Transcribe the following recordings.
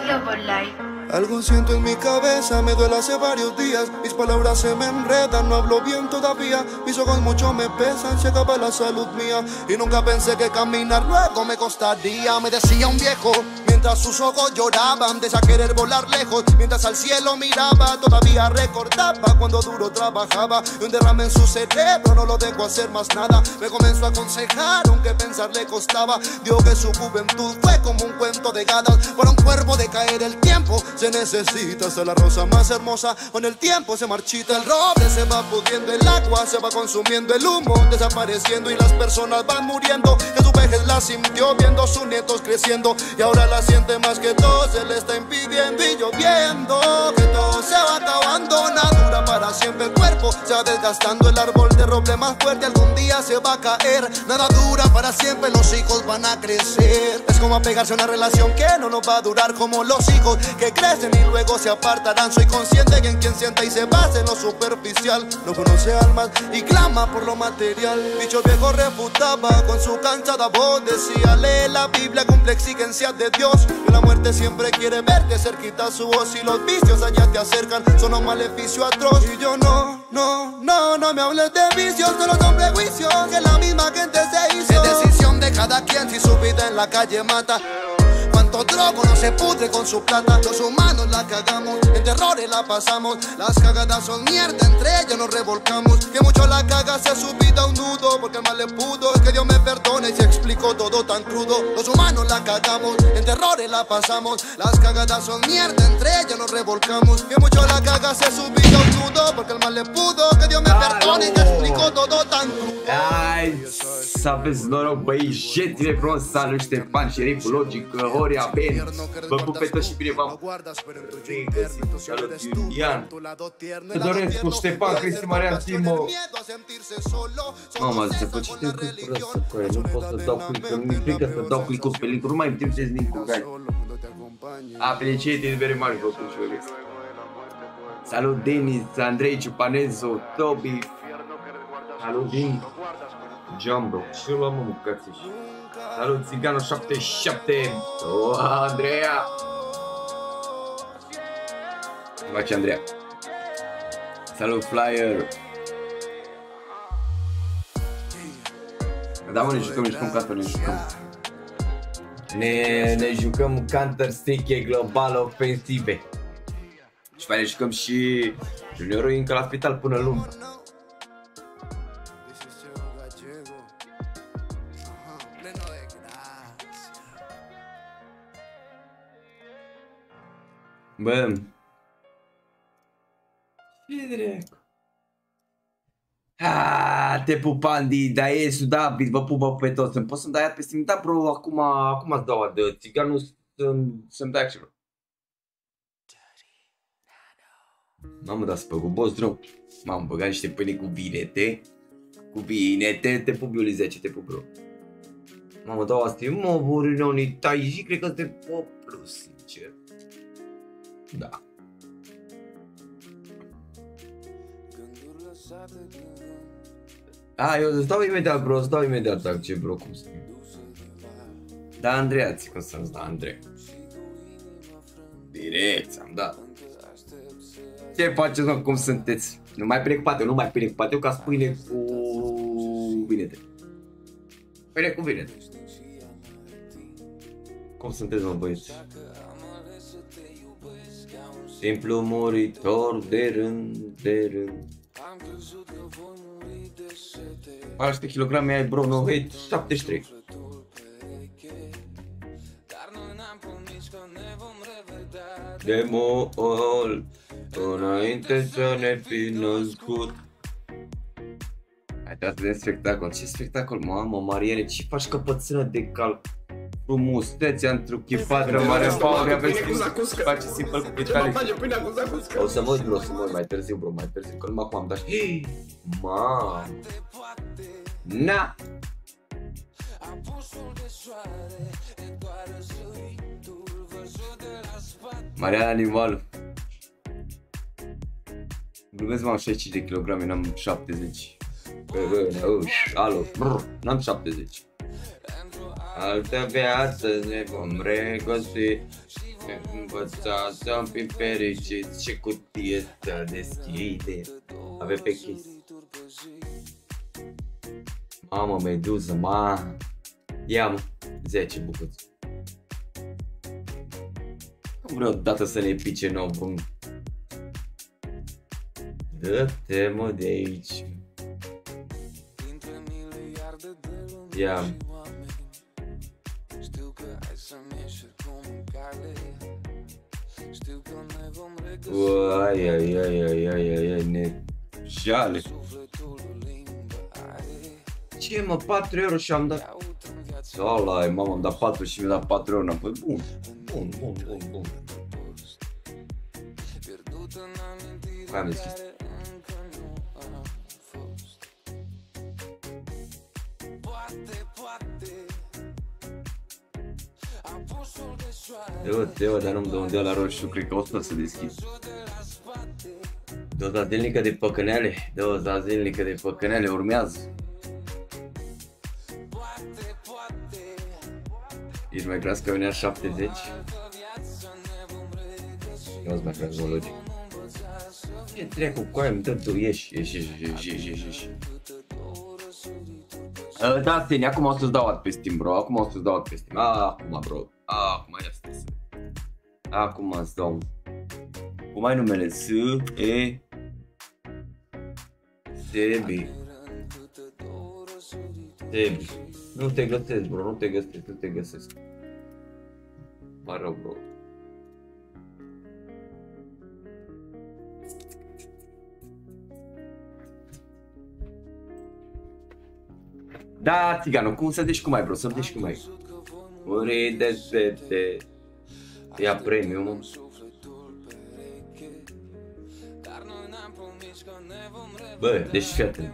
Double Life. Algo siento en mi cabeza, me duele hace varios días. Mis palabras se me enredan, no hablo bien todavía. Mis ojos mucho me pesan, se acaba la salud mía. Y nunca pensé que caminar luego me costaría. Me decía un viejo, mientras sus ojos lloraban de esa querer volar lejos. Mientras al cielo miraba, todavía recordaba cuando duro trabajaba. Y un derrame en su cerebro no lo dejó hacer más nada. Me comenzó a aconsejar, aunque pensar le costaba. Dijo que su juventud fue como un cuento de hadas. Para un cuervo de caer el tiempo se necesita, hasta la rosa más hermosa con el tiempo se marchita. El roble se va pudriendo, el agua se va consumiendo, el humo desapareciendo y las personas van muriendo. Que su vejez la sintió viendo sus nietos creciendo y ahora la siente más que todo se le está impidiendo. Y lloviendo que todo se va acabando, nada dura para siempre, el cuerpo se va desgastando. El árbol de roble más fuerte algún día se va a caer, nada dura para siempre, los hijos van a crecer. Es como apegarse a una relación que no nos va a durar, como los hijos que crecen y luego se apartarán. Soy consciente que en quien sienta y se basa en lo superficial no conoce almas y clama por lo material. Dicho viejo refutaba con su cansada voz, decía: lee la Biblia, cumple exigencias de Dios. Que la muerte siempre quiere verte cerquita su voz y los vicios allá te acercan, son un maleficio atroz. Y yo no me hables de vicios, solo son prejuicios que la misma gente se hizo. Es decisión de cada quien si su vida en la calle mata. Cuánto drogo no se pudre con su plata. Los humanos la cagamos, en terrores la pasamos. Las cagadas son mierda, entre ellas nos revolcamos. Que mucho la caga se ha subido a un nudo, porque el mal le pudo. Es que Dios me perdone si explico todo tan crudo. Los humanos la cagamos, en terrores la pasamos. Las cagadas son mierda, entre ellas nos revolcamos. Que mucho la caga se ha subido a un nudo, porque el mal le pudo. Que Dios me perdone si explico todo tan crudo. Hai să aveți noroc, băi, jetile frumos. Salut, Ștefan, șeriful logic, Horia, Ben. Vă pup pe toți și bine v-am regăsit. Salut, Iulian, Teodorescu, Ștefan, Cristi, Marian, Timo. Mama, zice, bă, ce te curăță cu aia? Nu pot să dau click, că mi-e frică să dau click-ul pe link-uri. Nu mai îmi timp să-ți link-ul, guys. Appreciate very much, bă, cum și urez. Salut, Denis, Andrei, Ciupanezu, Tobi. Salut, Din. Jumbo, ce luăm, mă, bucățiși. Salut, Țiganu 77. O, Andreea. Ce face, Andreea? Salut, Flyer. Da, mă, ne jucăm Counter, ne jucăm. Ne jucăm Counter-Strike Global Offensive. Și mai ne jucăm și juniorul încă la spital până luni. Bă, ce dracu? Te pup, Andy, Daesu, David, vă pup pe toți. Îmi poți să-mi dai pe Steam? Da, bro, acum îți dau de țiganul să-mi dai acțiune. Mamă, dar spă cu boss drop. M-am băgat niște pâine cu vinete. Cu vinete, te pup, Iuli 10, te pup, bro. Mamă, dau astea moburi, neonitai și cred că te pup plus, sincer. Da. Eu îți dau imediat, bro, îți dau imediat acție, bro, cum să fie. Da, Andreea, ți cum să-ți da, Andreea. Direct, ți-am dat. Ce faceți, mă, cum sunteți? Nu mai preocupate, nu mai preocupate, eu ca pâine cu vinete. Pâine cu vinete. Cum sunteți, mă, băieți? Simplu muritor de rând, de rând. 400 kilograme ai, bro, no hate, 73. De mult, înainte să ne fi născut. Hai, trebuie să vedem spectacol. Ce spectacol, mamă, Mariane, ce faci căpățână de cal? Frumusețea întruchipată, mare pauri, aveți timp să face simple cu pitale. O să mă uit, bro, să mă uit mai târziu, bro, mai târziu, că numai acum am dat și... Mamă! Na! Mariana Animal. Glumesc, m-am 65 de kilograme, n-am 70. Alo, n-am 70. Altă viață ne vom regăsi. Învăța să-mi fim fericiți și cutie să deschide. Ave pe Kiss. Mamă, meduză, ma. Ia mă, 10 bucăți. Nu vreau odată să ne pice nou, bun. Dă-te mă de aici. Ia. Ai, ne jale. Ce mă, 4 euro și am dat. Ăla, mamă, am dat 4 și mi-a dat 4 euro înapoi. Bun. Hai, am deschis. Dă-o, dar nu-mi dă un deal la roșu, cred că o să deschid. Doza zilnică de păcănele, urmează. Ești mai gras că venea 70. Eu mai gras, logic. Ce trecu cu aia, îmi dă tu, ieși. Da, Steni, acum o să-ți dau ad pe Steam, bro, acum bro, acum ia stai. Acum îți dau. Cum ai numele? Sebi. Nu te găsesc, bro, nu te găsesc. Mă rog, bro. Da, țiganu, cum să deci cum ai, bro, să deci cum ai. Uri de sete. Ia premium. Bă, deci fii atent.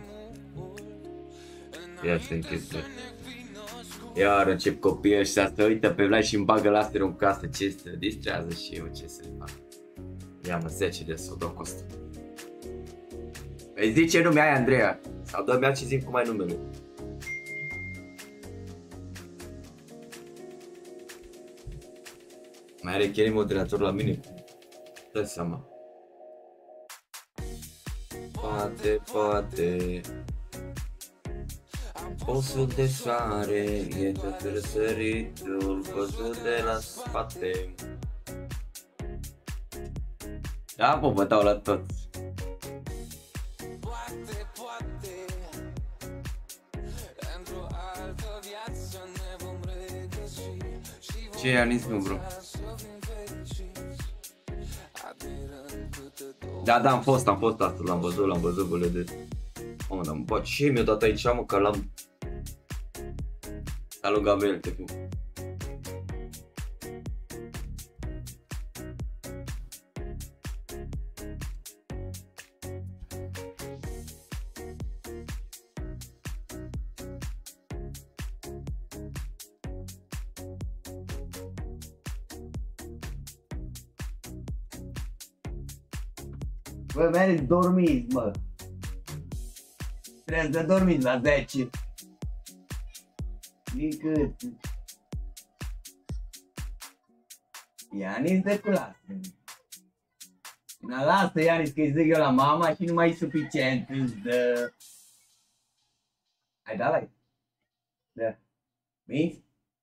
Ia să închid, bă. Iar încep copiii ăștia să uită pe live și îmi bagă laserul în casă, ce să distrează și eu, ce să fac. Ia mă, 10 de s-o dau costă. Păi zice nume aia, Andreea. Sau dă-mi alt și zic cum ai numele. Mai are chiar moderator la mine? Dă-ți seama. Poate Osul de soare e tot răsăritul văzut de la spate. Da, bă, vă dau la toți. Ce e anismul, bro? Da, am fost astăzi, l-am văzut, bă, de... Mamă, dar bă, ce mi-a dat aici, mă, că l-am... Salut, Gabriel, te pup. Bă, mergi, dormiți, mă. Trebuie să dormiți la 10. Nicât. Ianis de clasă. Na, lasă, Ianis, că-i zic eu la mama și nu mai e suficient, îți dă. Hai, da, Da. Minți?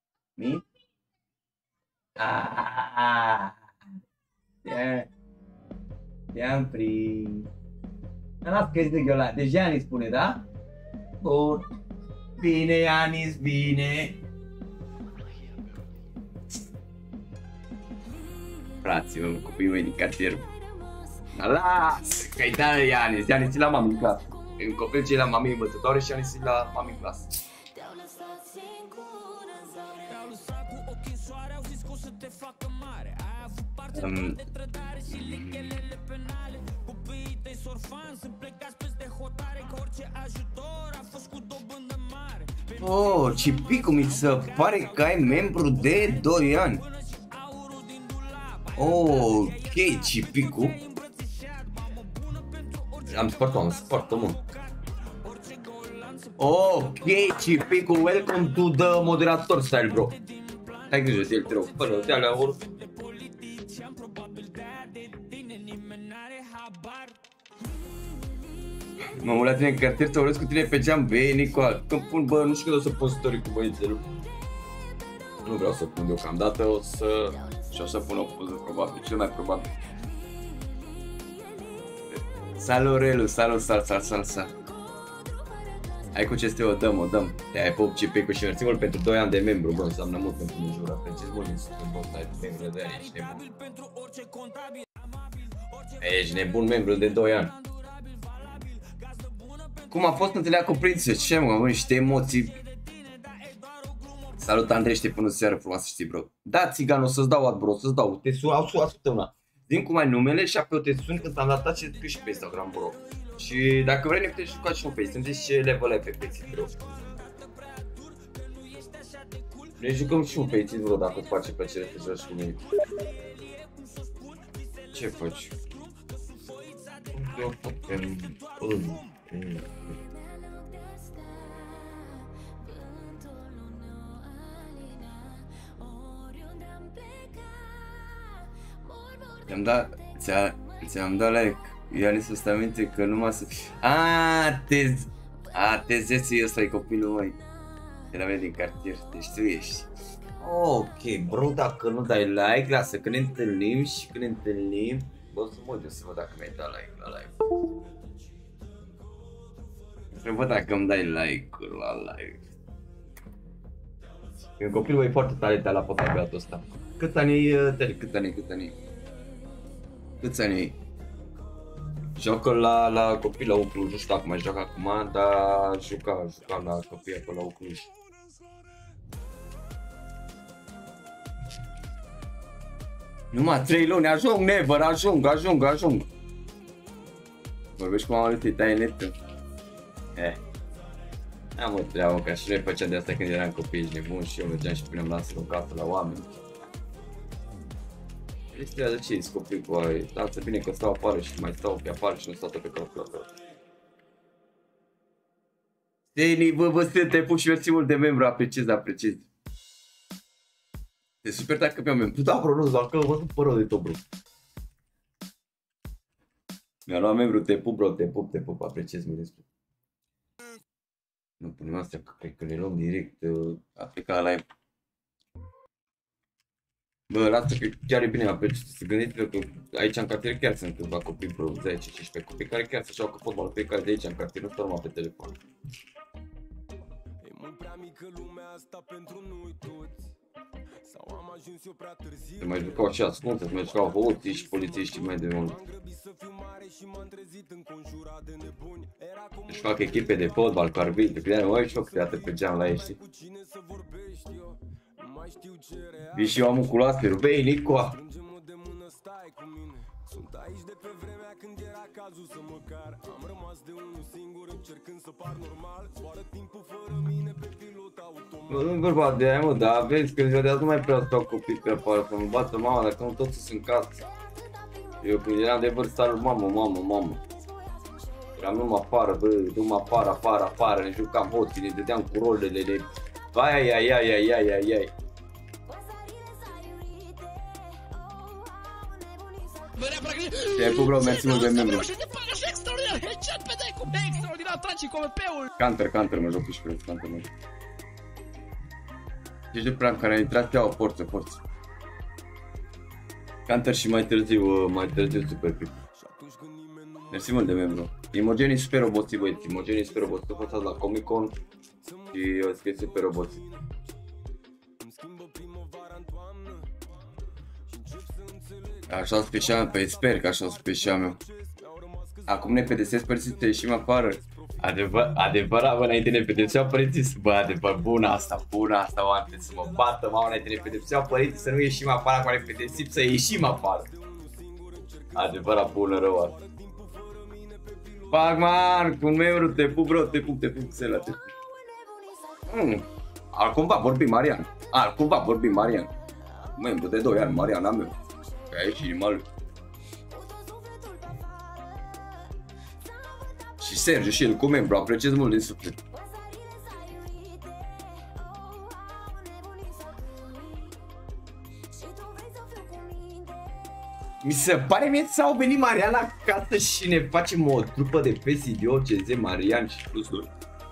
Te-am prins. Las că-i zic eu la... Deci Ianis spune, da? Bun. Bine, Ianis, bine. Frații, mă, copiii mei din cartier. Las! Că-i da, Ianis e la mami în clasă. E un copil ce e la mami învățătoare și Ianis e la mami în clasă. Oh, Cipicu, mi se pare că ai membru de 2 ani. Oh, ok, Cipicu. Am spart-o, mă. Ok, Cipicu, welcome to the moderator style, bro. Hai grijă, el te rog, până te alea ori. Mă mă la tine în cartier, te urăsc cu tine pe geam, băi, Nicoal. Când pun, bă, nu știu când o să pun story cu băiețelul. Nu vreau să pun deocamdată, o să... Și o să pun o poză, probabil, cel mai probabil. Salut, Relu, salut. Hai cu CST, o dăm. Te-ai pop CP cu și mersi mult pentru 2 ani de membru, bă, înseamnă mult pentru mine, jur, apreciez mult din schimbul ăsta, ai membru de ani, ești nebun. Ești nebun membru de 2 ani. Cum a fost întâlnirea cu prințe? Ce mă, niște emoții. Salut, Andrei, știi până seară frumoasă, știi, bro. Da, țigan, o să-ți dau ad, bro, o să-ți dau. Te sun, ascultă una. Din cum ai numele și apoi te sun când am datat și scrii și pe Instagram, bro. Și dacă vrei ne putem juca și un face, îmi zici ce level ai pe face, bro. Ne jucăm și un face, bro, dacă îți face plăcere să joci cu mine. Ce faci? Eu fac pe... Ți-am dat like. Ianis ăsta aminte că numai să... Tezeții ăsta e copilul măi. Era mea din cartier, deci tu ești. Ok, bro, dacă nu dai like, lasă că ne întâlnim și când ne întâlnim... Bă, o să mă duc să văd dacă mi-ai dat like la live. Să văd dacă îmi dai like la live. Când copilul meu e foarte talentat la fotografiatul ăsta. Câți ani ai, Teri? Câți ani ai? Joacă la copii la Ucluj, nu știu dacă mai joacă acum, dar juca la copii acolo la Ucluj. Numai 3 luni, ajung, never, ajung. Vorbești cu mama lui, te tai netă. Am o treabă, ca și noi făceam de asta când eram copii, ești nebun și eu mergeam și puneam lansă în casă la oameni. Este ce ești copii cu aia, lasă bine că stau afară și mai stau pe afară și nu stau pe calculator. Steni, bă, te pun și mersi mult de membru, apreciez. E super dacă pe-am membru, da, bro, nu, doar că vă sunt părău de tot, bro. Mi-a luat membru, te pup, bro, te pup, apreciez mult despre. Nu punem astea, că cred că le luăm direct, aplica la live. Bă, lasă că chiar e bine, să gândiți-vă că aici în cartier chiar sunt câțiva copii vreo 10-15 copii care chiar să joacă fotbal, fiecare de aici în cartier nu stă numai pe telefon. E mult prea mică lumea asta pentru noi toți. Sau am ajuns eu prea târziu. Se mai jucau și ascunse, se mai jucau hoții și polițiști mai de mult. Își fac echipe de fotbal cu arbitru, credeam, mă, și fac câteodată pe geam la ei, știi? Vii și eu am un culoasterul, băi, Nicoa! Sunt aici de pe vremea când era cazul să măcar am rămas de unul singur încercând să par normal. Zboară timpul fără mine pe pilot automat. Nu-i vorba de aia, mă, dar vezi că ziua de azi nu mai vreau stau copii pe afară, să mă bată mama dacă nu toți sunt în casă. Eu când eram de vârsta lui mamă. Eram numai afară, bă, numai afară, ne jucam hoții, ne dădeam cu rolele de... Ai. Te pup, bro, mersi mult de membru. Counter, mă joc și pe Counter, mă joc. Ești de prank care a intrat, ia o forță. Counter și mai târziu Super Pic. Mersi mult de membru. Imogenii super roboții, băieți, tu faceați la Comic Con și eu scrie super roboții. Așa o să peșeam, păi sper că așa o să peșeam eu. Acum ne pedesesc părinții să ieșim afară. Adevărat, bă, înainte ne pedepseau părinții, bă, adevărat, bună asta, oameni, să mă bată, mama, înainte ne pedepseau părinții să nu ieșim afară, acum ne pedepsim să ieșim afară. Adevărat, bună, rău asta. Fac, man, cu un membru, te pup, bro, te pup, Xela, te pup. Acum va vorbi Marian. Membru de 2 ani, Marian, am eu. Că aici inima lui. Și Sergiu și el cu membru, apreciez mult din suflet. Mi se pare mie să au venit Marian acasă și ne facem o trupă de PSD, OCZ, Marian și plus 2.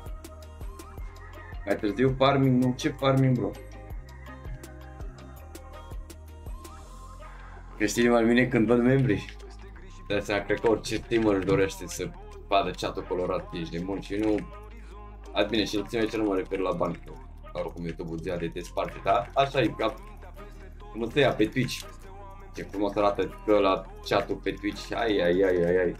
Mai târziu farming, nu, ce farming, bro? Că știi mai bine când văd membrii. De aceea, cred că orice streamer își dorește să vadă chat-ul colorat, ești de bun și nu... Bine, și în ce nu mă refer la bani, că oricum YouTube-ul zi de te sparge, dar așa e, ca cum se ia pe Twitch. Ce frumos arată că la chat-ul pe Twitch, ai.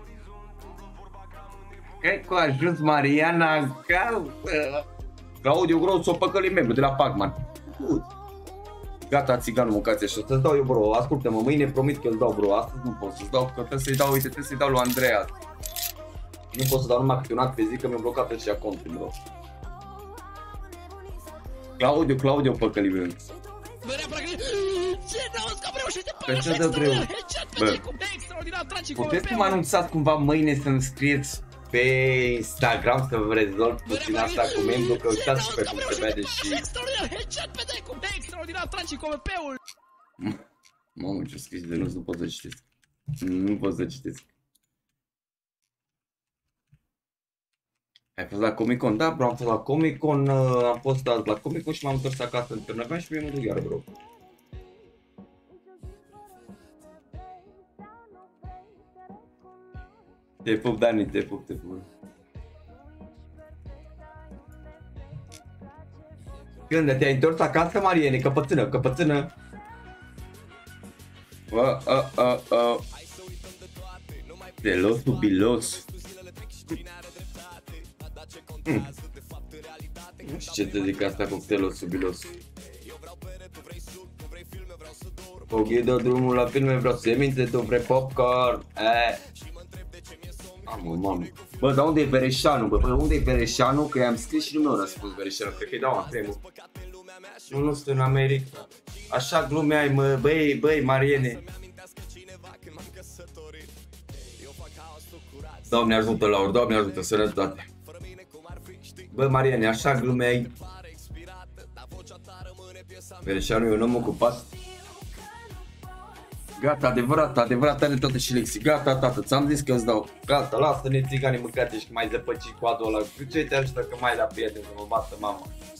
Cred că a ajuns Mariana acasă. Claudiu Gros s-o păcălit membru de la Pacman. Gata, țiganul, mâncați așa, să-ți dau eu, bro, ascultă-mă, mâine promit că îl dau, bro, astăzi nu pot să-ți dau, că trebuie să-i dau, uite, trebuie să-i dau lui Andreea. Nu pot să dau numai câte un act pe zi, că mi-a blocat ăștia contul, bro. Claudiu, păcălit meu. Pe ce dă greu? Bă, puteți să mă anunțați cumva mâine să-mi scrieți pe Instagram să vă rezolv puțin asta cu membru, că uitați și pe cum se vede și... Mamă, ce-o scris de nu pot să citesc. Nu pot să citesc. Ai fost la Comic Con? Da, bro, am fost la Comic Con, am fost azi la Comic Con și m-am întors acasă în Târnăvean și mă duc iar, bro. Te pup, Dani, te pup. Când te-ai întors acasă, Mariene, căpățână. Telos dubilos. Nu știu ce te zic asta cu telos dubilos. Oghi, dă drumul la filme, vreau semințe, tu vrei popcorn. Mamă. Bă, dar unde e Bereșanu, bă? Unde e Bereșanu? Că i-am scris și nu mi-au răspuns Bereșanu, cred că-i dau antremul. Nu sunt în America. Așa glumeai, mă, băi, Mariene. Doamne ajută, Laur, Doamne ajută, sănătate. Bă, Mariene, așa glumeai. Bereșanu e un om ocupat. Gata, adevărat are toate și Lexi. Gata, tată, ți-am zis că îți dau. Gata, lasă-ne țiganii mâncate și că mai zăpăci coadul ăla. Ce te ajută că mai la prieten să mă bată mama?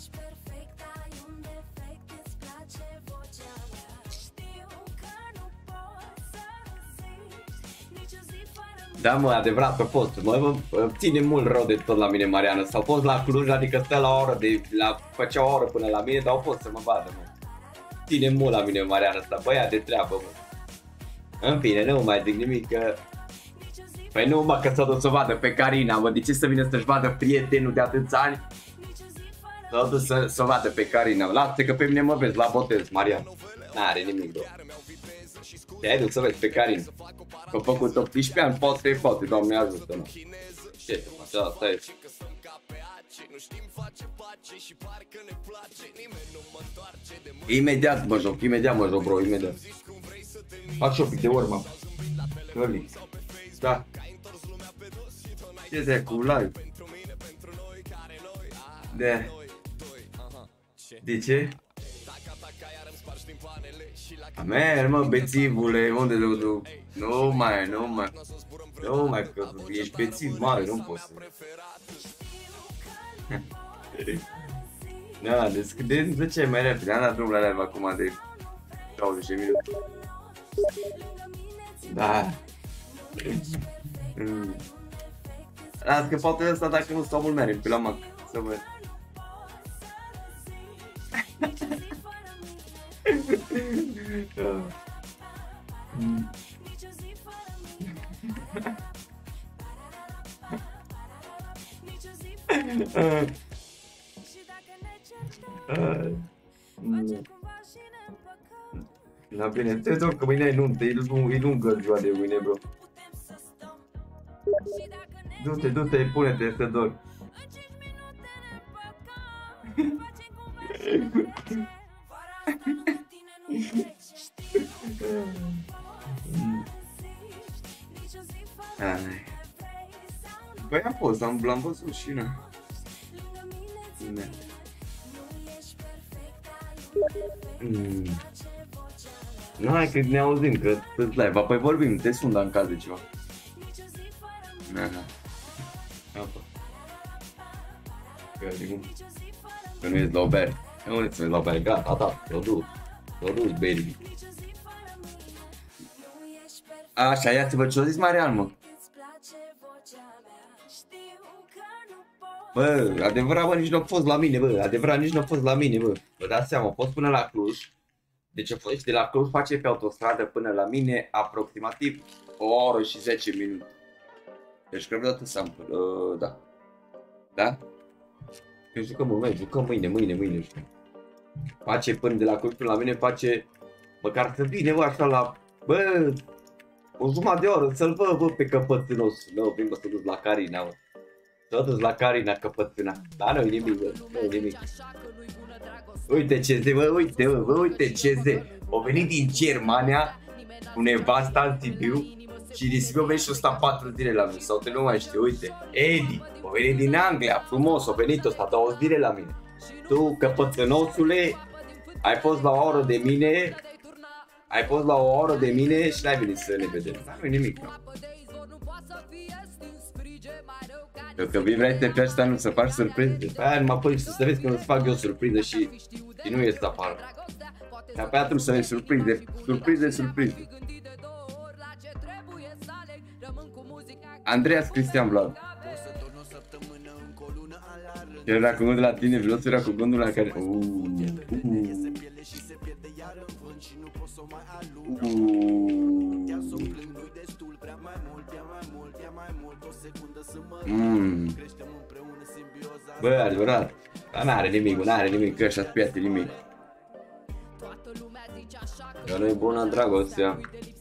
Da, mă, adevărat, a fost. Mă ține mult rău de tot la mine, Mariana. S-au fost la Cluj, adică stă la o oră, făcea o oră până la mine, dar au fost să mă vadă, mă. Ține mult la mine, Mariana, ăsta, băiat de treabă, mă. În fine, nu mai zic nimic, că... Păi nu, mă, că s-a dus să vadă pe Carina, mă, de ce să vină să-și vadă prietenul de atâția ani? S-a dus să vadă pe Carina, lasă că pe mine mă vezi la botez, Mariana. N-are nimic, bro. Te-ai dus să vezi pe Carina. Că a făcut 18 ani, poate, Doamne ajută, mă. Ce, asta e. Imediat mă joc, bro, imediat. Fac și un pic de urmă. Căli. Da. Ce de cu live? De ce? Merg, mă, bețivule, unde te duc? Nu mai, că ești bețiv mare, nu poți să... Da, de ce mai repede? Am dat drumul la live acum de 20 de minute. Da. Las că poate ăsta dacă nu stau mult mereu pe la Mac, să văd. Da, bine, te dor că mâine ai nuntă, e lungă ziua de mâine, bro. Du-te, pune-te să dor. Băi, am fost, l-am văzut și na. Nu, hai că ne auzim, că sunt live. Apoi vorbim, te sun în caz de ceva. Aha. Apa. Că nu ești la o bere. Nu ești la o bere, gata, da, te-o duci, baby. Așa, ia-ți-vă ce-o zis Marian, mă. Bă, adevărat, bă, nici nu a fost la mine, bă, adevărat, nici nu a fost la mine, bă. Vă dați seama, a fost până la Cluj. Deci a fost de la Cluj face pe autostradă până la mine aproximativ o oră și 10 minute. Deci cred că dată sample, da. Da? Eu jucăm mâine. Face până de la Cluj până la mine, face măcar să vine, bă, așa la, bă, o jumătate de oră să-l văd, bă, pe căpățânul nostru. Nu, vin, bă, să duc la Carina, bă. S-a dus la Carina căpățâna. Dar nu-i nimic, bă, nu-i nimic. Uite ce zi, bă, uite ce zi. O venit din Germania cu nevasta în Sibiu și din Sibiu a venit și 104 zile la mine. Sau te nu mai știu, uite. Edi, o venit din Anglia, frumos, o venit 102 zile la mine. Tu, căpățânosule, ai fost la o oră de mine, și n-ai venit să ne vedem. Nu-i nimic, nu. Eu că vrei să te pleci asta nu să faci surprize. Aia numai păi să vezi când îți fac eu surpriză și nu ies afară. Dar pe atunci să vezi surprize. Andreas Cristian Vlad. Era cu gândul la tine, vreau să era cu gândul la care... Bă, adevărat. Dar n-are nimic, că așa spiate nimic. Că nu-i bună dragostea.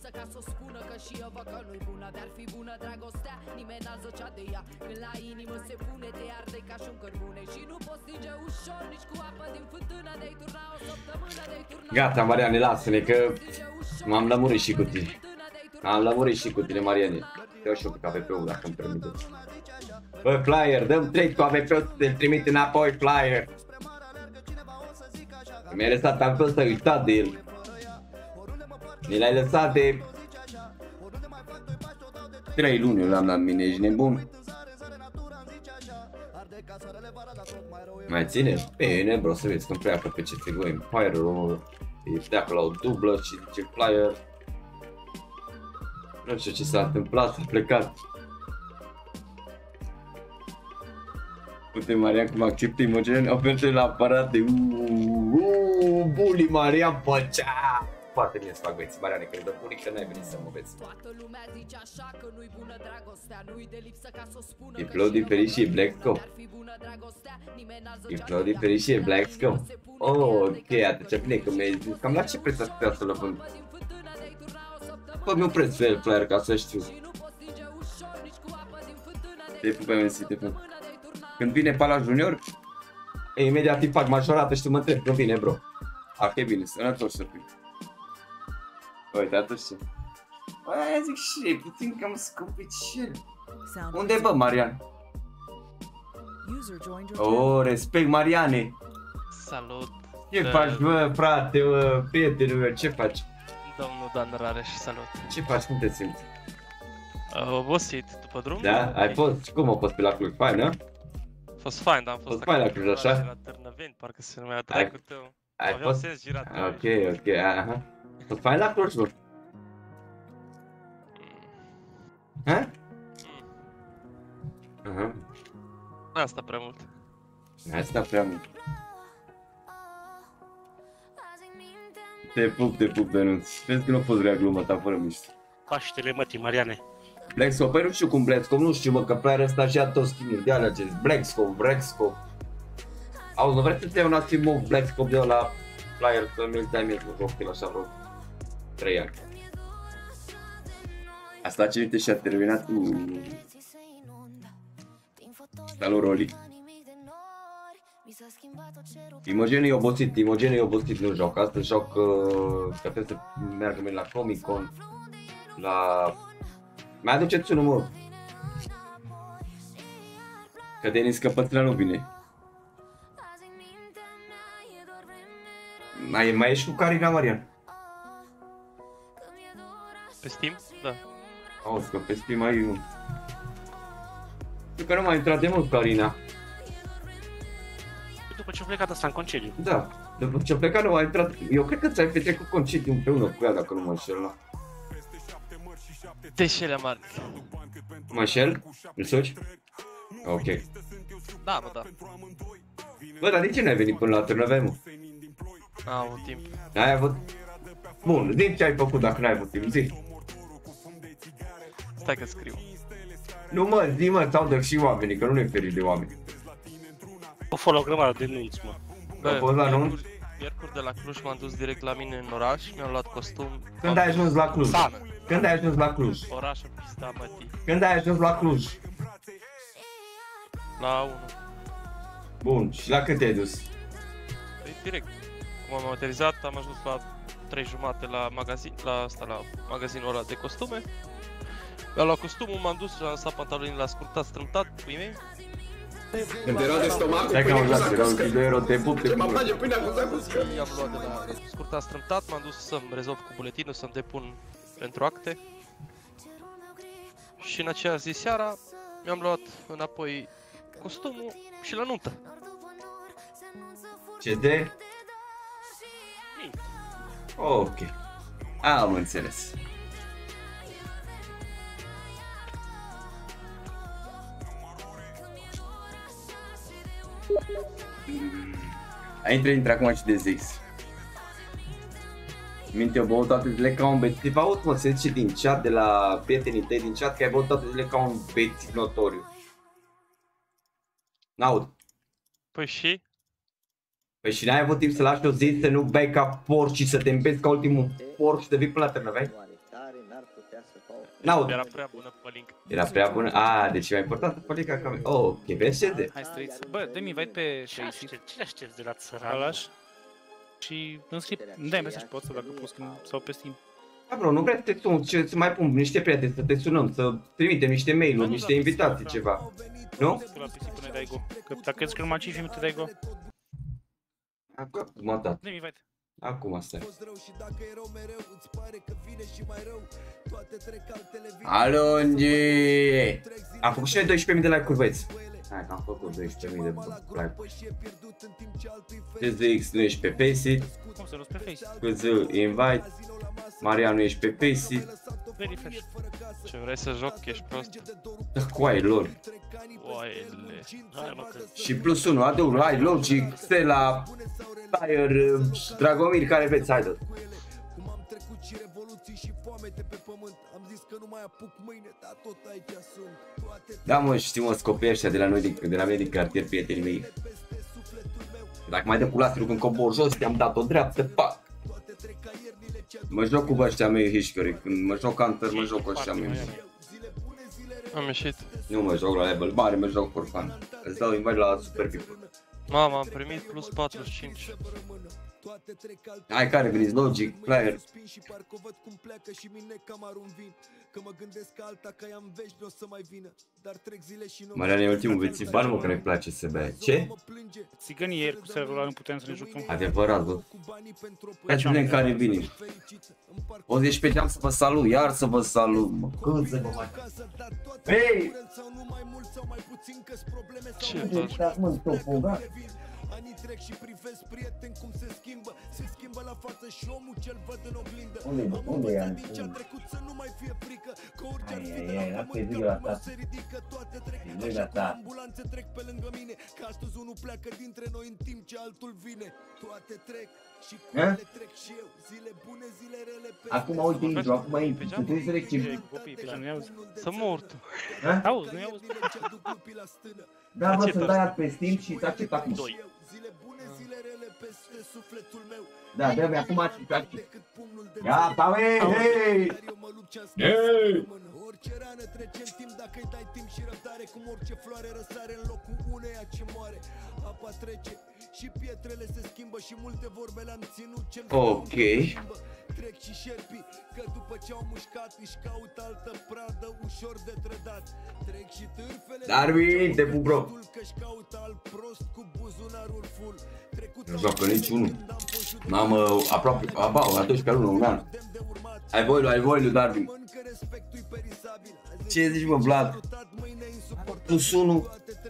Gata, Mariane, lasă-ne că m-am lămurit și cu tine. Mariane. Te-o și eu pe KVP-ul, dacă îmi permiteți. Bă, Flyer, dăm 3 cu AVP-ul, te-l trimit înapoi, Flyer. Mi-ai lăsat, am fost uitat de el. Mi l-ai lăsat de 3 luni, eu l-am la mine, ești nebun. Mai ține? Bine, bro, să vezi când pleacă pe CSGO Empire-ul, îi pleacă la o dublă și zice Flyer. Nu știu ce s-a întâmplat, s-a plecat. Uite, Marian, cum acceptă Imogen, ofertă la aparate. Bully, Marian, păcea! Foarte bine să fac băieți, Mariane, că dă bully că n-ai venit să mă vezi. Diplou diferit și e Black Scope. Diplou diferit și e Black Scope. Oh, ok, atunci bine că mi-ai zis, cam la ce preț ați putea să-l vând? Fă-mi un preț pe el, Flyer, ca să știu. Te pup pe MNC, te pup. Când vine Pala Junior, imediat îi fac majorată și tu mă întreb când vine, bro. Ok, bine, sănătos să fii. Uite, atunci ce? Aia zic și puțin cam scumpicel. Unde bă, Marian? Oh, respect, Mariane. Salut. Ce faci, bă, frate, bă, prietenul meu, ce faci? Domnul Dan Rareș, salut. Ce faci, cum te simți? Obosit după drum? Da? Ai fost? Cum a fost pe la Cluj? Fain, nu? A fost fain, dar am fost fain la Cluj, așa? La Târnăveni, parcă se numea tracul tău. Ai fost? Sens girat. Ok, aha. A fost fain la Cluj, bă? Ha? Aha. Asta prea mult. Asta prea mult. Te pup, Dănuț. Vezi că nu a fost rea gluma ta fără mișto. Paștele mătii, Mariane. Black Scope, păi nu știu cum Black Scope, nu știu, mă, că Flyer ăsta și-a toți skin-uri de alea acest Black Scope. Auzi, nu vrei să-ți iei un Asimov Black Scope de la Flyer, să mi-l dai mie să joc el așa vreo 3 ani. Asta ce uite și-a terminat cu... Salut, Roli. Imogen e obosit, nu joc. Astăzi joc că trebuie să meargă la Comic Con. La... Mai aduceți unul, mă. Că Denis Căpățâna nu vine. Mai ești cu Carina, Marian? Pe Steam? Da. Auzi că pe Steam ai... Știu că nu m-a intrat de mult cu Alina. După ce a plecat ăsta în concediu. Da, după ce a plecat nu a intrat. Eu cred că ți-ai petrecut concediu împreună cu ea, dacă nu mă înșel, la. Deșelea mari. Mă înșel? Îl suci? Ok. Da, mă, da. Bă, dar de ce n-ai venit până la Târnăveni, mă? N-am avut timp. N-ai avut... Bun, zi ce ai făcut dacă n-ai avut timp, zi. Stai că scriu. Nu mă, zi mă, sau dă și oamenii, că nu ne feri de oameni. O folă o grămadă de nunți, mă. A fost la nunți? Miercuri de la Cluj m-am dus direct la mine în oraș, mi-am luat costum. Când ai ajuns la Cluj? Sană. Când ai ajuns la Cluj? Orașul pista mătii. Când ai ajuns la Cluj? La 1. Bun, și la cât te-ai dus? Păi direct. Cum am aterizat, am ajuns la 3:30 la magazin, la magazinul ăla de costume. Mi-am luat costumul, m-am dus, am lăsat pantalonii la scurtat, strâmtat, puii mei. Când erau de stomac, Stai că am auzat, erau 2 euro, te pup, te mă pup. place pâinea cu zacuscă. I-am luat de la scurtat, strâmtat, m-am dus să-mi rezolv cu buletinul, să-mi depun pentru acte. Și în aceea zi seara mi-am luat înapoi costumul și la nuntă. Ce de? Ok. Am înțeles. Intră acum și de Zix. Minte, eu băut toate zile ca un bețiv. Vă aud, mă, se zice din chat, de la prietenii tăi din chat, că ai băut toate zile ca un bețiv notoriu. N-aud. Păi și? Păi și n-ai avut timp să lași o zi să nu bei ca porc și să te împeți ca ultimul porc și să vii până la Târnăveni? N-aud. Era prea bună pălincă. Era prea bună? Deci e mai important pălinca ca mine. Oh, ok, vezi ce de? Hai străiți. Bă, dă-mi invite pe Facebook, Ce aștepți de la țăran? Alaș. Și înscrie, dai mesaj pe WhatsApp dacă poți sau pe Steam. Da, bro, nu vreau să te sun, să mai pun niște prieteni, să te sunăm, să trimitem niște mail-uri, niște invitații, ceva. Nu? Că la PC pune Daigo. Că dacă îți scrie numai 5 minute Daigo, Acum m-a dat. dă-mi invite. Acum stai. Alungi! Am făcut și noi 12.000 de like-uri, băieți. Hai că am făcut 12.000 de like-uri. TZX nu ești pe Faceit. Cum să nu pe Face? KZ invite. Marian nu ești pe Faceit. Very fresh. Ce vrei să joc? Ești prost? Da, coaie lor. Oaile. Hai, mă, că Și plus 1, adăugă, hai, Logic, Stella, Fire, Dragomir, care vreți, hai dă. Da, mă, știi, mă, scopii ăștia de la noi, de la mine din cartier, prietenii mei. Dacă mai dă cu laserul când cobor jos, te-am dat o dreaptă, pac. Mă joc cu ăștia mei hișcări, când mă joc Hunter, mă joc cu ăștia mei. Am ieșit. Nu mă joc la level mare, mă joc for fun. Îți dau invite la Super People. Mama, am primit plus 45. Hai, care veniți, Logic, Flyer. Marian e ultimul bețivan, mă, că ne place să bea. Ce? Țigănii ieri cu serverul ăla nu puteam să ne jucăm. Adevărat, bă. Hai să vedem care vine. O zici pe geam să vă salut, iar să vă salut, mă. Când să vă mai... Hei! Ce faci? Anii trec și privesc prieteni cum se schimbă la față și omul ce-l văd în oglindă. Am învățat din ce-a trecut să nu mai fie frică, că orice ar fi de la pământ se ridică, toate trec, așa cum ambulanțe trec pe lângă mine, că astăzi unul pleacă dintre noi în timp ce altul vine. Toate trec și cum le trec și eu, zile bune, zile rele pe... Acum uite intru, acum intru, tu trebuie să recim. Copii, pe nu auzi. Să mor tu. Auzi, nu auzi. Da, mă, să dai pe Steam și să accept acum. Zile bune, zile rele peste sufletul meu. Da, dă-mi acum și gata, hei, hei! Hei! Orice rană trece în timp dacă îi dai timp și răbdare, cum orice floare răsare în locul uneia ce moare. Apa trece și pietrele se schimbă și multe vorbe le-am ținut cel Ok. Trec și șerpii, că după ce au mușcat își caută altă pradă ușor de trădat. Trec și târfele, Darwin, te pup, bro. că-și caută alt prost cu buzunarul full. Nu joacă niciunul. N-am aproape, la 12 luni, un an. Ai voi, lui Darwin. Ce zici, mă, Vlad? Plus 1.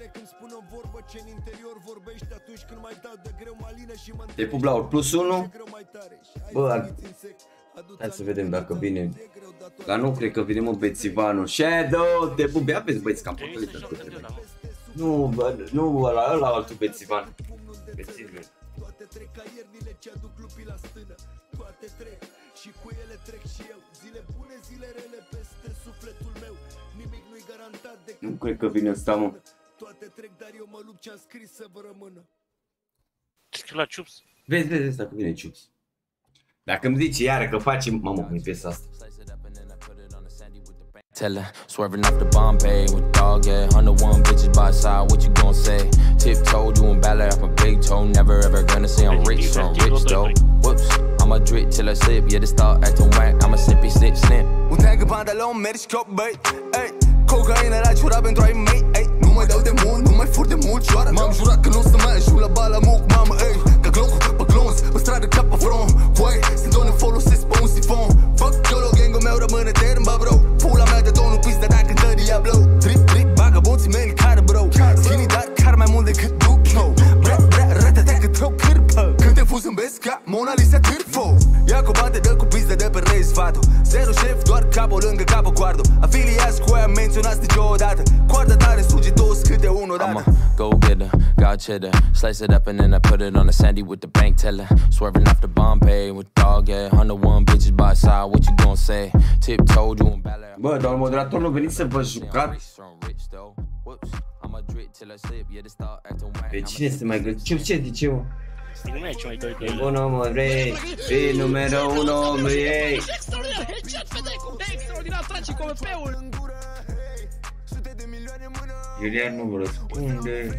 Te pup, Laur. Plus 1. Bă, hai să vedem dacă vine. Dar nu cred că vine, mă, Bețivanu. Shadow, te pup, ia vezi, băieți, că am păcălit. Nu, bă, nu, ăla altul Bețivan. Bețivan. Nu cred că vine ăsta, mă. Scriu la Ciups. Vezi dacă vine Ciups. Dacă îmi zici iară că facem... Mamă, cum e piesa asta. Tell her, swerving off the Bombay with dog, yeah. 101 bitches by side, what you gon' say? Tiptoed, doing ballet off my big toe. Never ever gonna say I'm rich, so I'm rich though. Whoops, I'ma drip till I slip. Yeah, they start acting whack, I'ma snippy, snip. Un tag în pantalon, mergi scop, băi. Ey, cocaină la ciura pentru ai mei. Ey, nu mai dau de mult, nu mai fur de mult, cioară. M-am jurat că nu o să mai ajung la bala muc, mamă, ey. Ca Glock, pe glonț, pe stradă, cap pe front. Voi, sunt doar folosesc pe un sifon. Fuck, YOLO, gang-ul meu rămâne etern, ba bro. Pula mea de domnul pizda dacă dă Diablo. Trip, vagabonții mei care bro. Skinny, dar care mai mult decât Duplo. Brea, rătătea cât o cârpă. Când te fuz zâmbesc ca Mona Lisa Târfo. Ia cu bate, dă cu pizda de pe rei sfatul. Zero șef, doar capul lângă capul guardo. Afiliați cu aia menționați niciodată. Coarda tare suge 200 câte unul dată. Go get her, got cheddar. Slice it up and then I put it on the sandy with the bank teller. Swerving off the Bombay with dog, yeah. 101 bitches by side, what you gon' say? Tiptoed, doing ballet. Bă, dar moderator nu veni să vă jucați. Pe cine este mai greu? Ce zice, mă? Nu e ce mai doi de E bună, mă, vrei? E numero 1, mă, ei. Extraordinar, trage comepeul. Iulian nu mă răspunde.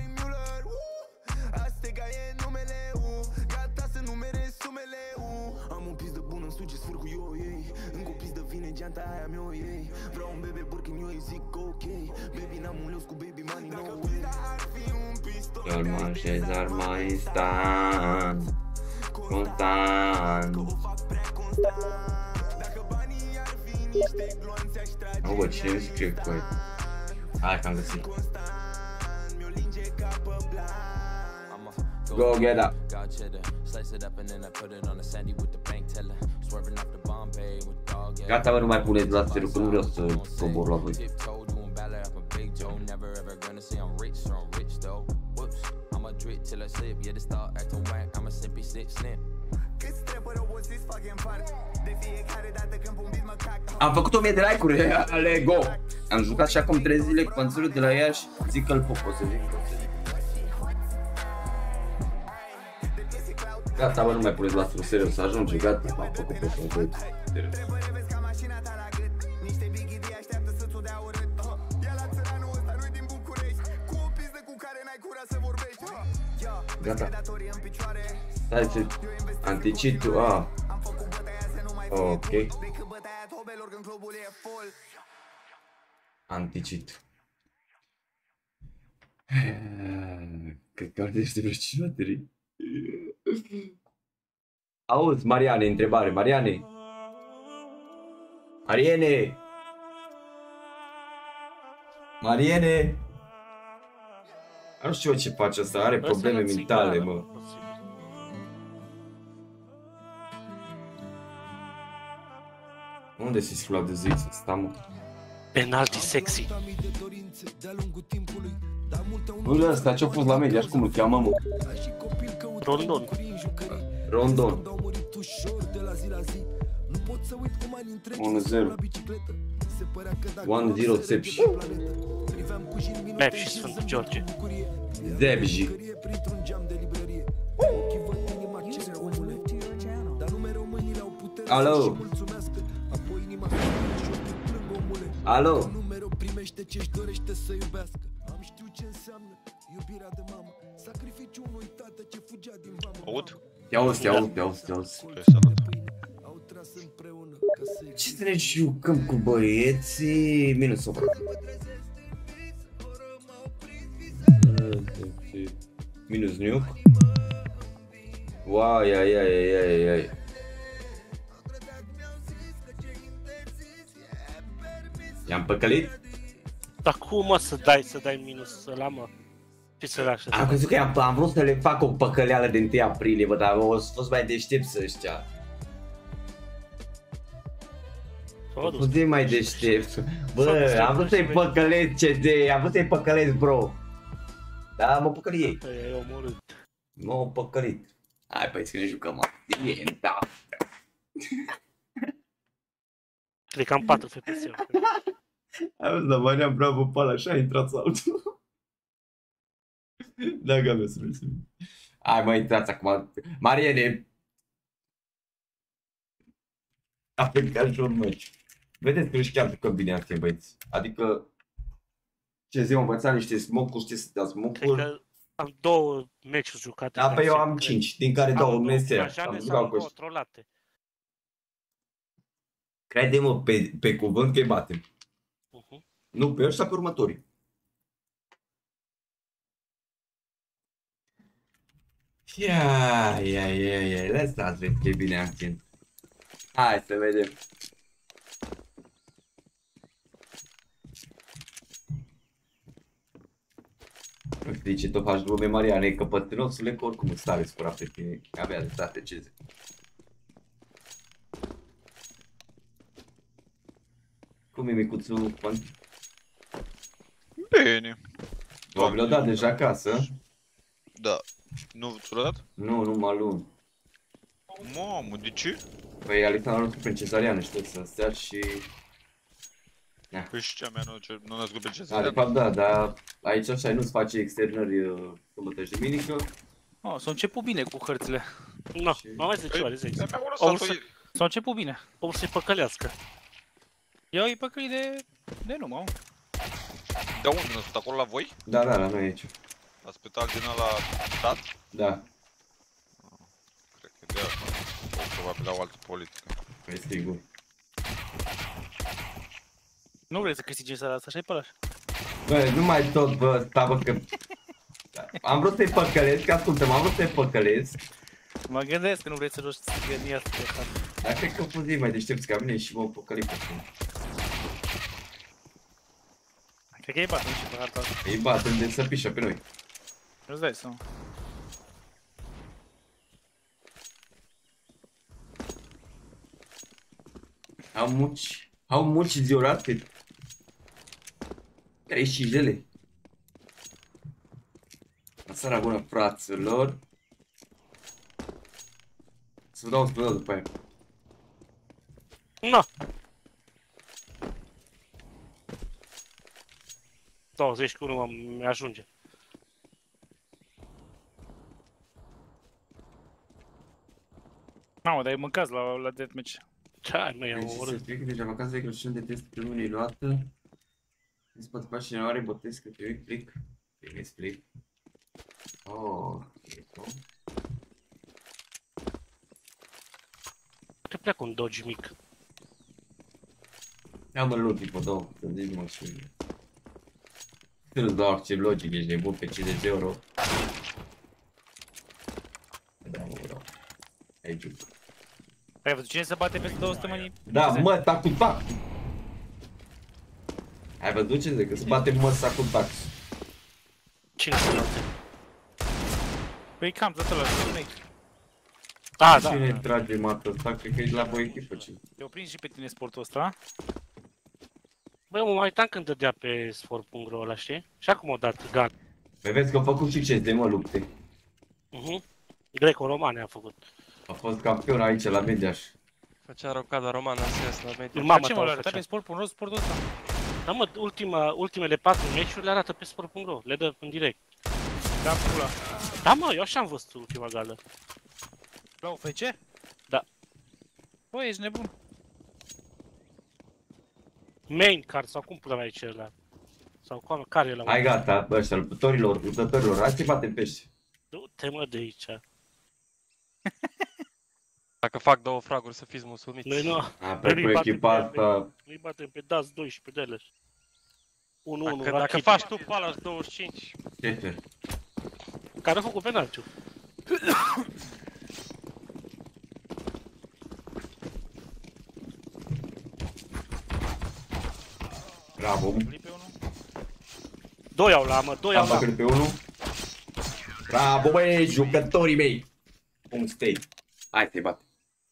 Eu mă așez mai instant, constant. Nu, bă, cine mi scrie cu aia? Hai că am găsit. Go get up. Gata, mă, nu mai puneți la sterul, că nu vreau să cobor la voi. Am făcut 1000 de like-uri, Lego. Am jucat și acum 3 zile cu panțurul de la Iași. Zic că-l pop, o să zic. Gata, mă, nu mai puneți la sterul, serios, să ajunge, gata. M-am făcut pe să serios. Gata. Stai ce... Anticitul, a. Ok. Anticit. Cred că ar dește vreo 5 baterii. Auzi, Mariane, întrebare. Mariane. Mariene. Mariene. Nu știu ce face asta, are probleme mentale, mă. Unde se sclavă de zi să stăm, mă? Penalti sexy. Bă, ăsta ce-a fost la media, și cum îl cheamă, mă? Rondon. Rondon. 1-0. 1-0 Țepși. Mep și Sfântul George. Zebji. Alo. Alo. Aud? Te auzi. Ce să ne jucăm cu băieții? Minus 8. Minus nuke. Uai, ai. I-am păcălit? Dar cum mă să dai minus ăla, mă? Ce să lași? Am crezut că am vrut să le fac o păcăleală de 1 aprilie, bă, dar au fost mai deștepți ăștia. Au fost mai deștepți. Bă, am vrut să-i păcălesc CD, am vrut să-i păcălesc, bro. Da, mă păcăli ei. E omorât. M-au păcălit. Hai, păi, să ne jucăm activ, da. Cred că am 4 FPS. Ai văzut, dar Marian Bravo pe ăla, așa a intrat saltul. Da, gata, să mergem. Hai, mă, intrați acum. Mariene! A plecat și un meci. Vedeți că și chiar jucăm bine activ, băieți. Adică... Ce zi, mă învățat niște smoke-uri, știți să dea smoke-uri? Cred că am 2 meciuri jucate. Da, pe eu am 5, din care 2 mese. Am jucat cu 2 trolate. Crede-mă pe cuvânt că îi batem. Nu pe ăștia, pe următorii. Ia, lăsați vezi că e bine accent. Hai să vedem. Nu știu de ce tot faci lume, Mariane, că pătrânosule că oricum îți stare supărat pe tine. Avea de state ce zic. Cum e micuțul, Pan? Bine. Doamne, l-a dat deja acasă? Da. Nu ți-l-a dat? Nu, numai luni. Mamă, de ce? Păi Alexandra nu prin cezariană, știu, să stea și... Păi și cea mea nu născut pe Da, cezariană? de fapt da, dar aici așa nu-ți face externări sâmbătă și duminică. Oh, s-au început bine cu hărțile. Nu, mă mai zice ceva, de zic. S-au început bine. O să-i păcălească. Eu îi păcăli de nu, mă. De unde născut? Acolo la voi? Da, la noi aici. La spital din ăla stat? Da. Cred că de asta. Probabil la o altă politică. Păi sigur. Nu vrei să câștigi seara asta, așa-i pălaș. Bă, nu mai tot, bă, bă, că... Am vrut să-i păcălesc, ascultă-mă, am vrut să-i păcălesc. Mă gândesc că nu vrei să joci gândii asta. Dar cred că puțin mai deștepți ca mine și mă păcăli pe tine. Cred că îi batem și pe harta asta. Îi batem de să pișă pe noi. Nu-ți dai seama. Au muci ziorate. 35 de lei. La seara bună, fraților. Să dau spre după aia. No. 20 cu 1 mi-ajunge. Mamă, dar e mâncați la deathmatch. Ce mă, e Deci omorât. se explică deja vacanța de Crăciun de test pe lunii luată. În spate faci ianuarie, botez că eu explic. Eu explic. Oh, Te pleacă un Dodge mic. ia mă logic, mă dau, să zici mă și... Să-ți dau accent logic, ești nebun pe 50 de euro. Da, mă dau. Aici. Ai văzut cine se bate peste 200 mâini? Da, mă, tac cu tac. Ai văzut ce zic? Că se bate măsa cu tac. Cine se bate? Păi cam tot ăla, snake. Ah, da. Cine trage mată ăsta? Cred că e de la voi echipă, ce? Te-o prins și pe tine sportul ăsta? Băi, mă mai uitam când dădea pe sport.ro ăla, știi? Și acum o dat Gan. Păi vezi că a făcut și ce de mă lupte. Greco-romane a făcut. A fost campion aici la Mediaș. Făcea rocada romană în sens la media. Mama Ce ta mă, o l-a arătat făcea. pe sport.ro sportul ăsta? Da, mă, ultimele 4 meciuri le arată pe sport.ro, le dă în direct. Da, pula. Da, mă, eu așa am văzut ultima gală. La UFC? Da. Băi, ești nebun. Main card sau cum pula mea aici ăla? Sau care e la Hai gata, ăștia, luptătorilor, hai să batem pește. Du-te mă de aici. Dacă fac 2 fraguri să fiți mulțumiți. Noi nu. Apoi cu echipa asta... Noi batem pe DAS 2 și pe DLS. 1-1 Dacă faci tu Palace 25. Șefer. Care a făcut penalciu. Bravo. Pe unul. Doi au la, mă, doi au Am la. băgat pe unul. Bravo, băi, jucătorii mei. Cum stai? Hai, te bat.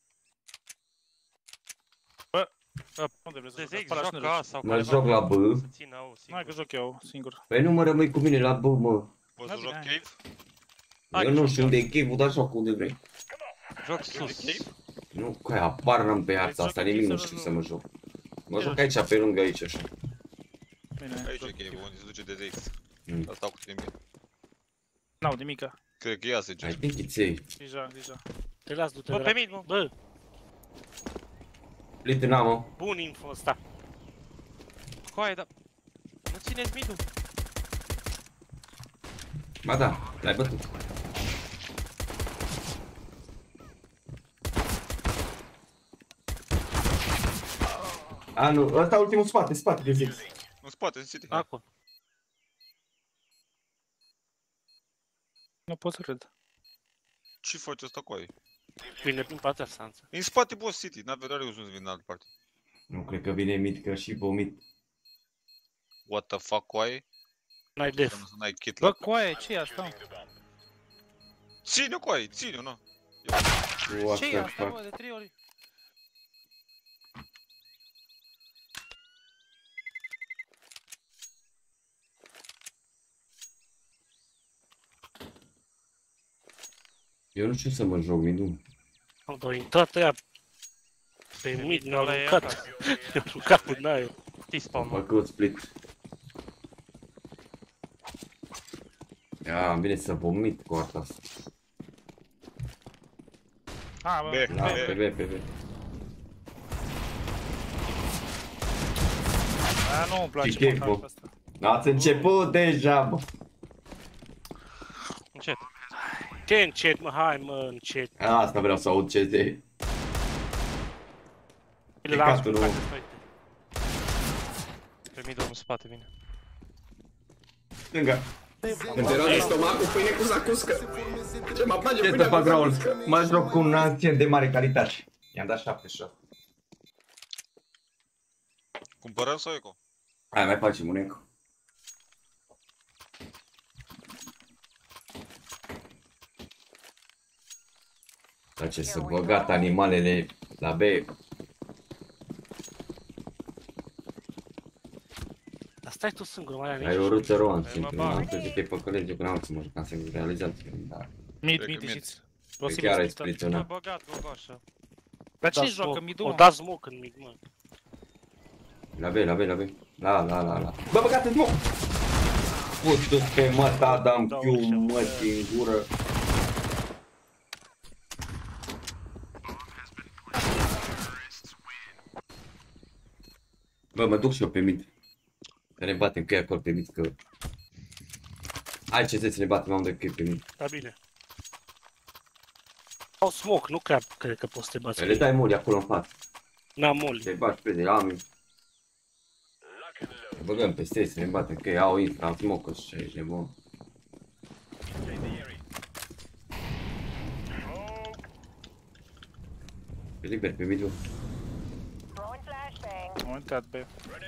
Unde vrei să De joci? zic, Pe ăla și joacă nu A sau Mă joc la B. Să țină au singur. Hai că joc eu singur. Păi nu mă rămâi cu mine la B, mă. Poți să joc cave? Hai Eu că nu joc știu unde e cave-ul, dar joc unde vrei. Joc sus. Nu, că apar pe harta asta, nimic nu știu să mă joc. Mă joc aici, pe lângă aici, așa. Bine, Aici joc. e cave, unde se duce DZX. Mm. Asta cu tine. N-au nimica. Cred că ea se I duce. think it's safe. Deja. Te las, du-te, Bă, pe dracu. mid, mă. Bă, Lit n-am, mă. bun info ăsta. Coaie, dar... Nu țineți mid-ul. Ba da, l-ai bătut. A, nu, ăsta ultimul spate de zic. În spate, în city. Acolo. Nu pot să cred. Ce faci ăsta cu aia? Vine prin partea stanță. În spate boss city, n-avea rare să vin în altă parte. Nu cred că vine mid, că și vomit. What the fuck cu aia? N-ai def. Să n-ai kit Bă, la... coaie, ce e asta? Ține-o cu aia, ține-o, na. What Ce e the asta, fuck? bă, de 3 ori? Eu nu știu să mă joc mid-ul. Am dorit toată ea. Pe mid ne-au ăla e aruncat. acasă. Ne-au aruncat în aer. Am T-spawn, mă. făcut split. Ia, îmi vine să vomit cu arta asta. A, bă, B. Da, pe B. a, nu-mi Ce place chef, mă, bă. asta. Ați început deja, bă. Încet. Ce încet, mă, hai, mă, încet. Asta vreau să aud ce de... Le las Plecatul, cu nu. care Pe mid-ul în spate vine. Stânga. Când era de stomacul, pâine cu zacuscă. Ce mă place Ce pâinea să cu fac, Raul? zacuscă? Mă joc cu un ancient de mare calitate. I-am dat 76. Cumpărăm sau eco? Hai, mai facem un eco. Dar ce să băgat animalele la B. Dar stai tu singur, mai Ai o rută roan, Ai simplu. mă bag. Am crezut că e pe colegiu, că n-am să mă jucam să realizat. Dar Mid, Cred mid, că ieșiți. e Posibil chiar ai splitat. M-a spliționat. băgat, bă, așa. Dar ce Da joacă smoke. mid-ul, O mă? da smoke în mid, mă. La B. La. Bă, băgate-ți, mă! Putu-ți pe măta, dam Dau Q, și eu. mătii în gură. Bă, mă duc și eu pe mid. Să ne batem că e acolo pe mid, că... Hai ce să ne batem, am de că e pe mid. Da, bine. Au smoke, nu cred că poți să te bați. Le dai moli acolo în față. N-am moli. Te bați pe de am. Băgăm peste ei să ne batem, că au infra, am smoke și aici, nebun. E liber pe mid-ul. Am intrat B.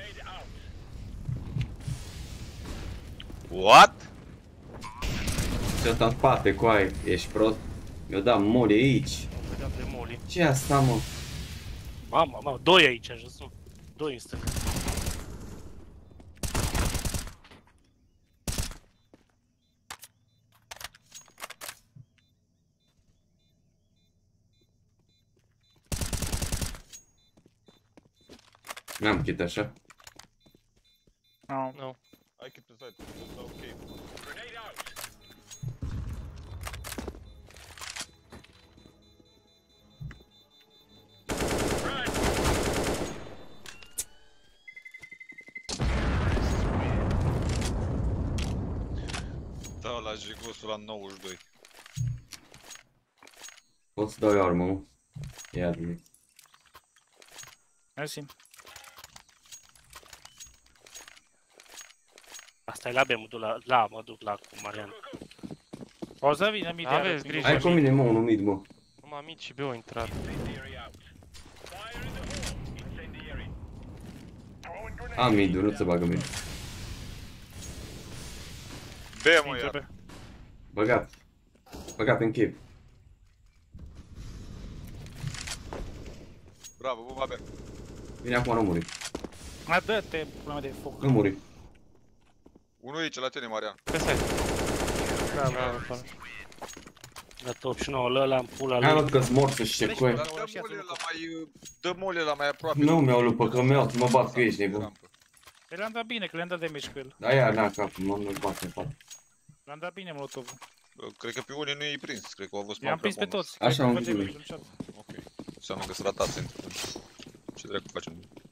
What? Ce ăsta în spate, coai, ești prost? Mi-o dam moli aici. Vedeam de moli. Ce asta, mă? Mamă, doi aici, jos, nu. Doi în stânga. N-am kit așa. Nu. Nu. Hai kit pe site. Ok. Da, la Jigosul la 92. Pot să dau eu armă, mă. Ia de Mersi. Asta e la B, mă duc la cu Marian. O să vină mid iară. Aveți grijă. Hai cu mine, mă, unul mid, mă. Numai mid și B au intrat. Am mid-ul, nu se bagă mid. B, mă, Intră iar. pe. Băgat. Băgat în chip. Bravo, bomba B. Vine acum, nu muri. Mai dă-te probleme de foc. Nu muri. Unul aici, la tine, Marian. Pe site. Bravo, bravo. La top și nouă, ăla în pula Hai lui. mă că-s mort să-și ce coi. Dar dă mole la mai aproape. Nu mi-au lupă, că mi-au să mă bat cu ești nebun. El le-am dat bine, că le-am dat damage cu el. Da, ia, n-a capul, mă bat în față. Le-am dat bine Molotovul. Cred că pe unii nu i-ai prins, cred că au avut I-am prins pe toți. Așa am Face văzut. damage în chat. Ok. Înseamnă că sunt ratați între ce dracu facem?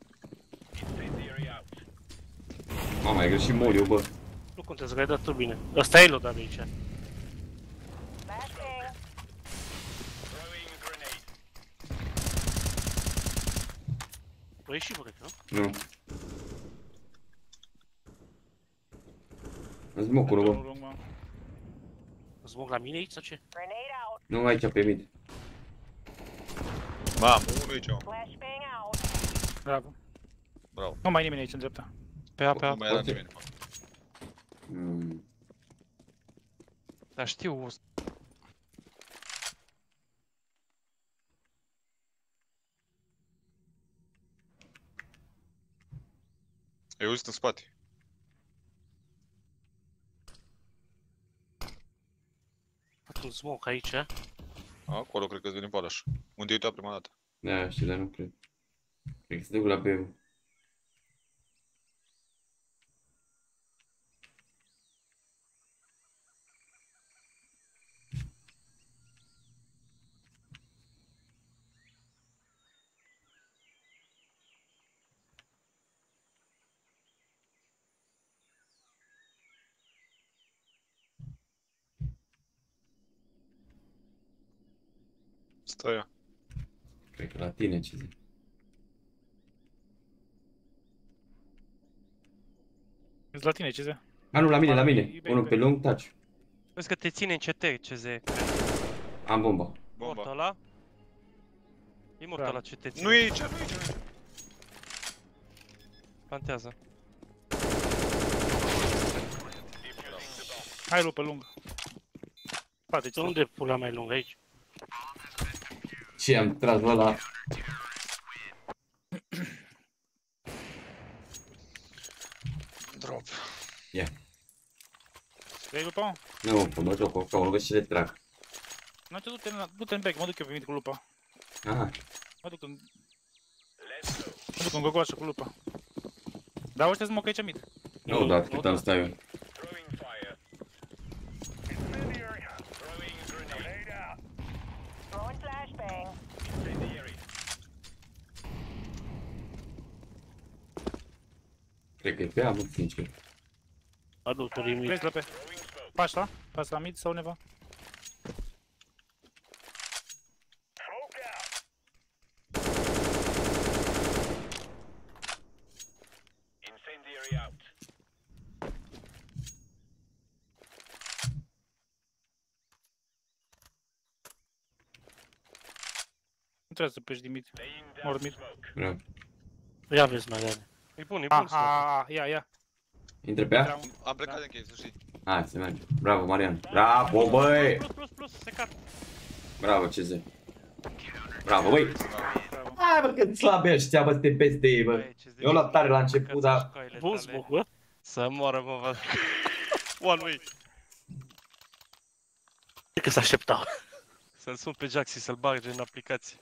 Mama, ai greșit moliu, bă. Nu contează că ai dat tu bine. Ăsta e loadat de aici. Păi și cred, nu? Nu. Îți mocură, bă. Lung, mă. Smoke la mine aici sau ce? Nu aici pe mid. Mamă, unul aici, mă. Bravo. Bravo. Nu mai e nimeni aici în dreapta. Pe A, pe Nu A. mai era nimeni. Dar știu. Eu auzit în spate. Fac un smoke aici, a? Acolo cred că-ți veni palaș. Unde ai uitat prima dată? Da, știu, dar nu cred. Cred că se duc la B-ul. Stai. Cred că la tine, ce zic. Ești la tine, ce zi? A, nu, la mine, la mine. Unul pe lung, touch. Vezi că te ține în CT, CZ. Am bomba. Mort Bomba. ăla. E mort Da. ăla ce te ține. Nu e aici, nu e aici. Plantează. Hai lu pe lung. Spate, De unde pula mai lungă aici? Ce am tras bă la... Drop. Ia. Vrei lupa? Nu, că mă joc cu acolo, văd și le trag. Nu, du-te în back, mă duc eu pe mid cu lupa. Aha. Mă duc în... Mă duc în gogoașă cu lupa. Dar ăștia smoke aici mid. Nu, dar cât am stai eu. Cred că e pe A, nu sincer. Adu-te limit. Vezi la pe. Pași la? Pași la mid sau undeva? Nu trebuie să pești din mid. Mor mid. Bravo. Ia vezi, mai are. E bun, e bun. Ia. Intră pe A? Am plecat de închei, să știi. Hai, se merge. Bravo, Marian. Bravo, băi! Plus, secat. Bravo, CZ. Bravo, băi! Hai, bă, cât slabi ăștia, bă, suntem peste ei, bă. Eu la tare la început, dar... Bun smoke, bă. Să moară, mă, văd. One way. Că s-așteptau. Să-l sun pe Jaxi să-l bage în aplicație.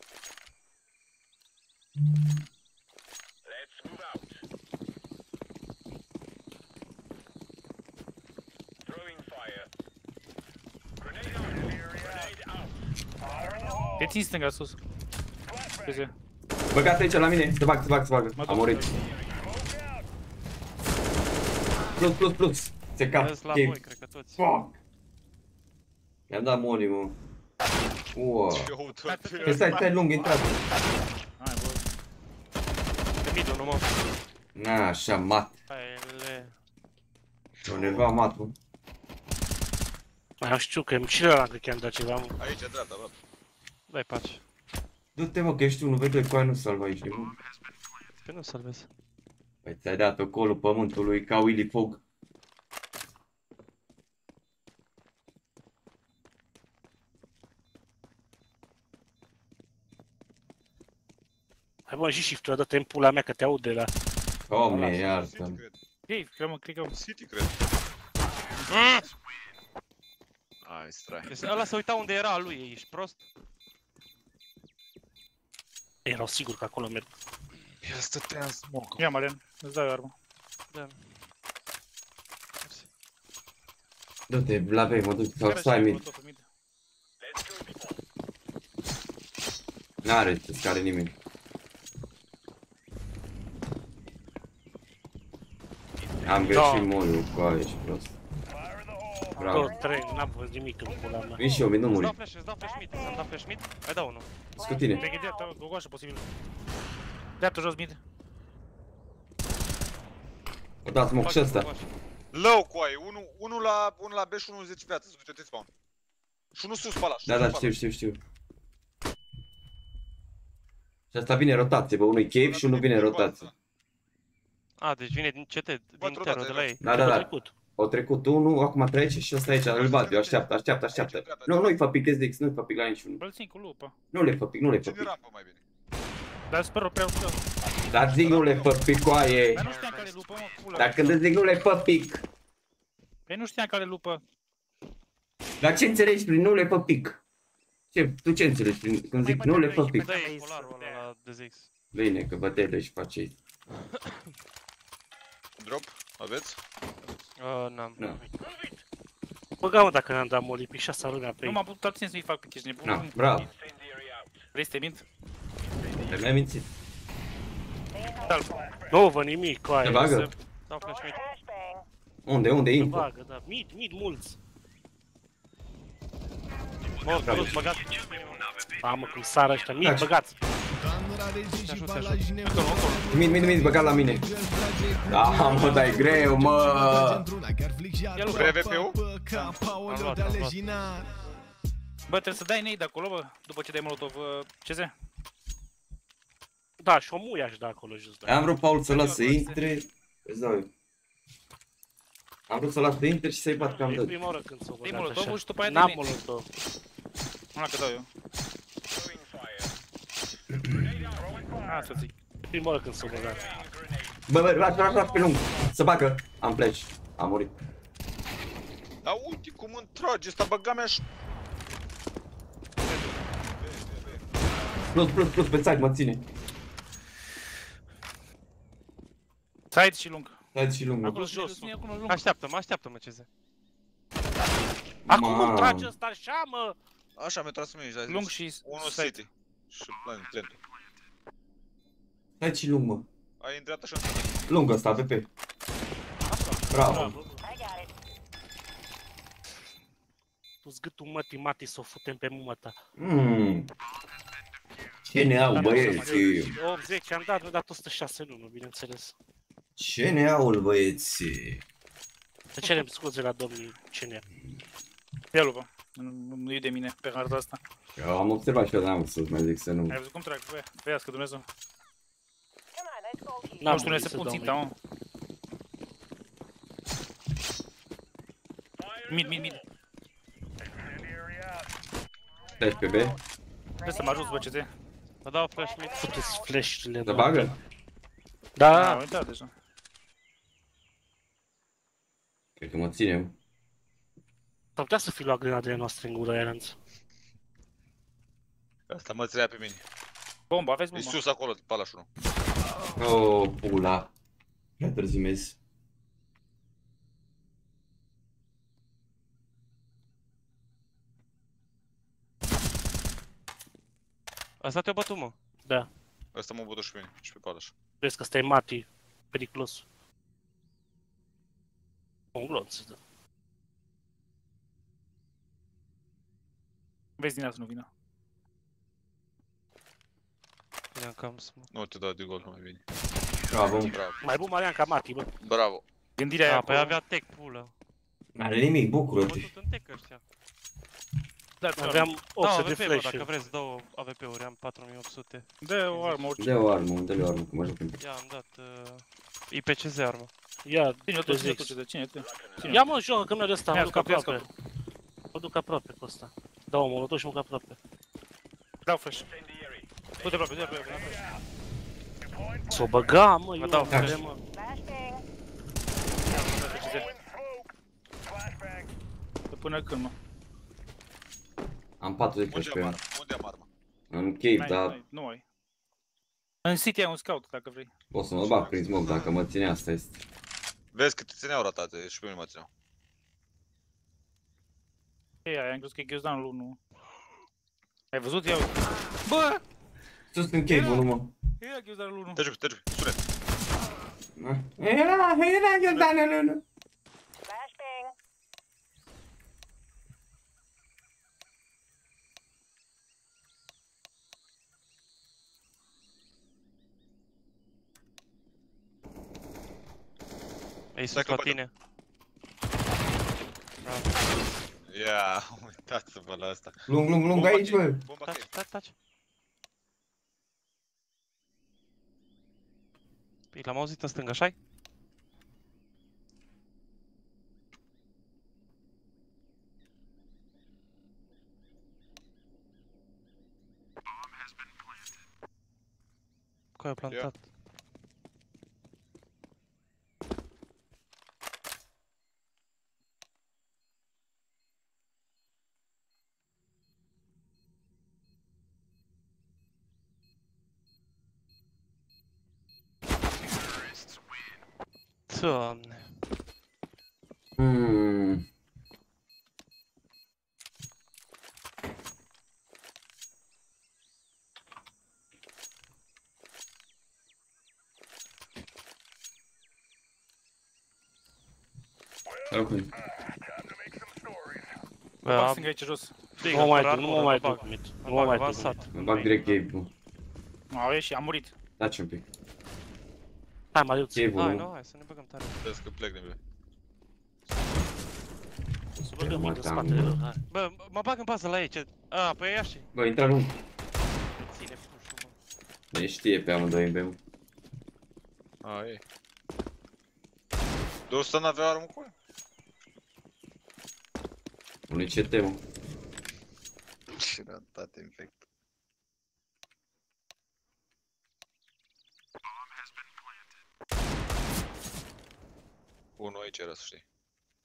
Te țin stânga sus. Vezi. Băgați aici la mine, se bagă. Am murit. Plus. Se cap. Vezi la voi, cred că toți. Fuck! I-am dat money, mă. Wow. Eu tot. Stai, lung, intrați. Hai, bă. Pe mid-ul, nu mă. Na, așa, mat. Haile. Undeva matul. Mai știu că cine ăla că i-am dat ceva, mă. Aici, dreapta, bă. Dai pace. Du-te, mă, că ești unul, vede cu aia nu salva aici, nebun. Pe nu salvez. Păi Păi ți-ai dat ocolul pământului ca Willy Fogg. Hai bă, și shift-ul, dă-te în pula mea că te aud de la... Doamne, iartă-mi. Ei, cred că... City, cred. Ai, strai. Deci ăla se uita unde era a lui, ești prost? Erau sigur că acolo merg. El stătea în smoke. Ia, Marian, îți dau eu armă. Da. Du-te, la B, mă duc, sau stai mid. N-are ce scare nimeni. Am greșit moliul cu aia, ești prost. Bravo. 2, 3, n-am văzut nimic în pula mea. Vin și eu, mid, nu muri. Îți dau flash mid, să-mi dau flash mid. Mai dau unul. Scu tine. Pe dreapta, gogoașă, posibil. Dreapta, jos, mid. O dat smoke și ăsta. Low cu aia, unul la B și unul 10 viață, să uite spawn. Și unul sus pe ăla. Da, știu. Și asta vine rotație, bă, unul cave și unul vine rotație. A, deci vine din CT, din terul de la ei. Da. O trecut unul, acum trece și ăsta aici, îl bat, eu așteaptă. Nu-i fă pic SDX, nu-i fă pic la niciunul. Îl țin cu lupă. Nu le fă pic. Ține rampă mai bine. Dar sper prea ușor. Dar zic nu le fă pic cu aie. Dar nu știam care lupă, mă, pula. Dar când îți zic nu le fă pic. Păi nu știam care lupă. Dar ce înțelegi prin nu le fă pic? Tu ce înțelegi prin când zic nu le fă pic? Dă-i polarul ăla la DZX. Bine, că bătele și face ei. Drop, aveți? N-am. Da. Băga mă dacă n-am dat moli, pișa să lumea pe Nu ei. m-am putut abține să-i fac pic, ești nebun. Da, bravo. Vrei să te mint? Te mi-ai mințit. Nu vă nimic cu aia. Te bagă? Dau flash mid. Unde? Se Info? bagă, da. Mid, mulți. Mort, băgat. Mamă, cum sară ăștia. Mid, băgați. Mid, băgat la mine. Da, mă, dar e greu, mă. Vrei AVP-ul? Am luat. Bă, trebuie să dai nade acolo, bă, după ce dai molotov, CZ. Da, și o muia aș da acolo jos. Da. Am vrut, Paul, să las să intre. Îți dau eu. Am vrut să las să intre și să-i bat cam E tot. prima oară când s-o Dai băgat molotovul așa. și după aia N-am dai nade. molotov. Nu, că dau eu. Asta zic. E prima oară când s-o băgat. Bă, las pe lung. Să bagă. Am pleci. Am murit. Dar uite cum îmi trage ăsta, băga mea și... Plus, pe side, mă ține. Side și lung. Side și lung. Acolo jos. Așteaptă-mă, CZ. Acum îmi trage ăsta așa, mă! Așa mi-a tras mie, ai Lung zis. și Unul side. City. Și plantul. Side și lung, mă. Ai în dreapta și în stânga. Lung ăsta, AVP. Bravo. Tu-ți gâtul mătii, s-o futem pe mumă ta. Ce ne au, băieții? 80, am dat 106 în 1, bineînțeles. Ce ne au, băieții? Să cerem scuze la domnii CNA. Ia lupă. Nu e de mine pe harta asta. Eu am observat și eu, n-am să mai zic să nu. Ai văzut cum trag? Ferească Dumnezeu. N-am Nu știu, ne murit se pun să ținta, dau mă. Mid. Stai pe B. Trebuie să mă ajut, bă, CZ. Mă dau flash mid. Futeți flash-urile. Să bagă? Da. Am uitat deja. Cred că mă ținem. S-ar putea să fi luat grenadele noastre în gură, Erenț. Asta mă țirea pe mine. Bomba, aveți E bomba. sus acolo, pe ăla și unul. Oh, pula. Prea târziu mezi. Asta te-a bătut, mă. Da. Ăsta mă bătut și pe mine, și pe Palaș. Vezi că ăsta e Mati, periculos. Un glonț, da. Vezi din asta, nu vină. Bine, cam smut. Nu te dau de gol, mai bine. Bravo. Bravo. Mai bun Marian ca Mati, bă. Bravo. Gândirea aia Păi acolo. avea tech pulă. N-are nimic, bucură-te. Bătut în tech ăștia. Da, Aveam 800 de AVP, bă, flash. dacă vreți, două AVP-uri, am 4800. Dă o armă, orice. Dă-o armă, dă-le o armă, că mă joc în Ia, am dat IPCZ armă. Ia, Ține-o, ține-o. Ia mă, joc, că merge ăsta, mă Ia duc scap, ia aproape. Mă duc aproape cu ăsta. Dau molotov și mă duc aproape. Dau flash. Du-te aproape, du-te aproape. S-o băga, mă, Mă dau flash. mă. Până când, mă? Am 40 Unde pe am el. armă? Unde am armă? În cave, dar Nu ai. În City ai un scout, dacă vrei. pot să mă bag prin smoke dacă mă ține, asta este. Vezi că te țineau ratate și pe mine mă țineau. Ei, am crezut că e ghiozdanul 1. Ai văzut? Ia uite. Bă! Sus în cave-ul, mă. Ia ghiozdanul 1. Te juc, sunet. Era ghiozdanul 1. Ei sus la tine. Ia, uitați-vă la asta. Lung aici, bă. Bomba Taci, cave. taci, taci. Păi l-am auzit în stânga, așa-i? Cu aia plantat. Doamne. Bă, am stânga aici jos. Frig, Nu mai apărat, duc, nu mă mai duc, bag. mit. Mă Nu mă bag mai duc. avansat. Mă bag direct cave-ul. Au ieșit, am murit. Taci un pic. Hai, Mariuț. Hai, Cave-ul. nu, hai să ne băgăm tare. Vezi că plec din B. Să băgăm mit în spatele lor, hai. Bă, mă bag în bază la ei, ce... A, păi ia și. Bă, intra lung. Ține pușul, mă. Ne știe pe amândoi în B. A, ei. De 100 n-avea armă cu ea? Unui CT, mă. Și ratat infect. Unul aici era, să știi.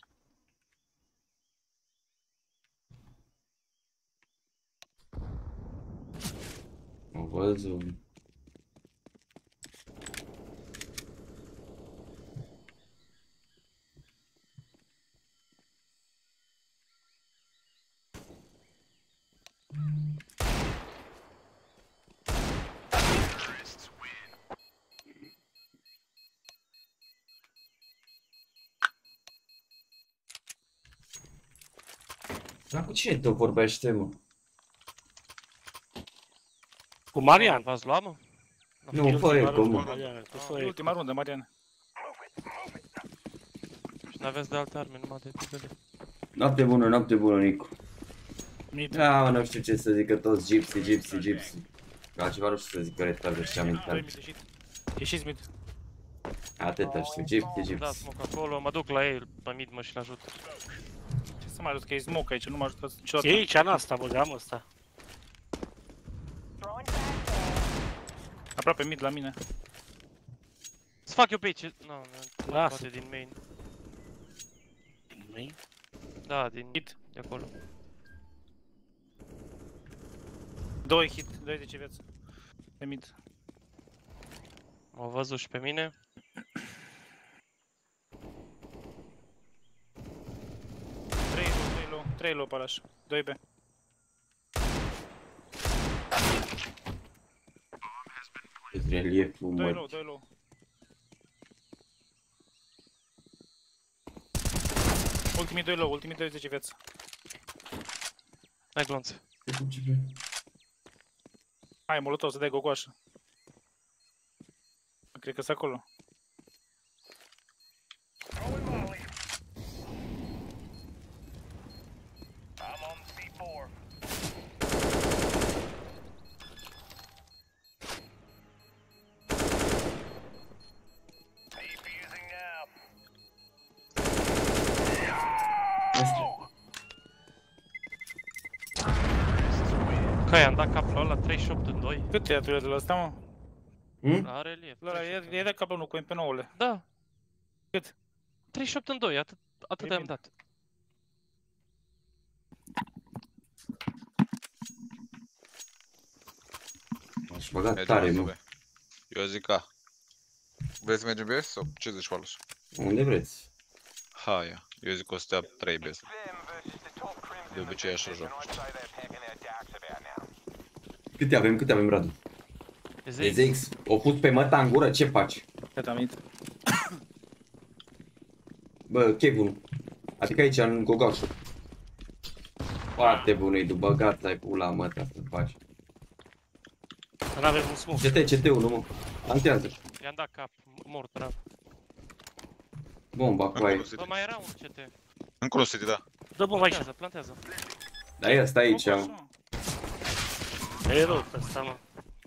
Am văzut. Dar cu cine te vorbește, mă? Cu Marian. V-ați luat, mă? Nu, fă eco, mă. Marian, cu fă eco. Ultima rundă, Marian. Și n-aveți de alte arme, numai de pibele. Noapte bună, Nicu. Mid. Da, nu știu ce să zică toți, gypsy. Altceva nu știu să zică retarde și Doi mental. mid, ieșit. Ieșiți mid. Atâta știu, gypsy. Da, smoke acolo, mă duc la el, pe mid mă și-l ajut. Ce să mă ajut, că e smoke aici, nu mă ajută E niciodată. aici, în asta, băgam ăsta. Aproape mid la mine. Să fac eu pe aici, nu, Lasă. poate din main. Măi, Da, din Hit. de acolo. 2 hit, 20 viață. Pe mid. M-au văzut și pe mine. Trei low palaș. 2B. Relieful, 2 mă. low, 2 low. Ultimii 2 low, ultimii 20 viață. Hai glonț. Hai, molotov să dai gogoașă. Cred că sunt acolo. Băi, am dat cap la ăla 38 în 2. Cât e aturile de la ăsta, mă? La relief. La e de cap la 1 cu MP9-ule. Da. Cât? 38 în 2, atât am dat. Aș băga tare, mă. Eu zic ca. Vrei să mergem BS sau ce zici, Valus? Unde vreți? Hai, eu zic că o să stea 3 BS. De obicei așa joc. Câte avem, Radu? EZX. O pus pe măta în gură, ce faci? Cât am intrat? Bă, Kevin. Adică aici, în gogașul. Foarte bună, du băgat, ai pula măta să faci. Că n-avem un smoke. CT-ul, nu mă. Antează. I-am dat cap, mort, bravo. Bomba cu aia. Bă, mai era un CT. Încolo City, da. Dă bomba aici. Plantează. Dar e ăsta aici. E rău ăsta, mă.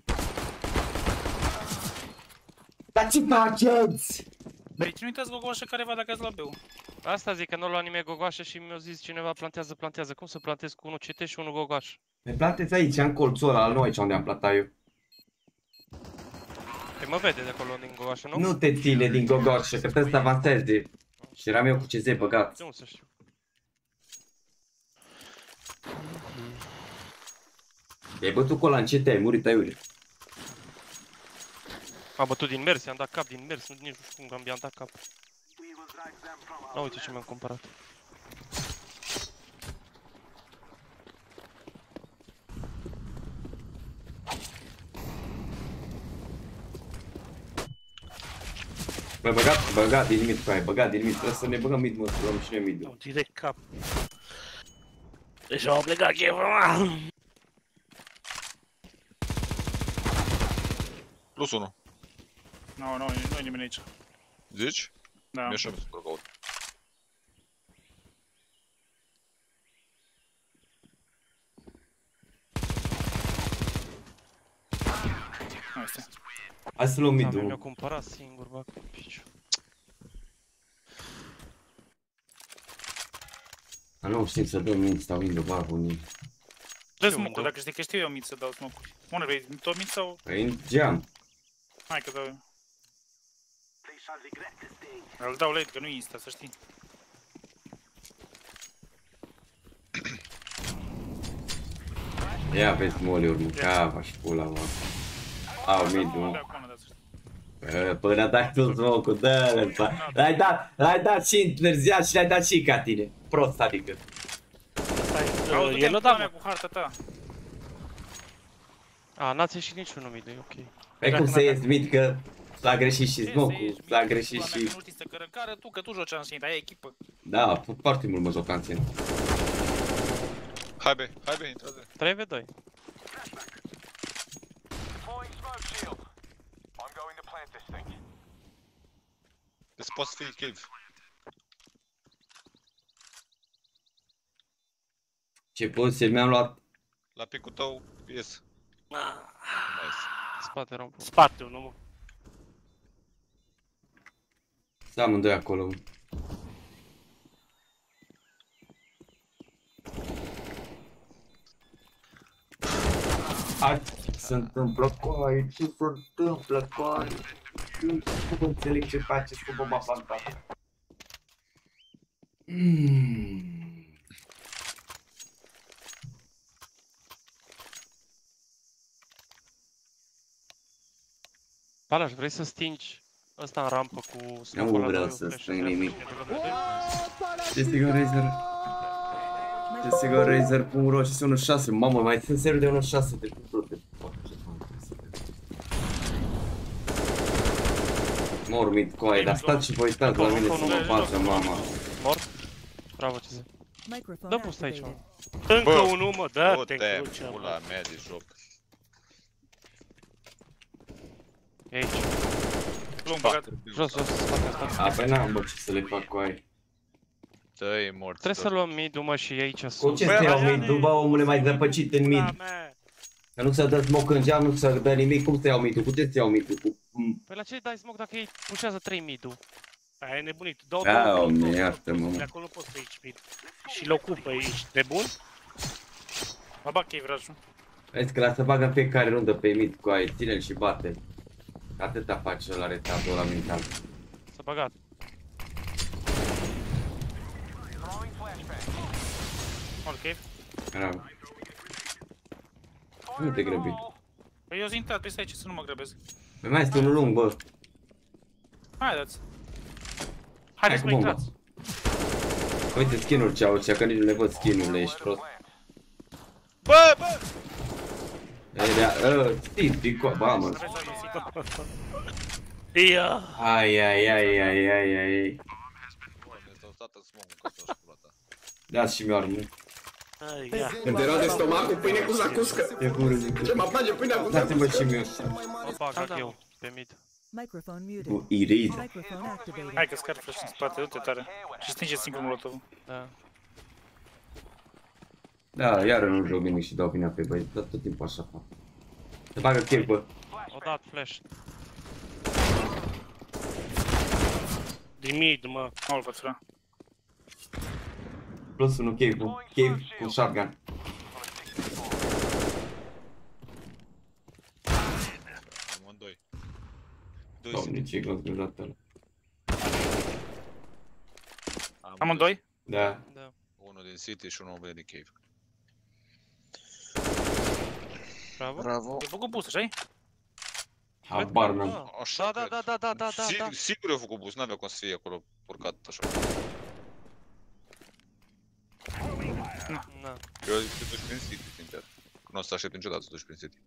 Dar ce faceți? Băi, ce nu uitați gogoașă careva dacă ați la B-ul. Asta zic, că nu lua nimeni gogoașă și mi-a zis cineva plantează. Cum să plantez cu unul CT și unul gogoaș? Me plantezi aici, în colțul ăla, nu aici unde am plantat eu. Păi mă vede de acolo din gogoașă, nu? Nu te ține din gogoașă, că trebuie să avanseze. Și eram eu cu CZ băgat. Nu să știu. I-ai bătut cu ăla în CT, ai murit aiure. Am bătut din mers, i-am dat cap din mers, nici nu știu cum i-am dat cap. Uite ce mi-am cumpărat. Bă, băgat din mid, cu aia, băgat din mid, trebuie să ne băgăm mid, mă, să luăm și noi mid-ul. Direct cap. Deja au plecat chefă, Plus 1. Nu e nimeni aici. Zici? Da. Mi-așa mi se caut. Hai să luăm Mi-a mid-ul. cumpărat singur, bă, cu piciu. A, nu știm să dăm mid, stau window bar unii. Dă smoke-ul, dacă știi că știu eu mid să dau smoke-uri. Unde vrei, tot mid sau? Păi în geam. Hai că dau eu. Îl dau late, că nu e insta, să știi. Ia pe small-uri, mâncava și pula, mă. Au mid-ul. Până dai tu smoke-ul, dă-l, l-ai dat și întârziat și l-ai dat și ca tine. Prost, adică. E lăda cu harta ta. A, n-ați ieșit niciunul mid, e ok. Pe cum să ies mid, că s-a greșit și smoke-ul, s-a greșit și... Nu știi să cărăcară tu, că tu joci Ancient, ai echipă. Da, foarte mult mă joc Ancient. Hai be, intră-te. 3v2. Deci poți fi cave. Ce poziție mi-am luat? La picul tău, ies. Nice. Spate era un punct. Spate, nu mă. Da, amândoi acolo. Hai, se întâmplă cu aia, ce se întâmplă cu aia? Nu înțeleg ce faceți cu bomba fantastă. Palaș, vrei să stingi ăsta în rampă cu Nu vreau să sting nimic. Ce sigur Razer? Ce sigur Razer.ro și sunt 1.6. Mamă, mai sunt server de 1.6 de fructe. Mor mid cu aia, dar stați și vă uitați la mine să mă față, mama. Mort? Bravo, ce zic. Dă boost aici, mă. Încă unul, mă, dă-te Du-te, crucea, pula mă. mea de joc. E aici. Luăm băgat. Jos, spate. A, păi n-am, bă, ce să le fac cu aia. Dă-i morți. Trebuie să luăm mid-ul, mă, și aici Cu sus. ce să iau mid-ul, bă, omule, mai zăpăcit în mid? Că nu se dă smoke în geam, nu se dă nimic, cum să iau mid-ul? Cu ce să iau mid-ul? Păi la ce dai smoke dacă ei pușează 3 mid-ul? Aia e nebunit. Dau Doamne, iartă-mă, de mă. acolo poți să iei mid. Și-l ocupă aici. De bun? Mă bag cave rush-ul. Vezi că lasă bagă în fiecare rundă pe mid cu aia, ține-l și bate. Atâta face ăla retardul ăla mental. S-a băgat. Ok. Bravo. Nu te grăbi. Păi eu zic intrat peste aici să nu mă grăbesc. Păi mai este unul lung, bă. Haideți. Haideți cu mă bomba. intrați. Uite skin-uri ce au, că nici nu le văd skin-urile, ești prost. Bă, bă! Știi, ba, mă. Ia! Ai. Dați și mi-o armă. Înterrat de stomac cu pâine cu zacuscă. E pur zic. Ce mă place pâinea cu zacuscă. Dați-mă și mie. Mă bag eu pe mid. Cu iriz. Hai că scar flash în spate, du-te tare. Și stinge singur molotovul. Da. Da, iară nu joc nimic și dau vina pe băi, dar tot timpul așa fac. Se bagă kill, bă. O dat flash. Din mid, mă. Nu-l văd, frate. Plus unul cave cu shotgun. Amândoi. Doamne, ce glonț ăla. Amândoi? Da. Unul din City și unul din Cave. Bravo. Ai făcut boost, așa-i? Habar n-am. Așa, Da. Sigur eu făcut boost, n-avea cum să fie acolo urcat așa. Na. Eu zic că te duci prin City, sincer. Că nu o să aștept niciodată să duci prin City.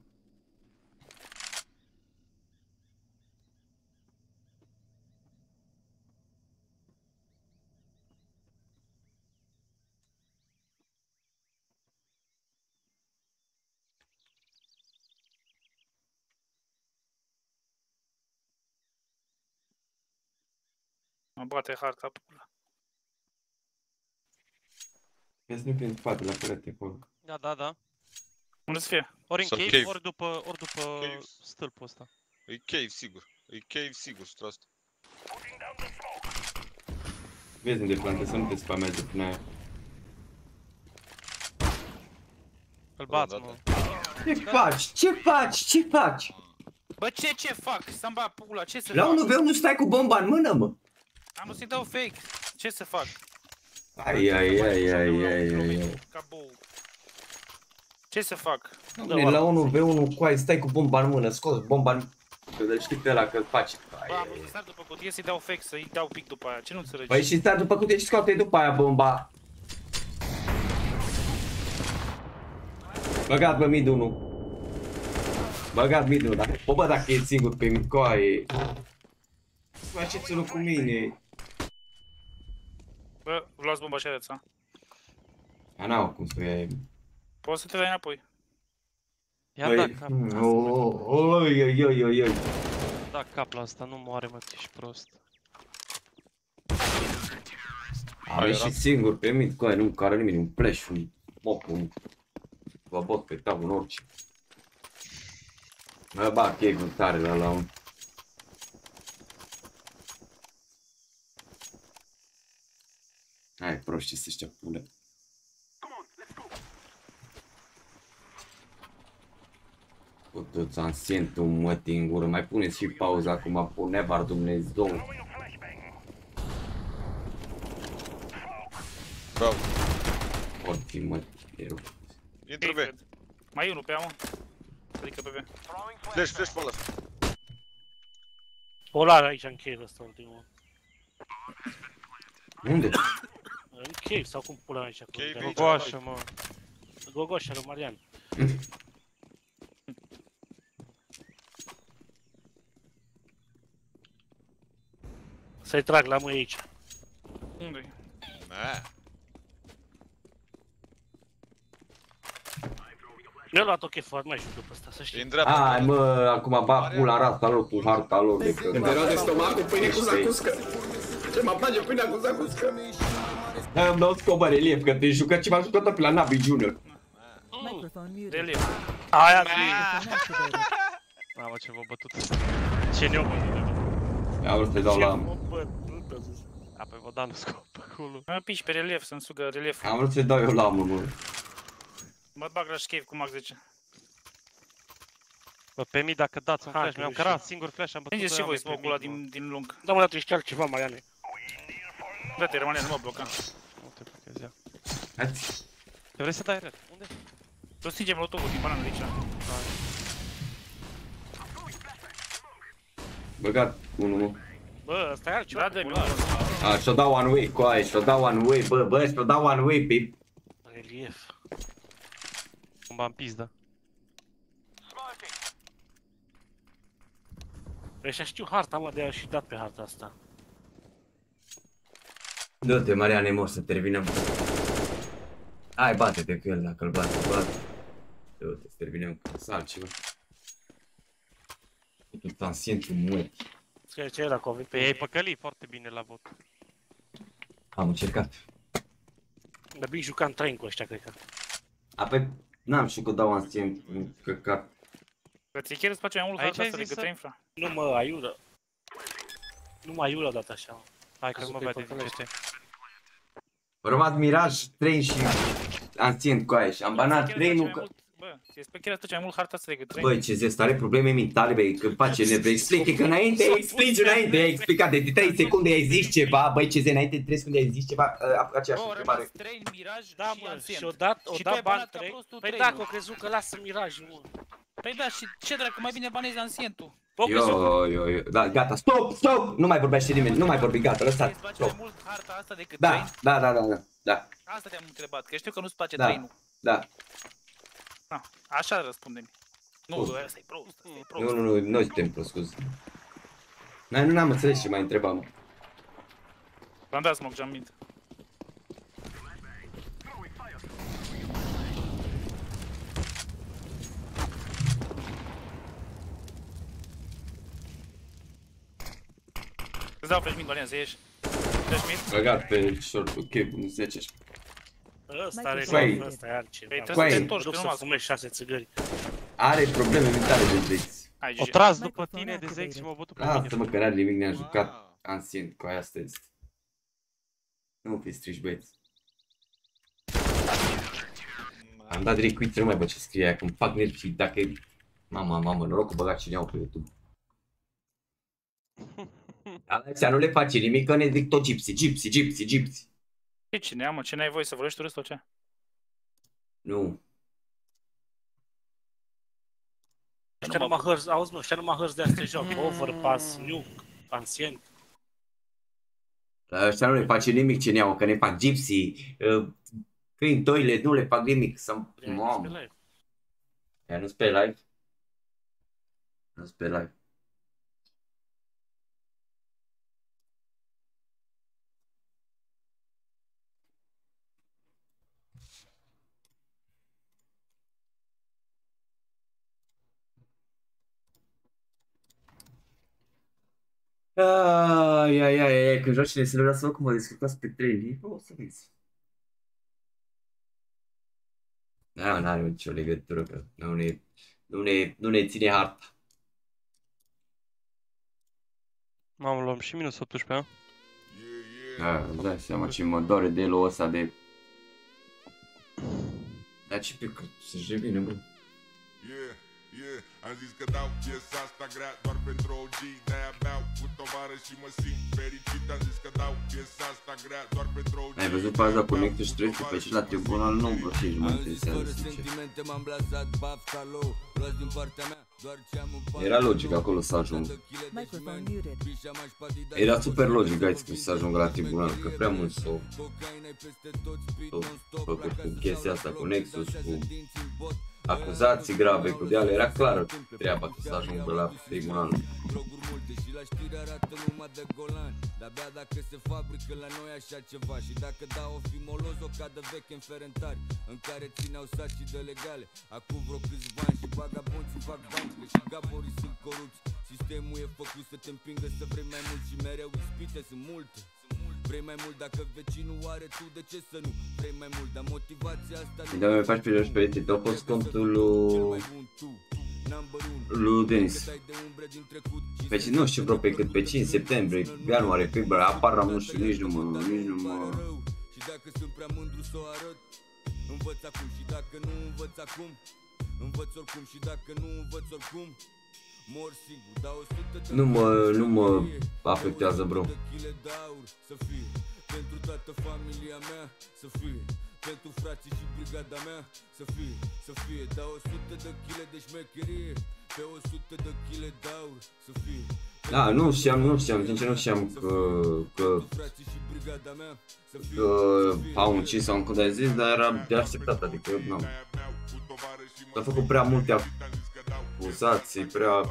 Mă bate harta pula. Vezi nu prin spate, la perete acolo. Da. Unde să fie? Ori în Sau cave, cave. ori după Cave. stâlpul ăsta. E Cave, sigur. E Cave, sigur, 100%. Vezi unde plante, să nu te spameze prin aia. Îl bați, mă. Ce faci? Bă, ce fac? Să-mi bat pula, ce să La fac? 1v1 nu stai cu bomba în mână, mă. Am să-i dau fake. Ce să fac? Ai. Ca bou. Ce să fac? Doamne, la 1v1 cu ai, stai cu bomba în mână, scos bomba în... Că îl știi pe ăla că îl faci. Bă, am să sar după cutie să-i dau fake, să-i dau pic după aia. Ce nu înțelegi? Păi și stai după cutie și scoate după aia bomba. Băgat pe mid 1. Băgat mid 1, bă, dacă e singur pe mid, coaie. Faceți unul cu mine. Bă, luați bomba și adeța. A, n-au cum să o ia. Poți să te dai înapoi. Ia da cap. Oi. Da cap la asta, nu moare, mă, ești prost. A ieșit singur pe mid, coaie, nu care nimeni, un flash, un mop, un... Vă bot pe tab, un orice. Mă bag cave-ul tare la un... Hai, proști să ăștia pule. Putu-ți ansientul mătii în gură, mai puneți și pauza acum, pune var Dumnezeu. Bravo. Orfi mătii, rău. Intră B. Mai e unul pe ea, mă. Adică pe B. Flash pe ăla. Polar aici în cave ăsta ultimul. Unde? În cave sau cum pula aici acolo. Cave, De- Gogoașă, mă. Gogoașa lui Marian. Să-i trag la mâini aici. Unde-i? Mi-a luat o chefă, mai știu după asta, să știi. E în dreapta. Hai mă, acum bag pula în rasta lor cu harta lor de că... Înterrat de stomac cu pâine cu zacuscă. Ce mă place pâinea cu zacuscă. Hai, îmi dau scopă relief, că te jucă ceva jucător pe la Navi Junior. Relief. Aia zi! Mamă, ce v-a bătut. Ce ne-o bătut? Ia vreau să-i dau la... Ce-mă bătut, a zis. A, păi vă dam scop acolo. Mă piși pe relief, să-mi sugă relief. Am vrut să-i dau eu la mă. Mă bag la cave cu Max 10. Bă, pe mii dacă dați un Hai, flash, că mi-am știu. cărat singur flash, am bătut Prindeți și doi voi oameni pe smoke-ul ăla mid, din lung. Da, mă, la trișteal ceva, Mariane. Da-te, Rămâne, nu mă bloca. Nu te blochezi, ia. Hai-ți. Te vrei să dai red? Unde? Tu stingem lotovul din banană de aici. Băgat unul, mă. Bă, ăsta e altceva. Da, de popular. A, și-o dau one way, coaie, și-o dau one way, bă, și-o dau one way pe... Relief. Cumva în pizdă. Ăștia știu harta, mă, de-aia și dat pe harta asta. Du-te, Mariane, mor, să terminăm. Hai, bate-te cu el, dacă-l bate. Du-te, să terminăm cu altceva. Tot ansientul muet. Scrie ce era COVID. Pe ei păcăli foarte bine la vot. Am încercat. Dar bine jucam train cu ăștia, cred că. Apoi, n-am știut că dau ansient, căcat. Că ți-e chiar îți face mai mult Aici harta ai asta zis decât să- infra. Nu mă aiură. Nu mă aiură odată așa, mă. Hai că Crezut nu că mă e vede păcălește. ce este. Urmat Miraj, train și ansient cu aia și am banat trainul că... Bă, ți-e chiar îți face mai mult harta asta decât train. Băi, ce zest, are probleme mentale, băi, că face ne vrei explici, că înainte explici, înainte, ai explicat de 3 secunde ai zis ceva, băi, ce zi, înainte de 3 secunde ai zis ceva, aceeași Bă, întrebare. rămas train, Miraj Da, și mă, Ancient. și o dat Și tu ai bani banat ca 3. prostul Păi trainul. dacă o crezut că lasă mirajul, mă. Păi da, și ce dracu, mai bine banezi Ancientul. Eu, da, gata, stop, nu mai vorbește nimeni, nu mai vorbi, gata, lăsați, Îți face mai stop. mult harta asta decât Da, train? da. Asta te-am întrebat, că știu că nu-ți place Da. trainul. Da. Na, așa răspunde-mi. Nu, Prost. ăsta e prost, ăsta e prost. Nu, noi suntem prost, scuze. Noi nu n-am înțeles ce mai întrebam, mă. V-am dat smoke, jump mid. Îți dau flash mid, Marian, să ieși. Flash mid. Băgat pe short, ok, bun, 10. Ăsta are Păi, loc, ăsta e altceva. păi, mă. trebuie să te întorci, Duc că nu să m-a fumezi 6 țigări. Are probleme mentale de Zex. Hai, O GG. tras după tine de Zex și m-a bătut pe Lasă mine. mă că n-are nimic, ne-am jucat ansient, cu aia asta este. Nu fiți triși, băieți. Am dat direct quit, nu mai văd ce scrie aia, că îmi fac nervi și dacă e... Mamă, norocul băgat cine iau pe YouTube. Alexia nu le face nimic, că ne zic tot gypsy. E cine, mă, ce n-ai voie să vorbești tu râs sau ce? Nu. Ăștia numai hărți, auzi mă, ăștia numai hărți de astea joc. Overpass, nuke, ancient. La ăștia nu le face nimic ce ne iau, că ne fac gypsy, clean toilet, nu le fac nimic, să-mi... Mamă. Ea nu-s pe live? Nu-s pe live. Ai, când joci cine se le să văd cum mă descurcați pe 3 lei, o să vezi. Da, n-are nicio legătură, că nu ne ține harta. Mamă, luăm și minus 18, a? Da, îți dai seama ce mă doare de elul ăsta de... Dar ce pe cât să-și revine, bă. Am zis că dau piesa asta grea doar pentru OG, de-aia beau cu tovară și mă simt fericit. Am zis că dau piesa asta grea doar pentru OG. Ai văzut faza Connected și treci pe și la tribunal, nu vă știi, mă interesează, sincer. Era logic acolo să ajung. Era super logic, guys, să ajung la tribunal, că prea mult s-au făcut cu chestia asta, cu Nexus, cu acuzații grave, cu deale, era clară treaba că să ajungă la tribunal. La știri arată numai de golan, de-abia dacă se fabrică la noi așa ceva. Și dacă dau o fi Molozo ca de vechi în ferentari, în care țineau sacii de legale acum vreo câțiva ani. Și vagabonții fac bani, că și gaborii sunt corupți. Sistemul e făcut să te împingă să vrei mai mult și mereu ispite sunt multe. Vrei mai mult dacă vecinul are, tu de ce să nu vrei mai mult? Dar motivația asta Da, mai faci pe jos pe rețet, a fost contul lui Denis. Pe nu știu vreo pe cât, pe 5 septembrie, ianuarie, februarie, apar nu știu, nici nu mă... Și dacă sunt prea mândru să o arăt, Învăț acum și dacă nu învăț acum, învăț oricum și dacă nu învăț oricum, mor singur, dau 100 de Nu mă afectează, bro. chile de aur să fie pentru toată familia mea, să fie pentru frații și brigada mea, să fie dau 100 de chile de șmecherie pe 100 de chile de aur, să fie. Da, nu știam, sincer nu știam că au încis sau încă de zis, dar era de așteptat, adică n-am. S-au făcut prea multe acuzații, prea...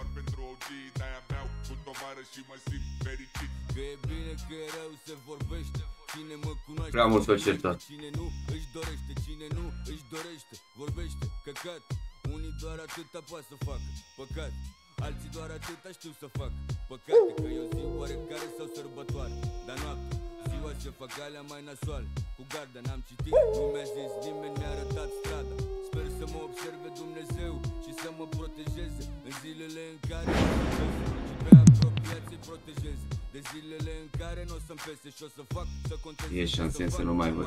Prea mult s-au certat. Cine nu își dorește, cine nu își dorește, vorbește, căcat. Unii doar atâta poate să facă, păcat. Alții doar atâta știu să fac păcate, că e o zi oarecare sau sărbătoare, dar noapte, ziua ce fac alea mai nasoale. Cu garda n-am citit, nu mi-a zis nimeni, mi-a arătat strada. Sper să mă observe Dumnezeu și să mă protejeze în zilele în care și pe apropiați să-i protejeze. De zilele în care n-o să-mi pese și o să fac să conteze. E șanse să nu mai văd.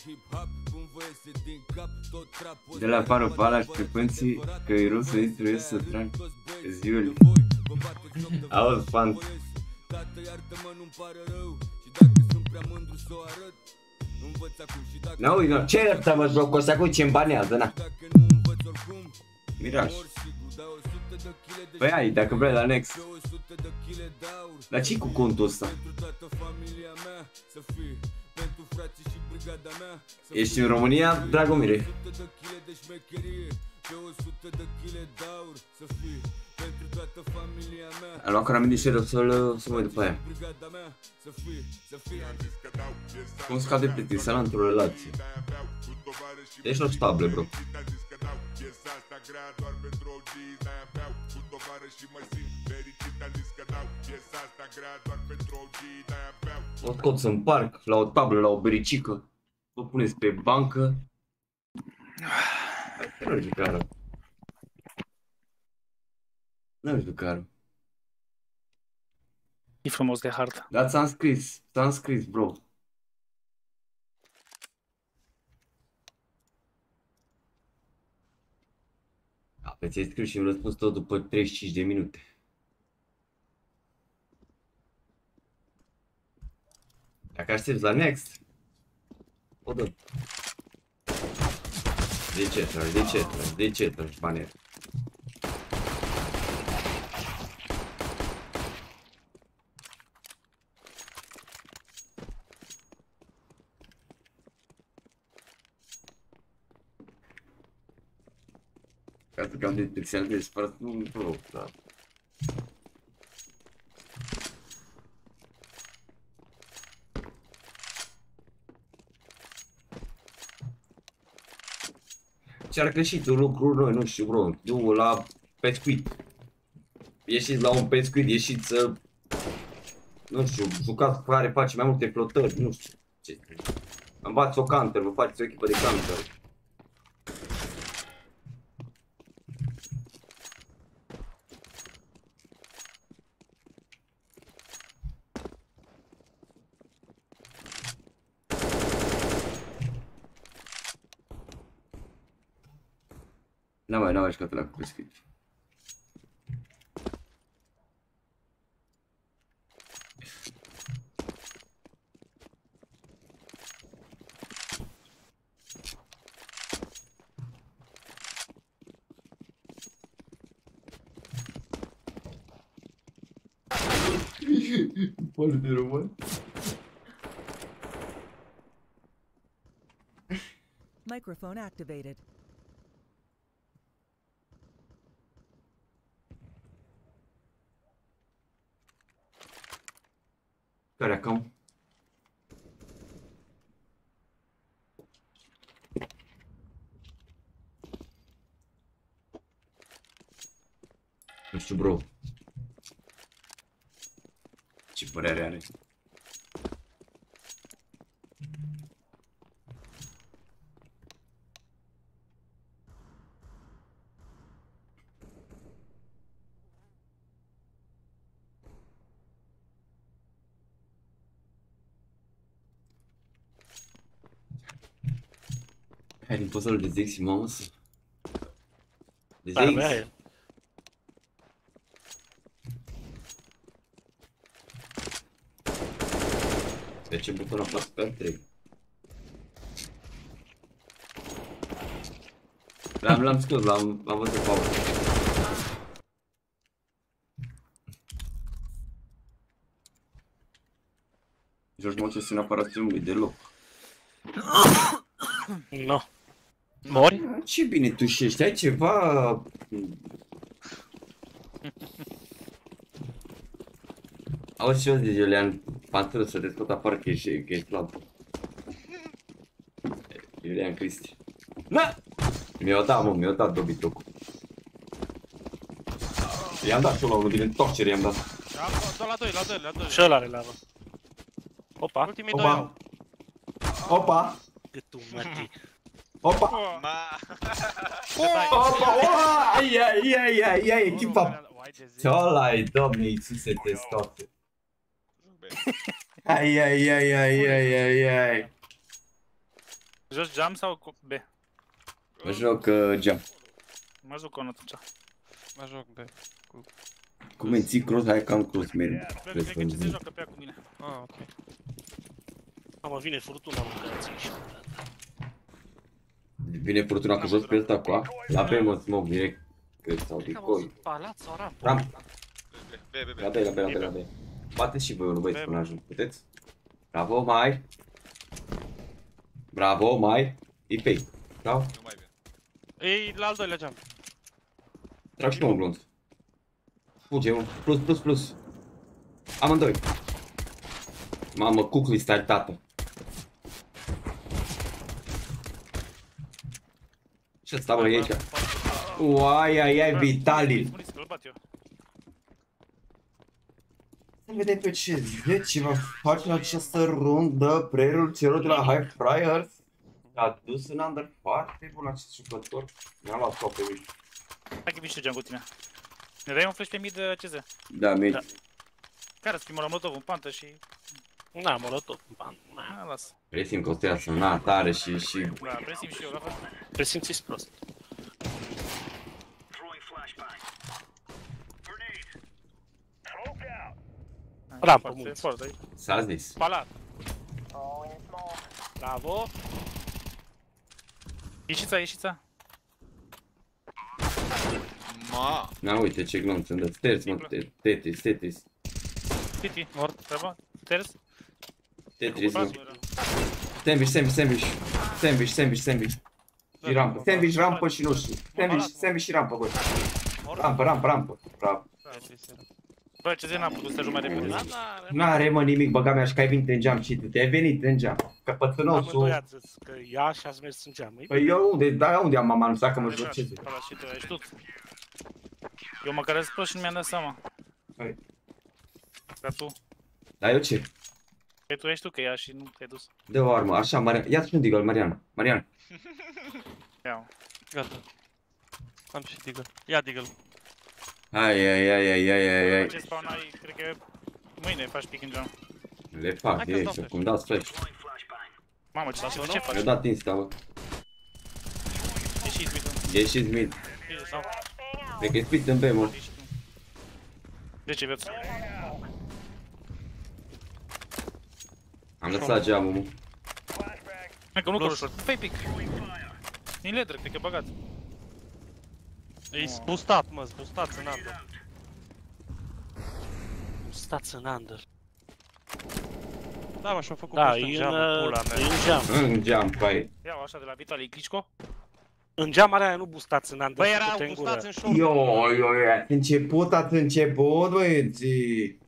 De la pară pala și frecvenții că e rău să trebuie să trag ziul. Auzi, fan. Tată, iartă-mă, nu-mi pare rău. Și dacă sunt prea mândru să o arăt, învăț acum și dacă... N-auzi, ce iertă-mă, jocul ăsta cu ce-mi banează, na. Miraj. Păi ai, dacă vrei la Next. Dar ce-i cu contul ăsta? Ești în România, Dragomire? Am luat caramel de șeră să mă uit după aia. Cum scade plictiseala într-o relație? Ești la stable, bro. O scoți în parc, la o tablă, la o bericică. O puneți pe bancă. Nu știu care. Nu știu care. E frumos de hartă. Dar ți-am scris, bro. Pe ți-ai scris și îmi răspuns tot după 35 de minute. Dacă aștepți la Next, o dăm. De ce tragi baner? Ca să cam de pixel de spart, nu rog, da. Ce-ar greșit un lucru noi, nu știu, bro, du la pescuit. Ieșiți la un pescuit, ieșiți să, nu știu, jucați care face mai multe flotări, nu știu ce. Învați o counter, vă faceți o echipă de counter. N-am mai jucat la pescuit. Foarte român. Microphone activated. Care acum? Nu știu, bro. Ce părere are? Hai din pozorul de Zix, mamă. De Dar Zix. avea el. De ce buton apăs pe întreg? L-am scos, l-am văzut pe aur. Joci mă ce sunt aparațiunului deloc. No. Mori? Ce bine tușești, ai ceva... Auzi ce o zice, Iulian, Pantură să te scot afară că e slab. Iulian Cristi. Na! Mi-o dat dobitocul. I-am dat și eu la unul din întorcere, i-am dat. La 2. Și ăla are lavă. Opa. Ultimii 2 au. Opa! Gâtul mătii. Opa! Opa! Ai, echipa! Ce-o-lai, Doamne Iisuse, te stoate! Ai. Joci geam sau B? Mă joc geam. Mă joc con atunci. Mă joc B. Cum îmi ții cross, hai că am cross merg. Cred că ce se joacă pe ea cu mine. Ah, ok. Mă vine furtuna, mâncați și Vine furtuna că jos pe ăsta cu A. La B mă smoke direct. Cred sau decoy. palat sau ramp? Ramp. B. La B. Bateți și voi unul, băieți, până ajung. Puteți? Bravo, mai. Bravo, mai. E fake. Bravo. Nu mai bine. E la al doilea geam. Trag și eu un glonț. Fuge, mă. Plus. Amândoi. Mamă, cucli stai, tată. Ce ăsta, bă, e aici? Ai, Vitali. Să vedem pe ce va face în această rundă preierul celor de la High Flyers. A dus în under foarte bun acest jucător. Mi-a luat scop pe mine. Hai că vin și geam cu tine. Ne dai un flash pe mid CZ? Da, mid. Care să fii molotov în pantă și... Na, molotov în pantă. Na, lasă. Presim că o să iasă, na, tare și... Da, presim și eu, la fel. Presimțiți prost. Rampă, mulți. S-a zis. Palat. Bravo. Ieșița. Ma. Na, uite ce glonț îmi dă. Stairs, mă, Tetris. Titi, mort, treaba. Stairs. Tetris, mă. Sandwich. Și rampă. Sandwich, rampă și nu știu. Sandwich și rampă, bă. Rampă. Bravo. Bă, CZ n-am putut să te ajung mai repede. N-are, mă, nimic, băga mea și că ai venit în geam și tu te-ai venit în geam. Căpățânosul. Amândoi ați zis că ia și ați mers în geam. Păi eu unde am mama anunțat că mă joceze? Ăla și tu, ești tu. Eu măcar îți spus și nu mi-am dat seama. Hai. Ca tu. Dar eu ce? Că tu ești tu, că ea și nu te-ai dus. Dă o armă, așa, Marian. Ia-ți un deagle, Marian. Ia-o. Gata. Am și deagle. Ia deagle. Ai. Ce spawn ai, cred că mâine faci pick în geam. Le fac direct și acum dați flash. Mamă, ce faci? Eu dat insta, bă. Ieșiți mid. Ieșiți mid. Sau? Cred că e split în B, mă. De ce viață? Am lăsat geamul, mă. Hai că nu corul short. Fai pick. Din ledră, cred că băgat. E boostat, mă, boostați în under. Stați în under. Da, mă, și-a făcut Da, boost în geam, pula mea. e în geam. În geam, pai. Ia-o așa de la Vitali Klitschko. În geamarea aia nu bustați în under. Băi, erau bustați în short. Ați început, băieții.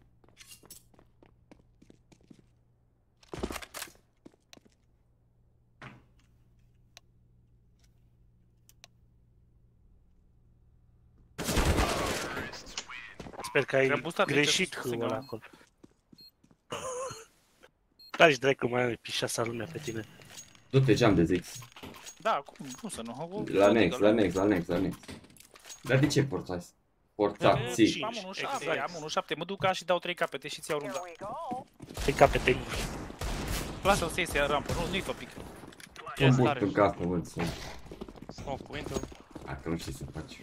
Sper că ai greșit hâul ăla acolo. Dai-și dracu, mai ai pișa să lumea pe tine. Du-te geam de Zix. Da, cum să nu? La next. Dar de ce forțați? Forțați. Am 1-7, mă duc ca și dau 3 capete și ți iau runda. 3 capete. Lasă-l să iese rampă, nu-i fă pic. Yes, mult tare. în casă, mă, sunt. Smoke window. Dacă nu știi să faci.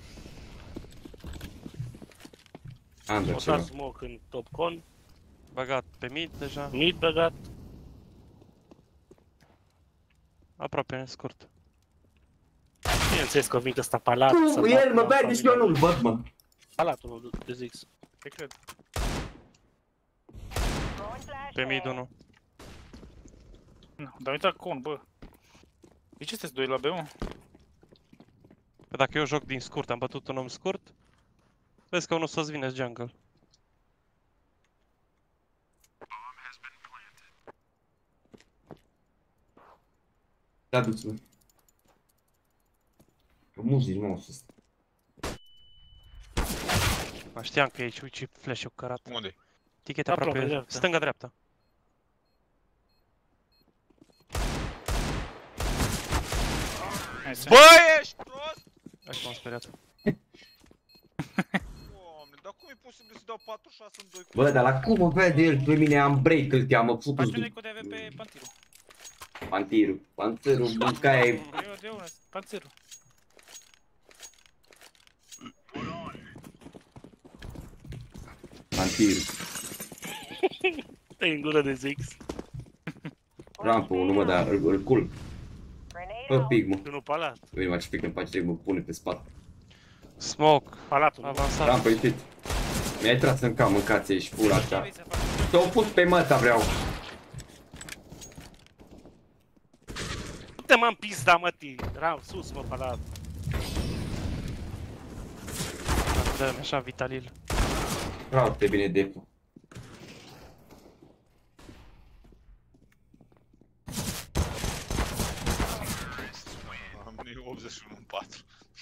O Under dat ceva. smoke în top con. Băgat pe mid deja. Mid băgat. Aproape scurt. Bineînțeles că vin ăsta palat. Cum? El mă bea, nici eu nu-l văd, mă. Palatul de Zix. Te cred. Pe mid 1. Dar uita con, bă. De ce sunteți doi la B, mă? Că dacă eu joc din scurt, am bătut un om scurt, vezi că unul să-ți vine jungle. Da, du-ți, mă. Că muzici, mă, sus. Mă știam că e aici, uite ce flash-ul cărat. Unde? Tichete Aproape, aproape, dreapta. stânga-dreapta. Bă, ești prost? Așa m-am speriat. Doamne, dar cum e posibil să dau 46 în 2 cu... Bă, dar la cum mă vede el pe mine, am break, îl cheamă, futu-ți. Faci unde cu de pe Pantiru. Pantirul, pantirul, mâncaia e... Eu de una, Pantiru. Pantirul. Te-ai în gură de Zix. Rampă, unul, mă, dar îl culc. Bă, pig, mă. Unul palat. Uite, mă, ce pic îmi face, mă pune pe spate. Smoke. Palatul. Avansat. Rampă, ieșit. Mi-ai tras în cam, mâncați, ești pula ta. S-au pus pe măta, vreau. Du-te, mă, în pizda, mă, Ram, sus, mă, palat. Dă-mi așa Vitalil. Foarte bine, Defu. Am 81 în 4.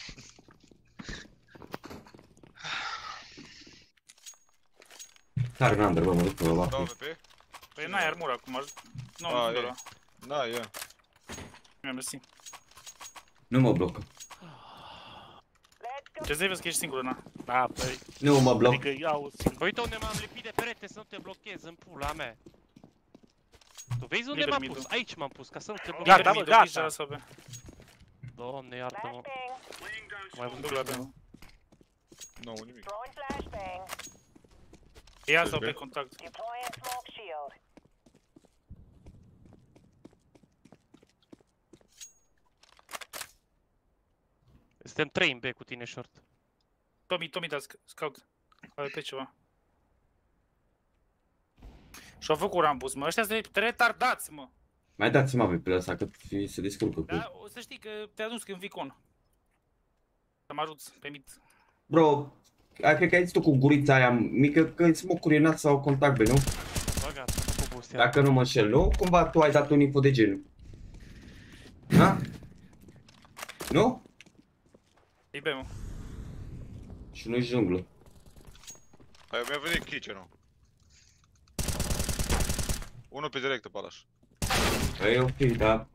Sar în under, bă, mă duc pe ăla. Dau VP? Păi n-ai armură acum, nu A, am e. ăla. Da, e. Mi-am mersi. Nu mă blocă. Ce să vezi că ești singur, na. Da, păi. Nu mă bloc. Adică iau singur. Uite unde m-am lipit de perete să nu te blochez în pula mea. Tu vezi unde Liber m-am middle. pus? Aici m-am pus, ca să nu te blochez. Gata, bă, gata. Doamne, iartă-mă. Mai văzut Duc la B. Nu, nimic. Ia sau pe contact. Suntem 3 în B cu tine short. Tommy, da, scout. Are pe ceva. Și-au făcut Rambus, mă. Ăștia sunt retardați, mă. Mai dați-mă pe ăsta, că se descurcă cu el. Da, o să știi că te adus când vii con. Să mă ajuți pe mit. Bro, cred că ai zis tu cu gurița aia mică, că îți mă curinat sau contact, nu? Băgat, cu boost. Dacă nu mă înșel, nu? Cumva tu ai dat un info de genul. Da? Nu? E B, mă. Și nu-i junglă. Hai, mi-a venit kitchen-ul. Unul pe directă, Palaș. E ok, da.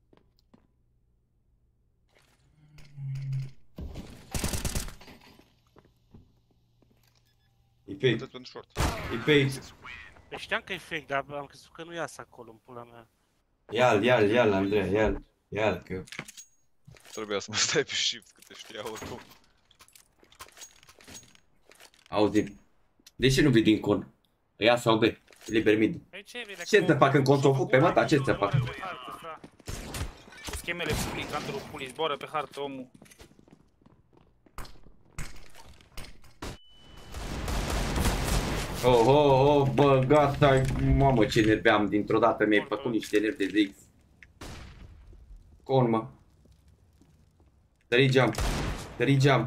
E fake. Atât pentru short. E fake. Păi știam că e fake, dar am crezut că nu iasă acolo în pula mea. Ia-l, Andrei, ia-l, că... Trebuia să mă stai pe shift, că te știa tu. Auzi, de ce nu vii din con? Ia sau B, liber mid. Ce să fac în con? S-o fug pe mata? Ce să fac? Cu schemele public, cantorul puli, zboară pe hartă omul. Oh, bă, gata, mamă ce nervi am, dintr-o dată mi-ai făcut niște nervi de Zix. Con, mă. Tări jump.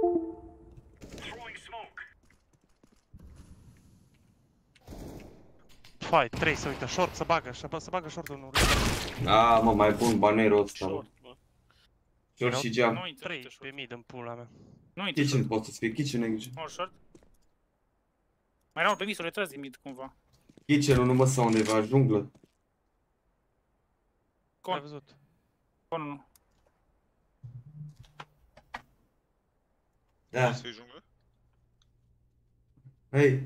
Fai, 3 să uită, short, să bagă short-ul în urmă. A, mă, mai bun banerul ăsta. Short și jump. 3 pe mid în pula mea. Kitchen poate să fie, kitchen aici. More short. Mai erau pe mid, să le tragi din mid, cumva. Kitchen-ul nu mă sau undeva, junglă. Con. Ai văzut. Con, nu. Da. Să fii junglă? Hei.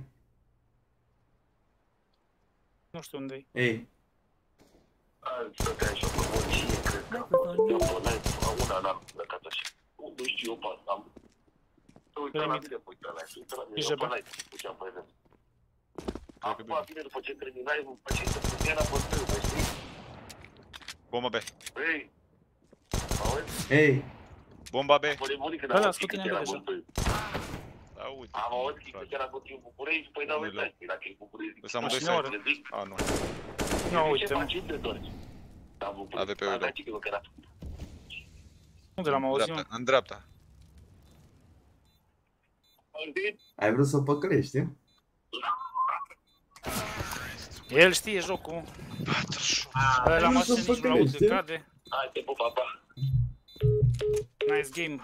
Nu știu unde-i. Ei. Una n-am plecat așa. Nu știu eu pe am. Să uită la mine, uită la mine. Eu pe live, puteam pe event. Acum, bine, după ce terminai, după ce se era pe stâlp, știi? Bomba B. Ei! Auzi? Ei! Bomba B. Da, da, scuti ne deja. Am auzit că chiar a fost în București, păi n-au uitat, dacă e București. Păi am 2 seara. A, nu. Nu, uite, mă. Ce te întorci? AVP-ul low. Unde l-am auzit? În dreapta. Ai vrut să o păcălești, nu? El știe jocul. La mașină nici nu aude, cade. Hai, te pup, pa. Nice game.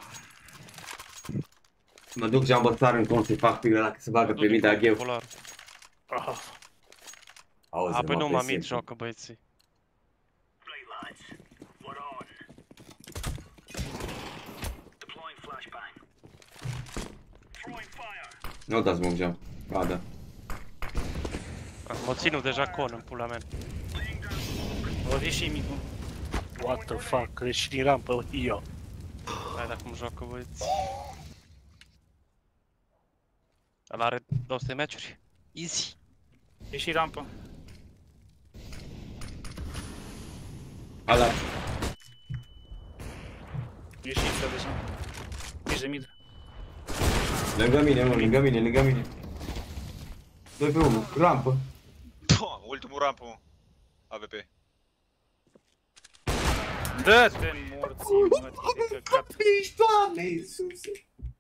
Mă duc și am băsar în cont să-i fac pigă ăla că se bagă pe mid agheu. Auzi, apoi nu mă mid joacă băieții. Nu dați mă geam. Ba da. Mă ținu deja con în pula mea. O ieși micul. What the fuck, ieși din rampă, eu. Hai dacă cum joacă băieți. Ăla are 200 meciuri. Easy. Ieși rampă. Ala. Ieși să deja. Ieși de mid. Lângă mine, mă, lângă mine, lângă mine. 2 pe 1, rampă. Ultimul rampă, mă. AVP. Dă-te morții, mă, de căcat. Ești, Doamne Iisuse.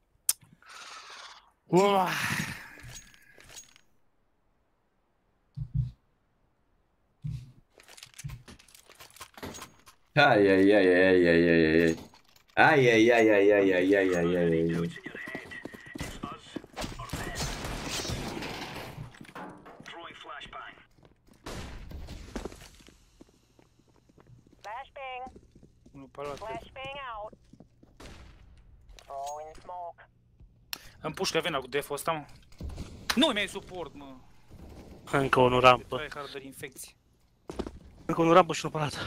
Ai, ai, ai, ai, ai, ai, ai. Ai, ai, ai, ai, ai, ai, ai, ai, ai, ai. Îmi pușcă vena cu def-ul ăsta, mă. Nu mi-ai suport, mă. Încă unul rampă. Tryharder infecții. Încă unul rampă și unul palat.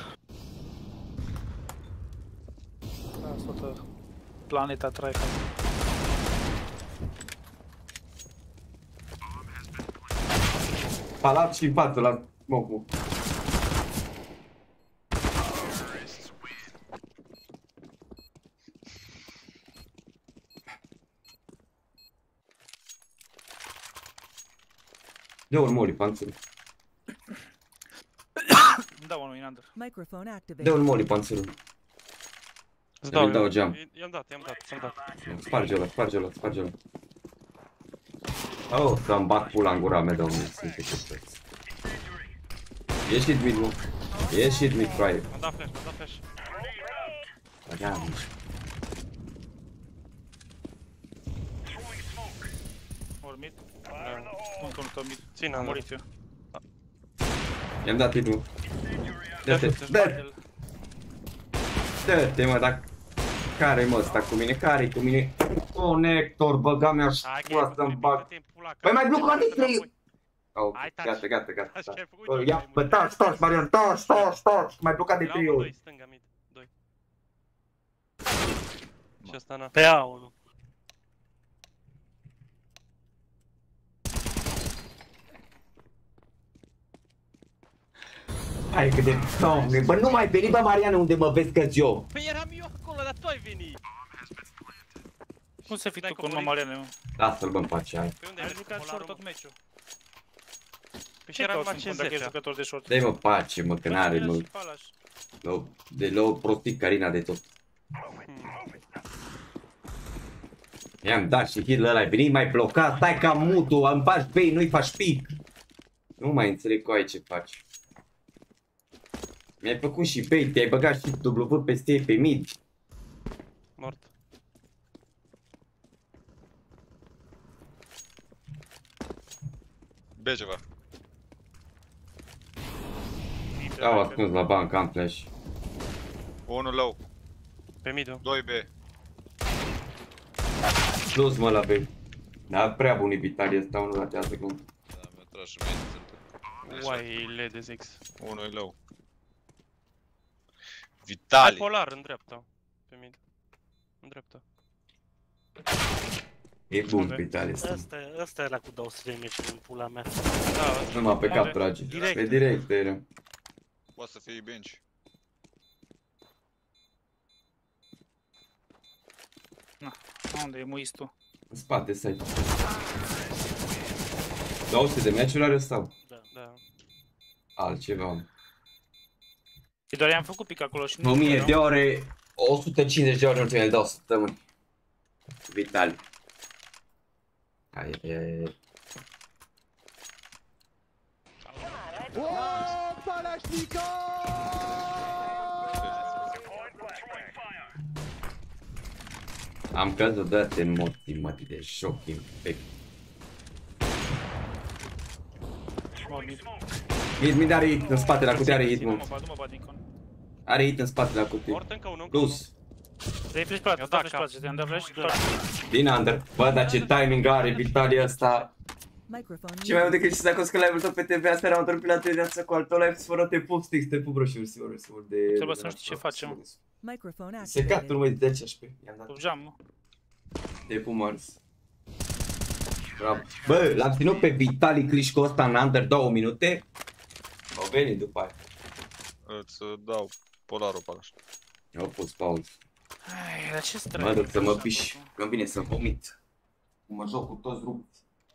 Da, toată planeta tryhard. Palat și în față la smoke-ul. De un moli, panțul. Îmi dau unul in under. Microphone activated. De un moli, panțul. Să-mi dau geam. I-am dat, ți-am dat. Sparge ăla, sparge ăla, sparge ăla. Oh, să-mi bag pula în gura mea, domnule, sunt echipăți. Ieșit mid, mă. Ieșit mid, fraier. M-am dat flash, m-am dat flash. Băgea mici. Ori mid. Încă unul tot mid. Ține, am murit eu. I-am dat hit-ul. Dă-te, dă-te! Dă-te, mă, dar... Care-i mă ăsta cu mine? Care-i cu mine? Conector, băga mea și pula să-mi bag. Păi mai blocat de 3! Oh, gata, gata, gata. Ia, bă, taci, Marian, taci, mai blocat de 3 ori. Stânga mid, 2. Și ăsta n-a. Pe A1. Hai că de... Doamne, bă, nu mai veni, bă, Marian, unde mă vezi că-ți eu. Păi eram eu acolo, dar tu ai venit. Cum să fii tu cu urmă, Mariane, mă? Lasă-l, bă, în pace, hai. Ai jucat short tot meciul. Păi și era numai 50-a. Dă-i mă pace, mă, că n-are, mă. De l-o prostit Carina de tot. I-am dat și hit-ul ăla, ai venit mai blocat, stai ca mutul, îmi faci bait, nu-i faci pic. Nu mai înțeleg cu ai ce faci. Mi-ai făcut și bait, te-ai băgat și W peste ei pe mid. Mort. B ceva. Au ascuns la bancă, am flash. 1 low. Pe mid-ul. 2 B. Plus mă la B. Da, prea bun ibitarie ăsta, unul ratează cum. Da, mi-a tras și mie. Uai, LED X. 1 e low. Vitali. Polar în dreapta. Pe mid. În dreapta. E bun Vitali ăsta. Ăsta era cu 200 de metri în pula mea. Da, numai pe cap trage. Pe direct era. Poate să fie bench. Na, unde e muistul? În spate, stai. 200 de meciuri are sau? Da. Altceva. Și doar i-am făcut pic acolo și nu... 1000 de ore, 150 de ore în ultimele 2 săptămâni. Vitali. Ai. Am căzut date în motiv de șoc infect. Mid are hit în spate la cutie, are hit, mă. Are hit în spate la cutie. Plus. Dă-i flash pe dă flash pe te-am dat flash? Din under. Bă, dar ce timing are Vitali ăsta. Și mai mult decât și s-a coscat live-ul tău pe TV, astea era într-o pilă de viață cu altul live, fără te pup, stic, te pup, bro, și ursiuri de... Trebuie să nu știi ce facem. Secatul, măi, de 10 HP. Sub geam, mă. Te pup, Mars. Bravo. Bă, l-am ținut pe Vitali Klitschko ăsta în under 2 minute. Au venit după aia. Îți dau polarul pe ăla. Eu pus pauză. Ai, dar ce străi? Mă duc să mă piși, că-mi vine să vomit. Mă joc cu toți rupți.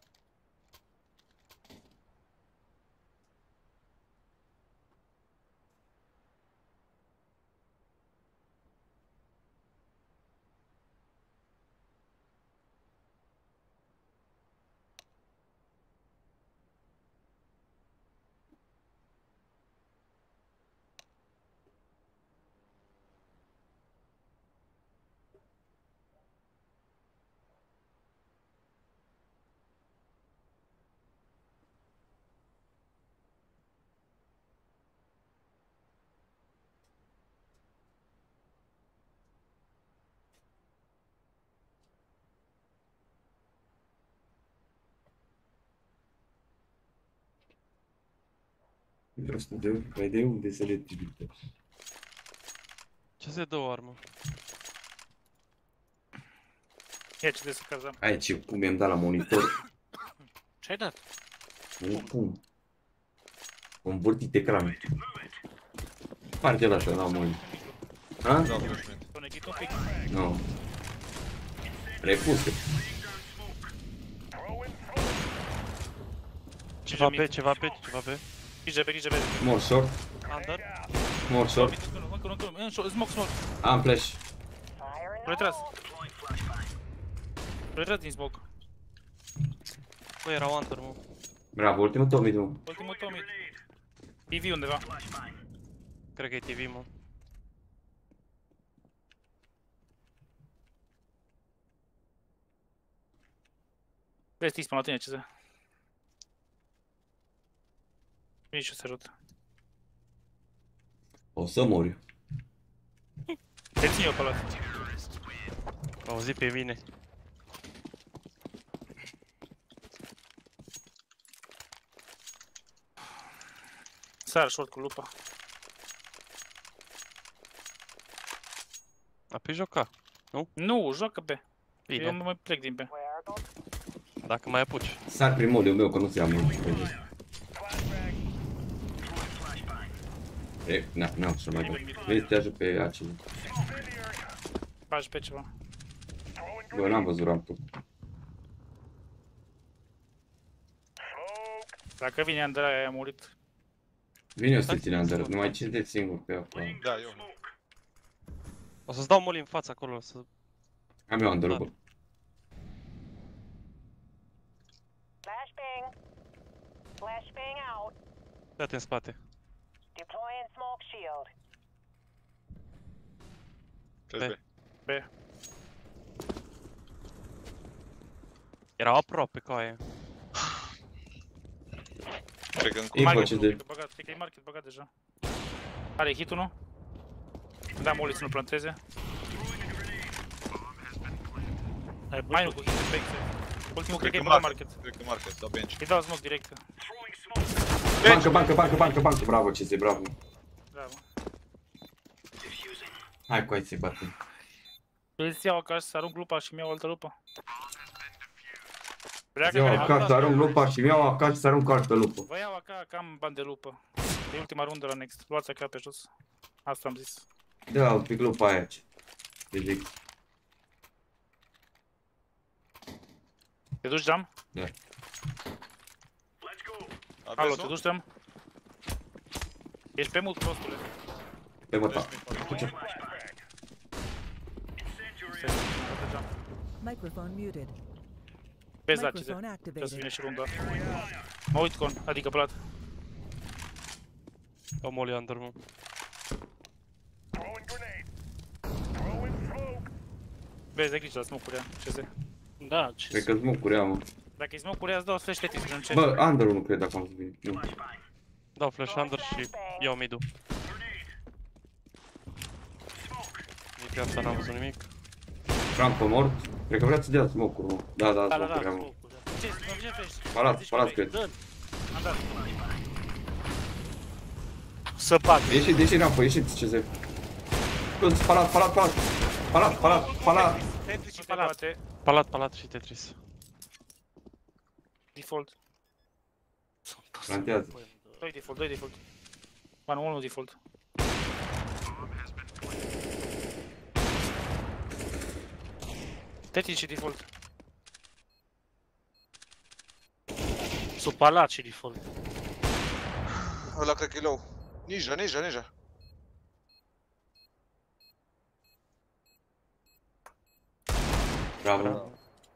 Vreau să de unde să le trimită. Ce se dă o armă? Ia ce de să cazăm. Aici, cum i-am dat la monitor. Ce ai dat? Cum? Am învârtit ecranul. Parte la asta, la monitor. Ha? Nu. Repuse. Ceva pe. Grijă pe. More short. Under. More short. Smoke. Am flash. Retras din smoke. Bă, era under, mă. Bravo, ultimul Tommy, mă. Ultimul Tommy. TV undeva. Cred că e TV, mă. Vezi Tispan la tine, ce se? Nici o să ajută. O să mori. Te țin eu pe ăla. Auzi pe mine. Sar short cu lupa. A pe joca, nu? Nu, joacă pe. Bine. Eu mai plec din pe. Dacă mai apuci. Sar primul meu, că nu se ia mult. N-am să mai dau. Vezi, te ajut pe acele. Faci pe ceva. Bă, n-am văzut rampul. Dacă vine Andrei, a murit. Vine o să ține Andrei, numai cinteți singur pe acolo. Da, eu. O să-ți dau moli în față acolo, să... Am eu Andrei, bă. Flashbang out. Dă-te în spate. Deploying smoke shield. B. Erau aproape ca aia. Cred că încă Market e market băgat deja. Are hit-ul, nu? Da, moli să nu planteze. Mai nu cu hit pe exit. Ultimul cred că e băgat market. Cred că market, da bench. Îi dau smoke direct. Bancă, bravo, ce bravo. Bravo. Hai cu aia să-i batem. Îți iau acasă, să arunc lupa și mi-iau altă lupă. Iau acasă, să arunc lupa și mi-iau acasă să arunc altă lupă. Vă iau acasă, că am bani de lupă. E ultima rundă la next. Luați acasă pe jos. Asta am zis. Da, un pic lupa aia. Te zic. Te duci, Jam? Da. Alo, te duci, Jam? Ești pe mult, prostule. Pe măta. Microphone muted. Vezi, da, trebuie să vine și runda. Mă uit con, adică plat. O molly under, mă. Vezi, de grijă la smoke-uri, ce se? Da, ce cred că smoke-uri am, mă. Dacă e smoke-uri, îți dau flash Tetris, nu încerci. Bă, under-ul nu cred dacă am zis. Nu. Dau flash under și iau mid-ul. Nici asta n-am văzut nimic. Rampă mort. Cred că vrea să dea smoke-uri, mă. Da, smoke-uri am, mă. Palat, cred. Am dat. Să bat. Ieși rampă, ieșiți, ce se. Palat și Tetris. Default. Plantează. 2 default. 1 default. Tetris și default. Sunt palat și default. Ăla cred că e low. Ninja. Bravo.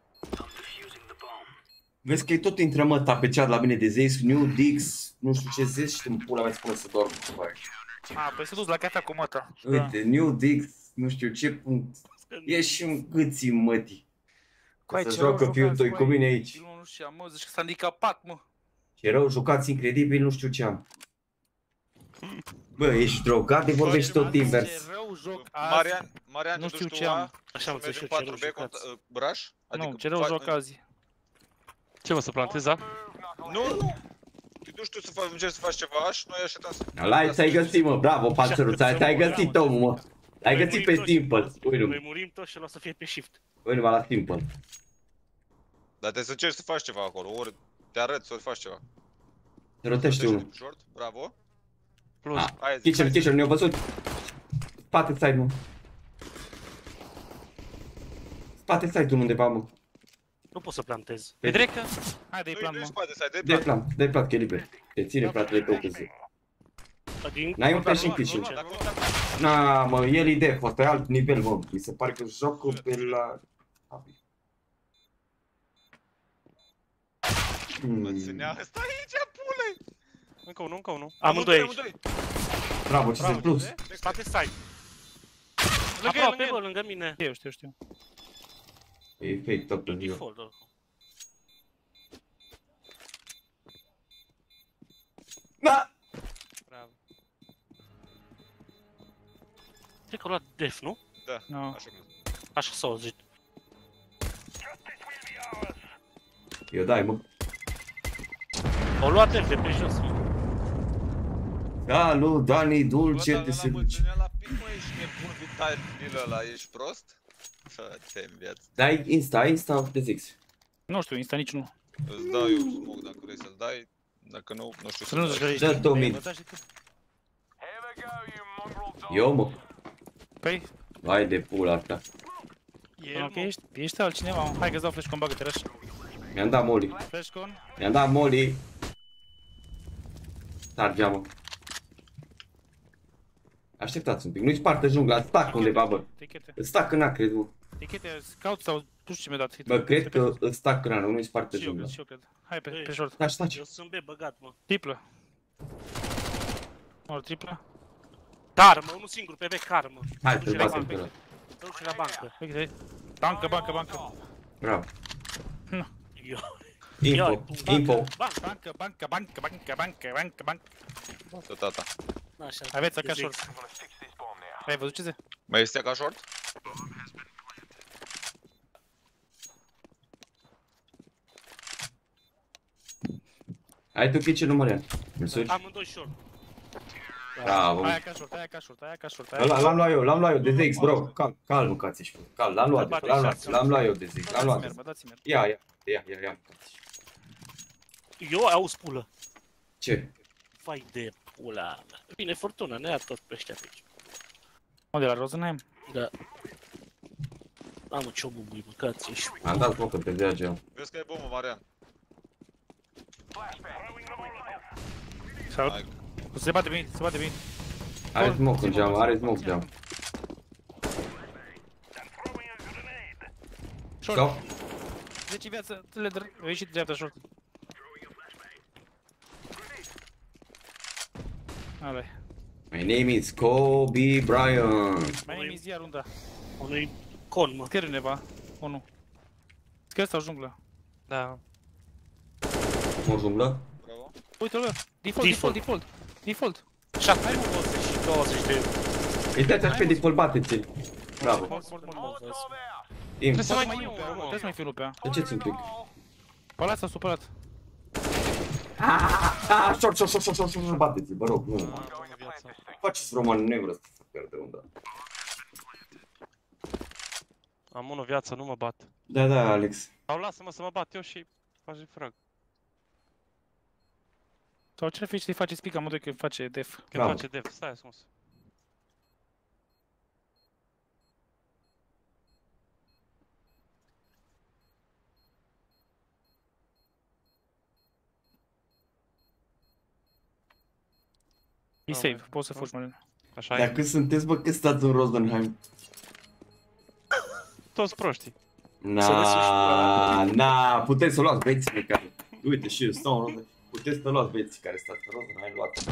Vezi că e tot intră măta pe chat la mine de Zeus, New Dix, nu știu ce zici și în pula mea spune să dorm. Păi s-a dus la cafea cu măta. Uite, New Dix, nu știu ce punct. E și un câții mătii. Să joacă fiul tăi cu mine aici. Nu știu, mă, zici că s-a handicapat, mă. Ce rău, jucați incredibil, nu știu ce am. Bă, ești drogat de vorbești tot invers. Ce rău joc Marian, nu știu ce am. Așa am zis și 4B Braș? Nu, ce rău joc azi. Ce mă, să plantezi, da? Nu. Te duci tu să încerci să faci ceva și noi așteptăm să... Ăla ți-ai găsit, mă, bravo, Panțăruț, ți-ai găsit omul, mă. L-ai găsit pe Simple, Noi murim toți și o să fie pe shift. Uite-mă la Simple. Dar trebuie să încerci să faci ceva acolo, ori te arăți, ori faci ceva. Te rotește unul. Bravo. Plus. Kitchen, ne-au văzut. Spate side, mă. Spate side-ul undeva, mă. Nu pot să plantez. Pe dreapta? Hai, dă-i plan, mă. Dă-i plat, că e liber. Te ține fratele tău pe zi. N-ai un flash în kitchen. Na, mă, el e def, ăsta e alt nivel, mă. Mi se pare că joc pe la... Mă ținea ăsta aici, pule! Încă unul. Amândoi aici. Bravo, ce se plus? Spate side. Aproape, bă, lângă mine. Știu. E fake tot în ziua. Default, oricum. Da! Bravo. Cred că a luat def, nu? Da, așa s-a auzit. Eu dai, mă. Au luat def de pe jos, mă. Da, nu, Dani, dulce de se duce. La pic, mă, ești nebun vital ăla, ești prost? Fă-te în viață. Dai Insta de Zix. Nu știu, Insta nici nu. Îți dau eu smoke dacă vrei să-l dai. Dacă nu, nu știu să-l dai. Dă 2000. Eu, mă. Păi? Hai de pula asta. Ești altcineva, mă. Hai că-ți dau flashcon, bagă-te rush. Mi-am dat molly. Flashcon. Mi-am dat molly. Targea, mă. Așteptați un pic, nu-i spartă jungla, stac undeva, bă. Îți stac în A, cred, mă. Tichete, caut sau tu știu ce mi-a dat. Bă, cred că îți stac în A, nu-i spartă jungla. Și eu cred. Hai pe short. Taci. Eu sunt B băgat, mă. Triplă. Ori triplă. Car, mă, unul singur pe B, car, mă. Hai, să-l batem pe ăla. Duce la bancă. Bancă. Bravo. Nu. Info. Bancă. Tot tata. Așa. Aveți acasă short. Ai văzut ce se? Mai este ca short? Ai tu kitchen-ul, Marian. Îl sugi? Amândoi short. Bravo. Aia ca short, aia ca short, aia ca short. L-am luat eu, de ZX, bro. Calm, mâncați-și. Calm, l-am luat eu de ZX, l-am luat. Ia. Eu au spulă. Ce? Vai de pula mea. Bine, Fortuna, ne ia tot pe ăștia pe aici. Unde, la Rosenheim? Da. Mamă, ce-o bubui, mâncați-și. Am dat focă pe VAG. Vezi că e bombă, Marian. Salut. Se bate bine, se bate bine. Are smoke în geam, are smoke în geam. Short. 10 viață, ladder, a ieșit dreapta short. Ale. My name is Kobe Bryant. My name is iar unda. Unui con, mă. Scări undeva. O nu. Scări sau junglă? Da. O junglă? Uite-l, default. 7, 20 de... Uitați-aș pe default, bateți-l. Bravo. Trebuie să mai fiu pe ea. Duceți un pic. Ăla s-a supărat. Short, bateți-l, vă rog, nu. Faceți roman, nu vreau să pierde unda. Am 1 viață, nu mă bat. Da, Alex. Sau lasă-mă să mă bat eu și faci frag. Sau ce fi să-i face spica, mă duc că face def. Când face def, stai ascuns. E save, poți să fugi, Marian. Așa Dar cât sunteți, bă, cât stați în Rosenheim? Toți proștii. Na, puteți să luați băieții care... Uite și eu stau în Rosenheim. Puteți să luați băieții care stați în Rosenheim, luați.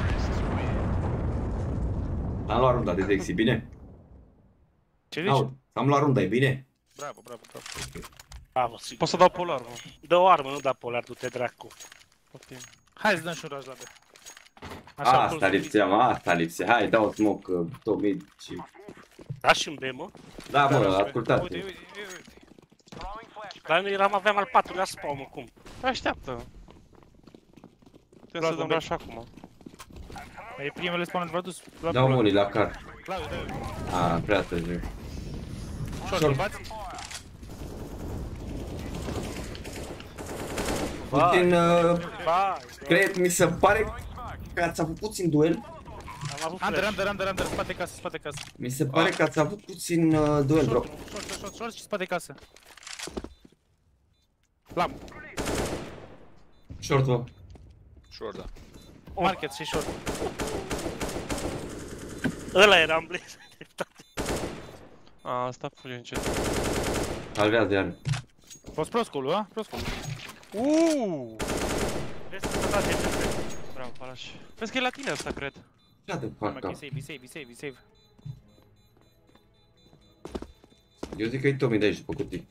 Am luat runda de Dexy, bine? Ce zici? Am luat runda, e bine? Bravo. Bravo, sigur. Poți să dau polar, mă. Dă o armă, nu da polar, du-te dracu. Hai să dăm și un rush la B. Asta lipsea, hai, dau smoke, top mid și... Da și în B, mă? Da, bă, ascultați. Uite. Dar noi aveam al 4-lea spawn, mă, cum? Așteaptă. Trebuie să dăm rush acum. E primele spawn v-a dus la Dau unii la car. Claudiu, Prea târziu. Short, bați? Putin, cred, mi se pare că ați avut puțin duel. Under, spate casă. Mi se pare că ați avut puțin duel, bro. Short și spate casă. Lam. Short, bă. Short, da. Market și short. Ăla era în blaze. Asta fuge încet. Salvează iar. Prosculu, a? Prosculu. Vezi că s-a dat de Bravo, Palaș. Vezi că e la tine asta, cred. Ce de fac, E save. Eu zic că e Tommy de aici, după cutii.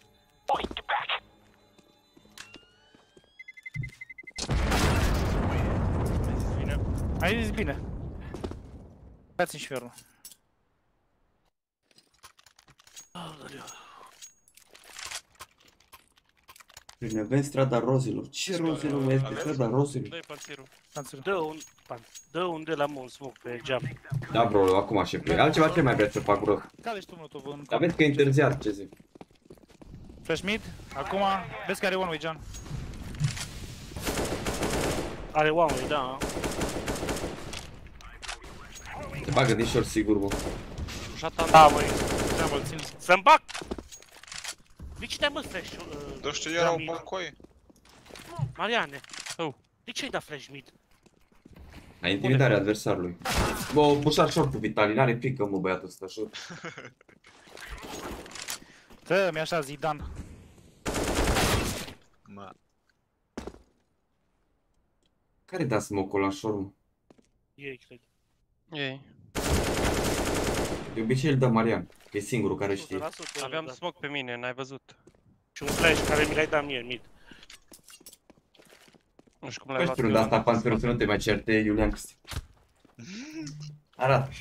Ai zis bine. Dați-mi și ferul. Avem strada rozilor. Ce rozilor mai este strada rozilor? Dă-i panțirul. Dă un de la un smoke pe geam. Da, bro, acum așa plec. Altceva ce mai vreți să fac, bro? Cale-și tu molotov în Dar vezi că e întârziat, ce zic. Flash mid, acum vezi că are one-way, John. Are one-way, da. Se bagă din short sigur, bă. Da, măi. Să-mi bag! De ce te-ai mă flash? Dă știu, erau bancoi. Mariane. De ce ai dat flash mid? La intimidarea adversarului. Bă, pușa short-ul Vitali, n-are pică, mă, băiatul ăsta, short. Dă-mi așa, Zidane. Care da smoke-ul la short, mă? Ei, cred. Ei. De obicei îl dă Marian, că e singurul care știe. Aveam smoke pe mine, n-ai văzut. Și un flash care mi l-ai dat mie, mid. Nu știu cum l-ai luat. Păi de asta, Panterul, să nu te mai certe, Iulian Cristi. Arată.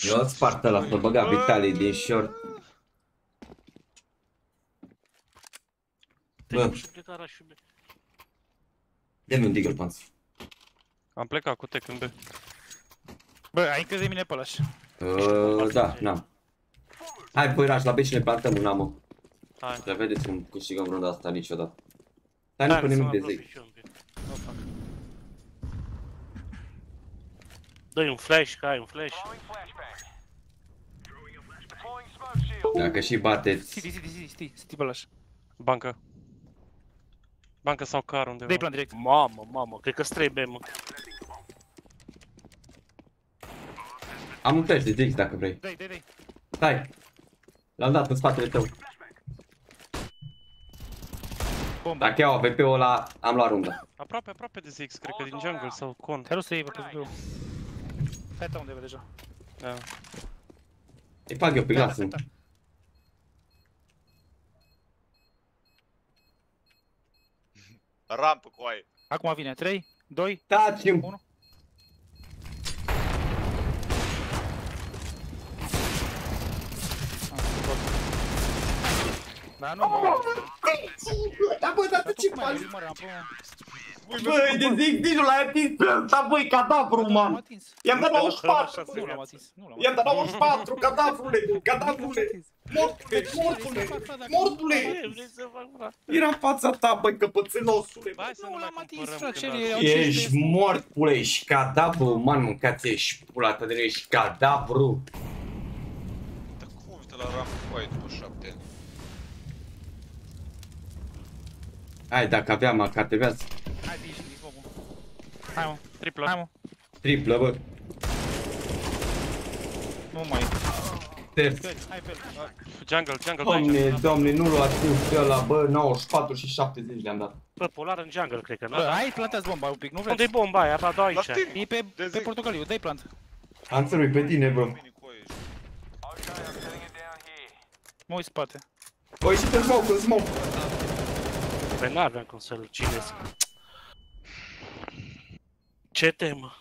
Eu spart ăla, să-l băga Vitaly din short. Bă. Dă-mi un Deagle Pants. Am plecat cu tech în B. Bă, ai încredere în mine pe ălași? Da, n-am. Hai, păi raș la B și ne plantăm un amă. Hai. Să vedeți cum câștigăm runda asta niciodată. Dar nu punem nimic de zei. Dă-i un flash, că ai un flash. Dacă și bateți... Sti pe ălași. Bancă. Bancă sau car undeva. Dă-i plan direct. Mamă, cred că trebuie, mă. Am un flash de Ziggs dacă vrei. Dă-i. Stai. L-am dat în spatele tău. Dacă iau AWP-ul ăla, am luat runda. Aproape de Ziggs, cred că din jungle sau con. Care o să iei pe PSP-ul? Stai ta undeva deja. Da. Îi fac eu pe glasă. Rampă cu aia. Acum vine 3, 2, Taci-mi! 1. Da, nu, Da, bă, dar ce faci? Băi, de zic, nici nu l-ai atins pe ăsta, băi, cadavru, man! I-am dat 94! I-am dat 94, cadavrule! Mortule! Era în fața ta, băi, căpățânosule! Nu l-am atins, frate, ești mort, pule, ești cadavru, man, mâncați, ești pula ta de ești cadavru! Dar cum uite la rampă cu aia după 7 ani? Hai, dacă aveam AKTV-ați. Hai, vii și smoke-ul. Hai, mă. Triplă. Hai, mă. Triplă, bă. Nu mai. Terț. Hai, fel. Doamne, nu luați pe ăla, bă, 94 și 70 le-am dat. Bă, polar în jungle, cred că, nu? Bă, hai, plantați bomba un pic, nu vreți? Unde-i bomba aia? Abia dau aici. E pe portocaliu, dă-i plant. Am țărui pe tine, bă. Mă uit spate. Băi, și pe smoke. Păi n-aveam cum să-l cinesc. Ce temă?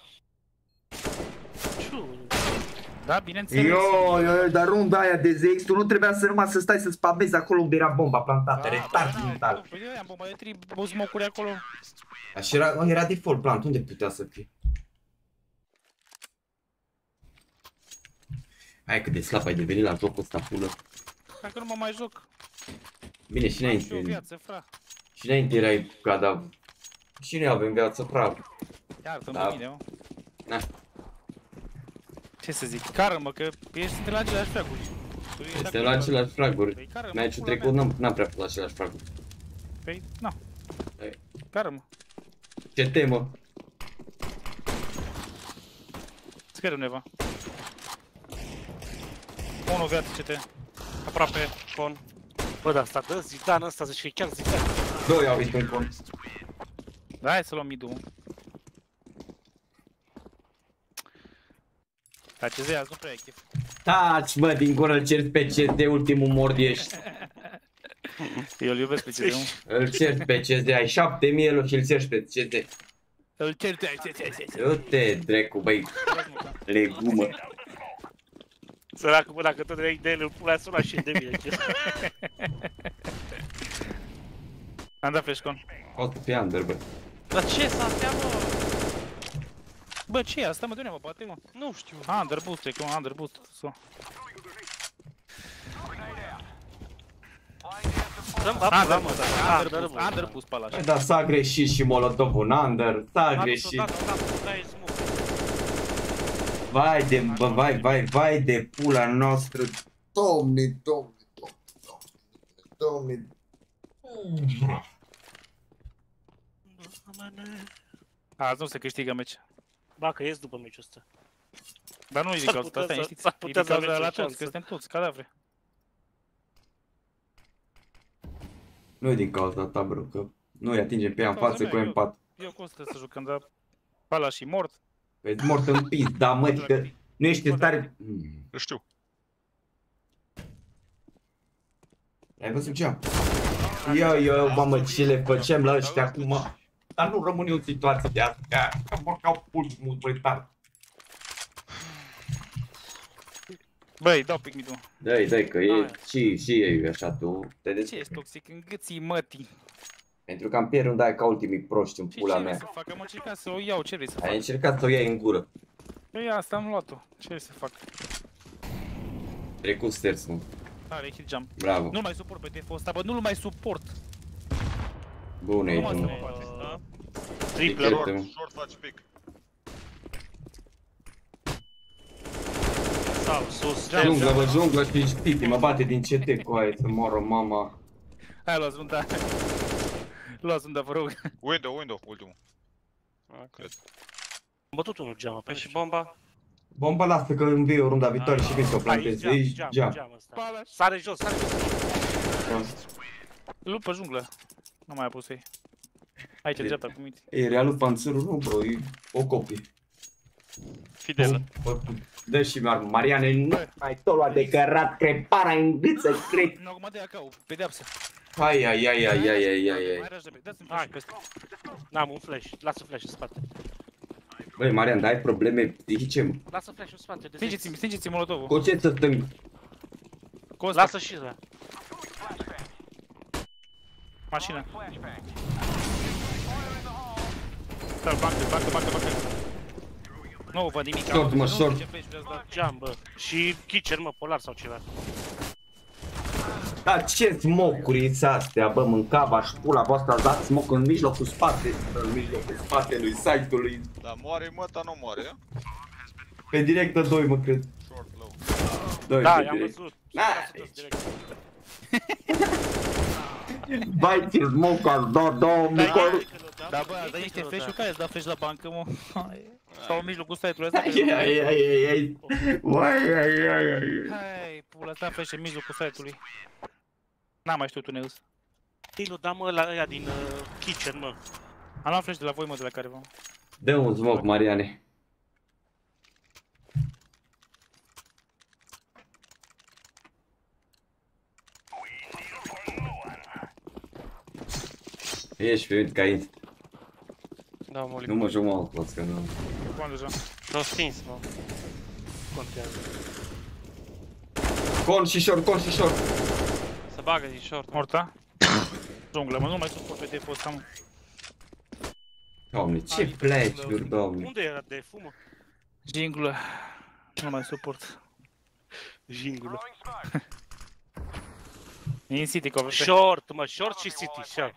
Da, bineînțeles. Yo, dar runda aia de ZX, tu nu trebuia să numai să stai să spamezi acolo unde era bomba plantată, retard mental. Păi eu am bomba de tri, smoke-uri acolo. Așa era default plant, unde putea să fie? Hai cât de slab ai devenit la jocul ăsta, pulă. Dacă nu mă mai joc. Bine, și înainte. Am și o viață, fra. Și înainte erai cadavru. Și noi avem viață, pravă. Iartă-mi pe mine, mă. Na. Ce să zic, cară-mă, că ești la aceleași fraguri. Suntem la aceleași fraguri. Meciul trecut n-am prea fost la aceleași fraguri. Păi, na. Cară-mă. Ce temă? Scări undeva. 1 viață, CT. Aproape, con. Bă, dar asta dă Zidane ăsta, zici că e chiar Zidane. 2 au visto în con. Da, hai să luăm mid-ul. Dar CZ azi nu prea e chef. Taci, bă, din gură îl ceri pe CZ, ultimul mord ești. Eu îl iubesc pe CZ, Îl ceri pe CZ, ai 7000 elo și îl ceri pe CZ. Îl ceri pe CZ. Du-te, drecu, băi, legumă. Săracul, bă, dacă tot de el, îl pula suna și de mine. Am dat flash-con. O să fie under, bă. Dar ce s-a astea, mă? Bă, ce e asta, mă, de-unde mă bate, mă? Nu știu. Under boost, e că mă, under boost. Under boost pe ăla. Da, s-a greșit și molotovul în under, s-a greșit. Vai de, bă, vai de pula noastră. Doamne. Azi nu se câștigă meci. Ba, că ies după meciul ăsta. Dar nu e din cauza asta, știți? E din cauza la toți, că suntem toți cadavre. Nu e din cauza ta, bro, că nu îi atingem pe ea în față cu M4. Eu cum să jucăm, dar ăla și mort. Păi mort în pis, da, mă, că nu ești în stare... Știu. Ai văzut ce am? Eu, mamă, ce le făceam la ăștia acum. Dar nu rămân eu în situații de astea, că mă cau pulul mult retard. Băi, dau pic midul. Dai, că e și e așa tu. Ce ești toxic în gâții mătii? Pentru că am pierdut de aia ca ultimii proști în pula mea. Ce vrei să fac? Am încercat să o iau, ce vrei să fac? Ai încercat să o iei în gură. Păi asta am luat-o, ce vrei să fac? Trecut stersul. Are hit jump. Bravo. Nu-l mai suport pe TF-ul ăsta, bă, nu-l mai suport. Bune, e bun. Triple, short faci pic. Sau sus. Junglă și Titi mă bate din CT cu aia să moră mama. Hai, luați runda. Luați runda, vă rog. Window, ultimul. Cred. Am bătut unul geamă pe și bomba? Bomba lasă că învie o runda viitoare și vin să o plantezi. Aici, geam. Sare jos. Lupă junglă. Nu mai a pus ei. Aici, dreapta cu miti. E realul panțărul, nu bro, e o copie. Fidelă. Dă și Mariane, nu mai tot lua de cărat, crepara în gâță, crep. Nu, acum de acau, pedeapsă. Hai. Mai răși de pe, dați-mi flash peste. N-am un flash, lasă flash în spate. Băi, Marian, dai probleme psihice, mă. Lasă flash în spate. Stingeți-mi molotovul. Cu ce să stâng? Lasă și ăla. Mașină. Stai, bancă. Nu văd nimic. Short. Geam, bă. Și kitchen, mă, polar sau ceva. Da, ce smocuri-s astea, bă, mâncava-și pula voastră, ați dat smoc în mijlocul spatelui site-ului. Dar moare măta, nu moare, ia? Pe directă 2, mă cred. Short, low. 2 da, pe i-am direct. văzut. Vai, ce smoc ați dat, doamne, Da, bă, dar niște flash-uri care îți dau flash la bancă, mă? Sau în mijlocul site-ului ăsta? Ai. Hai, pula, ăsta flash în mijlocul site-ului. N-am mai știut unde îs. Tinu, da mă, la ăia din kitchen, mă. Am luat flash de la voi, mă, de la careva. Dă un smoc, Mariane. Ești pe uite ca inst. Da, mă, nu mă joc mă alt că nu. Cum deja? S-au stins, mă. Contează. Con și short. Se bagă din short. Morta? Junglă, mă, nu mai suport pe deful ăsta, mă. Doamne, ce flash-uri, doamne. Unde era deful, mă? Jinglă. Nu mai suport. Jinglă. E în City, cover. Short, mă, short și City, short.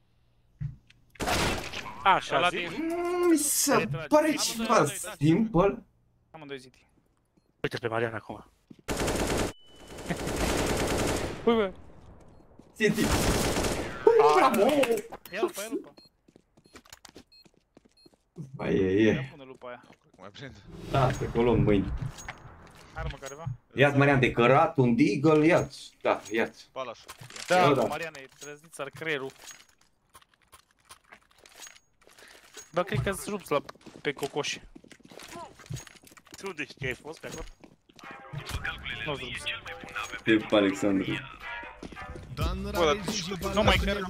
Așa, zi. Mi se pare ceva simple. Amândoi City. Uite pe Marian acum. Ui, bă. City. Bravo! Ia lupa. Ba, e. Ia pune lupa aia. Cum mai prind? Da, să colo în mâini. Armă careva? Ia-ți, Marian, de cărat, un deagle, ia-ți. Da, ia-ți. Palașul. Da, Marian, e trăznit ar creierul. Bă, cred că-ți rupți pe cocoși. Tu de știi ai fost pe acolo? Nu-ți rupți. Tip Alexandru. Nu mai chiar.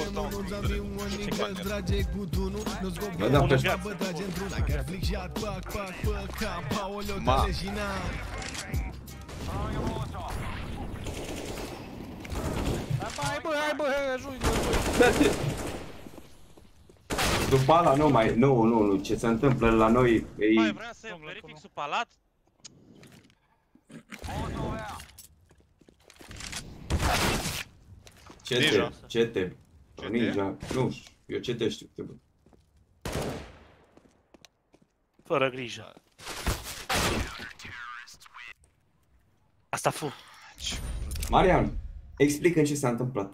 Bă, da, pe Ma. Hai bă, ajungi. După ala nu, ce se întâmplă la noi e... Mai vreau să verific sub palat? CT. Ninja, nu știu, eu CT știu, te văd. Fără grijă. Asta fu. Marian, explică ce s-a întâmplat.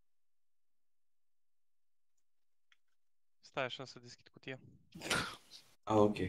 Stai așa să deschid cutia. Ok.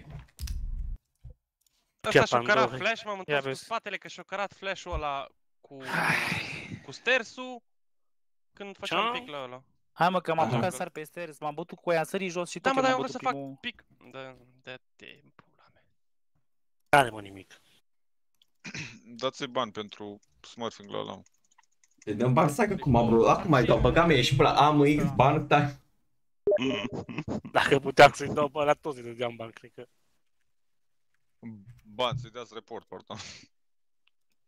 Asta și-o cărat flash, m-am întors cu spatele că și-o cărat flash-ul ăla cu stersul când făceam pic la ăla. Hai mă, că m-am apucat sar pe stairs, m-am bătut cu aia, am sărit jos și tot da, mă, eu dar m-am eu bătut vreau să fac pic. Dă-te în pula mea. N-are mă nimic. Dați-i bani pentru smurfing la ăla. Te dăm bani, stai că acum, bro, acum ai dau, băga mea, ești pula, am X bani, stai. Dacă puteam să-i dau pe ăla, toți îi dădeam bani, cred că. Bani, să-i dați report, pardon.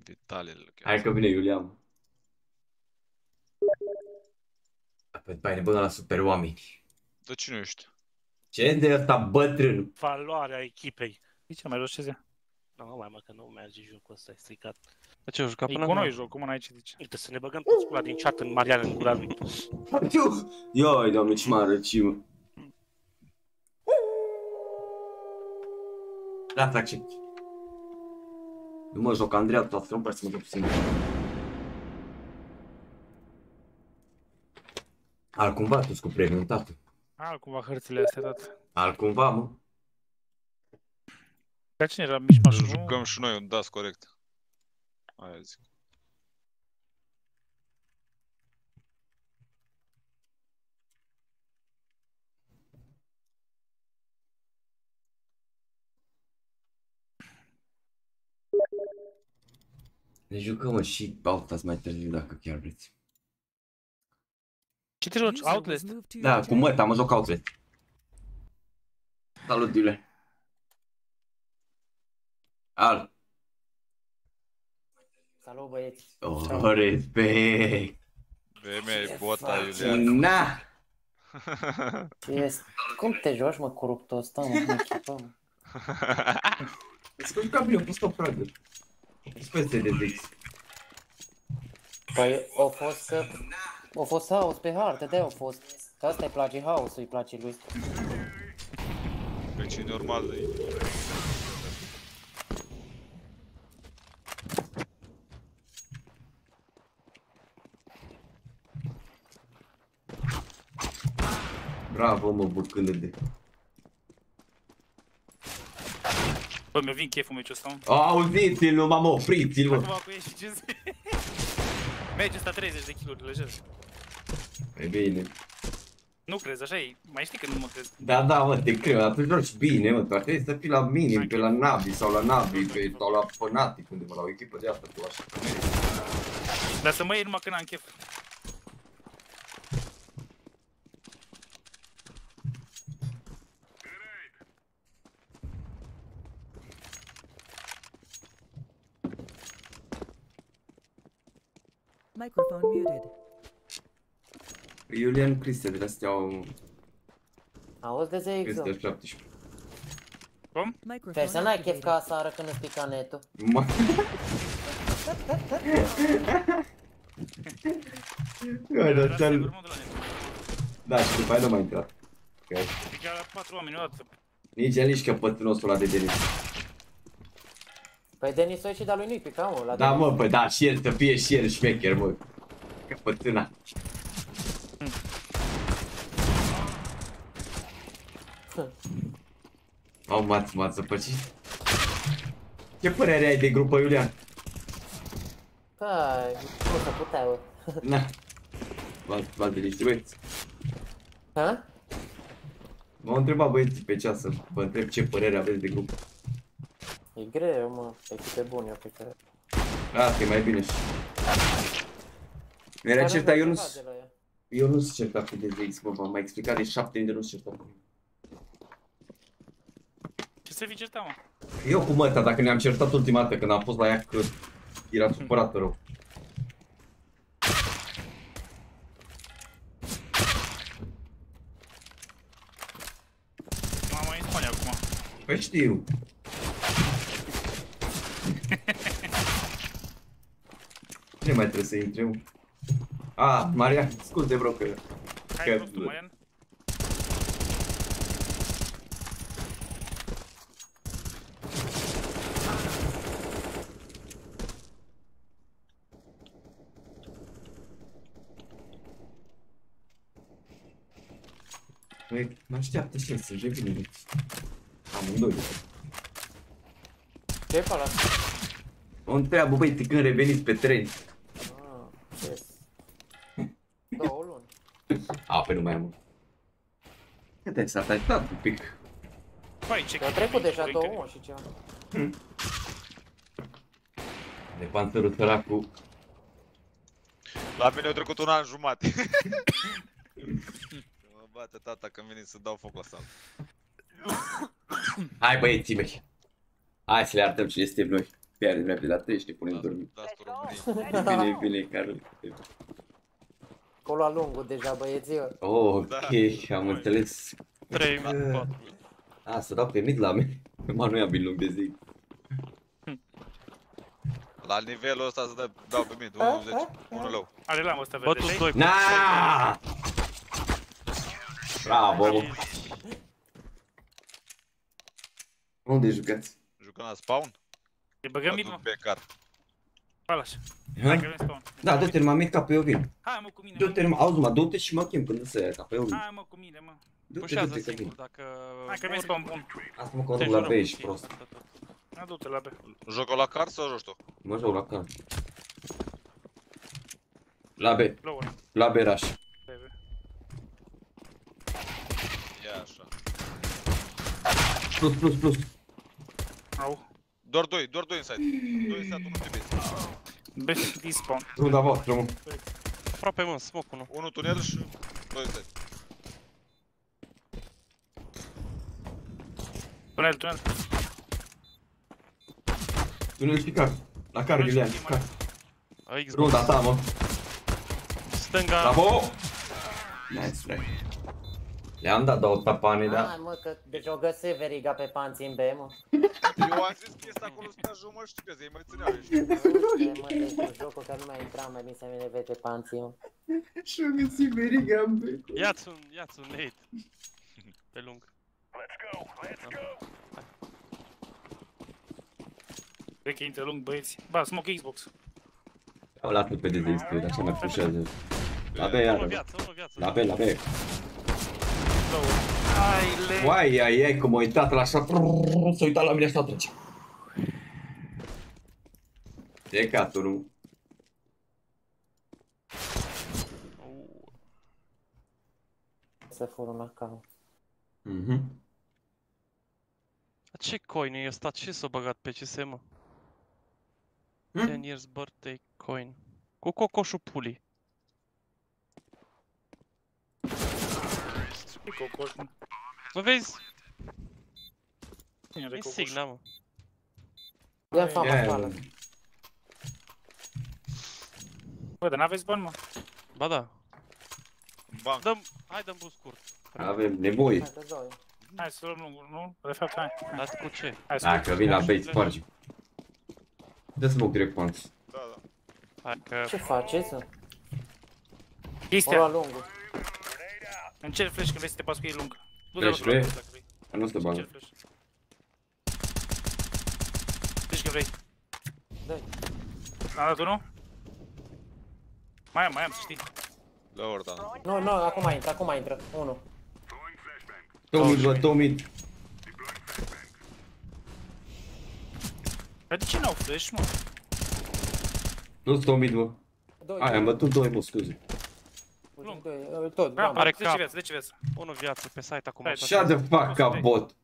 Detaliile. Hai că vine Iulian. Păi ne băgăm la super oameni. De cine ești? Ce de ăsta bătrân? Valoarea echipei. De ce mai roșeze? Nu, mai mă, că nu merge jocul ăsta, e stricat. De ce, jucat E până cu acum? noi jocul, mă, n-ai ce zice. Uite, să ne băgăm toți cu ăla din chat în Marian în gura lui. Ioi, doamne, ce m-a răcit, mă. Lasă accept. Nu mă joc Andreea, toată, nu pare să mă joc singur. Altcumva tu-s cu premium, tată. Altcumva hărțile astea, tot. Altcumva, mă. Ca cine era mișmașul? Jucăm și noi un DAS corect. Aia zic. Ne jucăm și Outlast mai târziu dacă chiar vreți. Ce te joci? Outlast? Da, cu măta mă joc Outlast. Salut, Iule. Al. Salut, băieți. Oh, respect. Vremea bota, Iulian. Na! Cum te joci, mă, coruptul ăsta, mă, în echipă, mă? Îți că bine, am pus o fragă. Spune de Zix. Păi, o fost haos pe hartă, de-aia o fost. Că asta îi place haosul, îi place lui. Pe ce normal de Bravo, mă, bucână de... Bă, mi-a vin cheful meciul ăsta, mă. Auziți-l, nu m-am opriți-l, mă. Acum cu ei și 50. Meciul ăsta 30 de kg-uri, lejer. E bine. Nu crezi, așa e? Mai știi că nu mă crezi. Da, mă, te cred, dar tu joci bine, mă, tu ar trebui să fii la minim, pe la Navi sau la Navi, sau la Fnatic, undeva, la o echipă de asta, tu așa. Dar să mă iei numai când am chef. Microphone muted. Iulian Criste de la Steaua... Auzi de ZX-ul? Criste 17. Cum? Sper să n-ai chef ca seară când îți pica netul. Da, și după aia nu m-a intrat. Pica la 4 oameni odată. Nici el, nici căpătânosul ăla de Denis. Păi Denis o și de-a lui nu-i pica, mă, la Da, Denis. mă, păi da, și el, să fie și el șmecher, mă. Căpătâna. Au, m-ați zăpăcit? Ce părere ai de grupă, Iulian? Păi, nu se putea, bă. Na. V-ați liniștit, băieți? Ha? M-au întrebat băieții pe ceas să vă întreb ce părere aveți de grup. E greu, mă, echipe bune, eu cred că... Asta e mai bine și... Mi-era certat, eu nu sunt certat cu DZX, mă, v-am mai explicat de 7 de nu sunt certat cu mine. Ce să fii certat, mă? Eu cu măta, dacă ne-am certat ultima dată când am fost la ea, că era supărată rău. Mama e în Spania acum. Păi știu. Cine mai trebuie să intre? Ah, Marian, scuze, bro, că... Hai, fost tu, Marian? Păi, mă așteaptă și el să revine. Amândoi. Ce e pe ăla? O întreabă, băi, când reveniți pe tren? Yes. 2 luni. A, pe nu mai am. Câte s-a tăiat un pic. Păi, ce Că a trecut deja 2 luni și ceva. De panterul săracu. La mine au trecut un an jumate. Mă bate tata când vine să dau foc la sală. Hai, băieții mei. Hai să le arătăm cine suntem noi. pierde repede, dar te știi, pune-mi dormi. Bine, Carl. Acolo lungul deja, băieții. Oh, ok, am înțeles. 3 mid, 4 mid. A, să dau pe mid la mine. Mă, nu i-am bine lung de zi. La nivelul ăsta să dau pe mid, 1 low. Are lamă ăsta verde. Bătut 2. Naaaa! Bravo! Unde jucați? Jucăm la spawn? Îi băgăm mid, mă. Palaș. Hai că avem spawn. Da, du-te, m-am mit ca pe eu vin. Hai mă cu mine. Du-te, auzi mă, du-te și mă chem când să ia ca pe eu vin. Hai mă cu mine, mă. Pușează singur dacă... Hai că avem spawn bun. Asta mă conduc la B, ești prost. Du-te la B. Joc la card sau joci tu? Mă joc la card. La B. Lower. La B rush. Ia așa. Plus. Au. Doar 2 inside. 2 inside, 1 de base. B, despawn. Runda voastră, mă. Aproape, mă, smoke 1. 1 tunel și 2 inside. Tunel. Tunel și car. La car, Iulian. Xbox. Runda ta, mă. Stânga. Bravo! Nice, frate. Le-am dat 2 tapane, da? Hai mă, că deci o găsi veriga pe panții în B, mă. Eu am zis că este acolo stajul, mă, știu că zei mai țineau, ești. Mă, deci cu jocul că nu mai intra, mai bine să mi le vede panții, mă. Și-o găsit veriga în B. Ia-ți un nade. Pe lung. Cred că intră lung, băieți. Ba, smoke Xbox. Au luat pe DZX, că așa mai pușează. La B, iară. La B. Ai, cum m-a uitat la așa, s-a uitat la mine așa trece. E catul. Să fură un account. Ce coin e ăsta? Ce s-a băgat pe CS, mă? 10 years birthday coin. Cu cocoșul pulii. E cocoș, mă. Mă vezi? Cine are cocoș? Insigna, mă. Ia-mi fama fală. Bă, dar n-aveți bani, mă. Ba da. Hai dăm boost scurt. Avem nevoie. Hai să luăm lungul, nu? De fapt, hai. Dar cu ce? Dacă vin la B, spargi. Dă smoke direct pants. Hai că... Ce faceți? Chestia. O lua lungul. Încerc flash când vrei să te pas cu ei lung. Flash, vrei? Nu se bagă. Deci că vrei. Dă-i. Am dat unul? Mai am, să știi. Lower, da. Nu, acum intră. 1. 2 mid. Dar de ce n-au flash, mă? Plus 2 mid, mă. Ai, am bătut 2, mă, scuze. Tot, da. Are 10 viață. 1 viață pe site acum. Shut the fuck up, bot.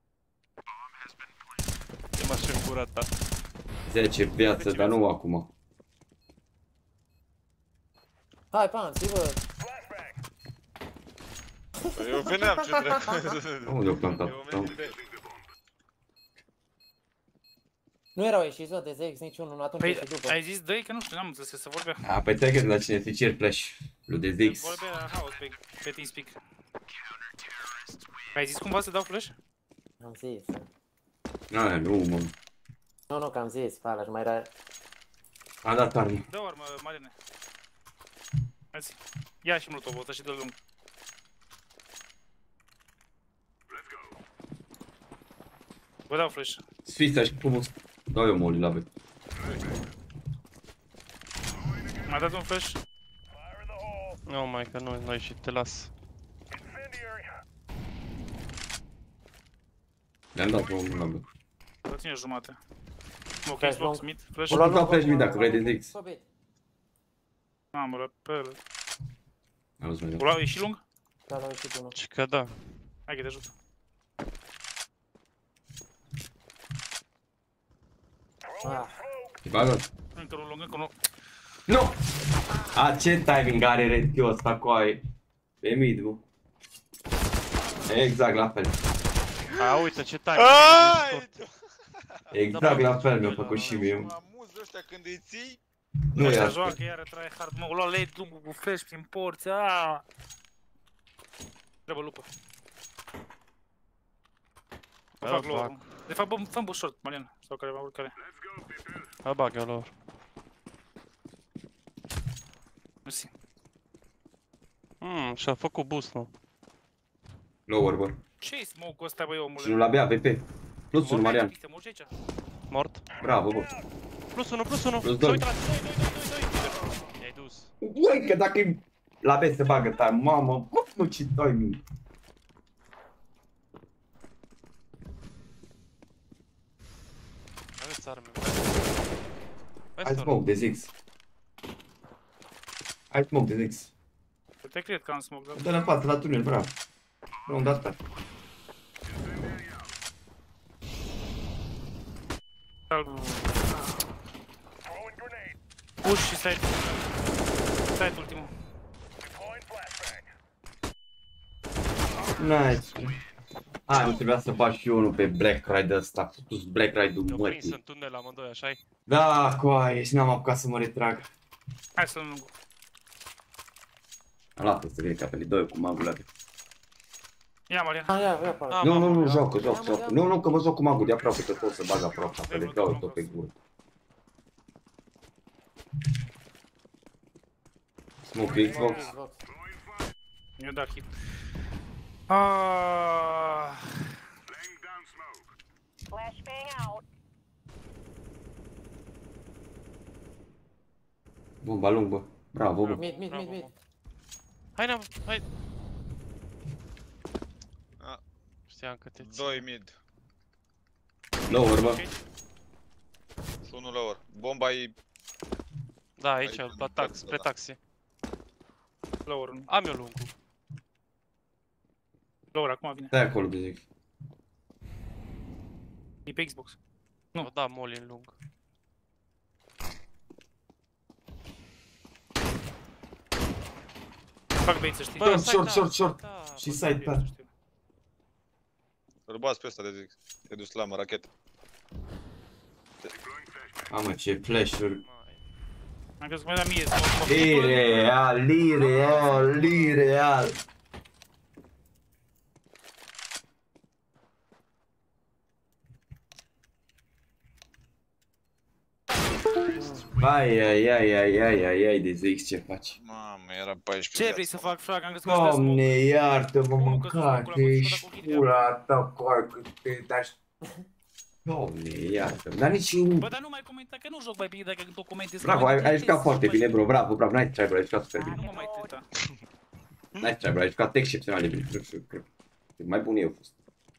E mașini în gura ta. 10 viață, dar nu acum. Hai, panții, bă. Eu veneam, ce treabă. Unde-o plantat? Nu erau ieșiți, bă, de ZX niciunul, atunci și după. Ai zis dă-i că nu știu, n-am înțeles că se vorbea. A, păi te-ai gândit la cine să-i cer flash. Lui DZX. Vorbea house pe TeamSpeak. Ai zis cumva să dau flash? Am zis. Nu, mă. Nu, că am zis, Palaș, mai era... A dat armă. Dă armă, Marine. Hai zi. Ia și mult o botă și dă lung. Vă dau flash. Sfiți așa frumos. Dau eu molly la B. M-a dat un flash? Nu, mai că nu, noi și te las. Le-am dat unul la B. Vă ține jumate. Smoke Xbox, mid, flash. O dau flash mid dacă vrei DZX. Am luat pe el. Auzi, mai O luau, e și lung? Da, l-am ieșit unul. Și că da. Hai că te ajut. Te bagă? Încă unul lung, încă unul. Nu! A, ce timing are Red Q ăsta cu aia? Pe mid, mă. Exact la fel. A, uite ce timing. Exact la fel mi-a făcut și mie. Amuz ăștia când îi ții. Nu e Ăștia asta. joacă, iară trai hard, mă, lua late, lungul cu flash prin porți, aaa. Trebuie lupă. Fac lor. De fapt, fă-mi boost short, Marian, sau care va urcare. Mă bag eu lor. Mersi. Și-a făcut boost, nu? Lower, bă. Ce-i smoke-ul ăsta, băi, omule? Și nu l-abia, VP. Plus 1, Marian. Mort. Bravo, bă. Plus 1, plus 1. Plus 2. I-ai dus. Ui, că dacă la B se bagă tare, mamă, mă, ce timing. Aveți arme. Hai smoke de Ziggs. Hai smoke de Ziggs. Te cred că am smoke, dar... Dă-l în față, la tunel, bravo. Nu, unde asta? Push și side. Side ultimul. Nice. Hai, nu trebuia să faci și eu unul pe Black Ride ăsta. Fătus Black Ride-ul Te-o prins mătii. în tunel amândoi, așa-i? Da, coaie, și n-am apucat să mă retrag. Hai să nu. Am luat să vine capele 2 cu magul ăla. Ia, Marian. Ia, Nu, joacă. Nu, că mă joc cu magul de aproape, că tot să bag aproape, apele, dau tot pe gură. Smoke Xbox. Mi-a dat hit. Flashbang out. Bomba lung, bă. Bravo, bă. Mid. Hai, n-am, hai. Știam că te ții. 2 mid. Lower, bă. Și 1 lower. Bomba e... Da, aici, la tax, spre taxi. Lower. Am eu lungul. Lower, acum vine. Stai acolo, de zic. E pe Xbox. Nu. Da, molly în lung. Fac bait, să știi. Short. Și side pe. Îl bați pe ăsta de zic. Te duci la mă, rachetă. Mamă, ce flash-uri. Am crezut că mai da mie. Lireal. Ai, de Zix, ce faci? Mamă, era 14. Ce vrei să fac, frag? Am crezut că Doamne, iartă-mă, mâncate-și pula ta, coarcă, te dași... Doamne, iartă-mă, dar nici... Bă, dar nu mai comenta, că nu joc mai bine dacă tu comentezi... Bravo, ai jucat foarte bine, bro, bravo, nice try, bro, ai jucat super bine. Nu mă mai tenta. Nice try, bro, ai jucat excepțional de bine, cred. Mai bun eu fost.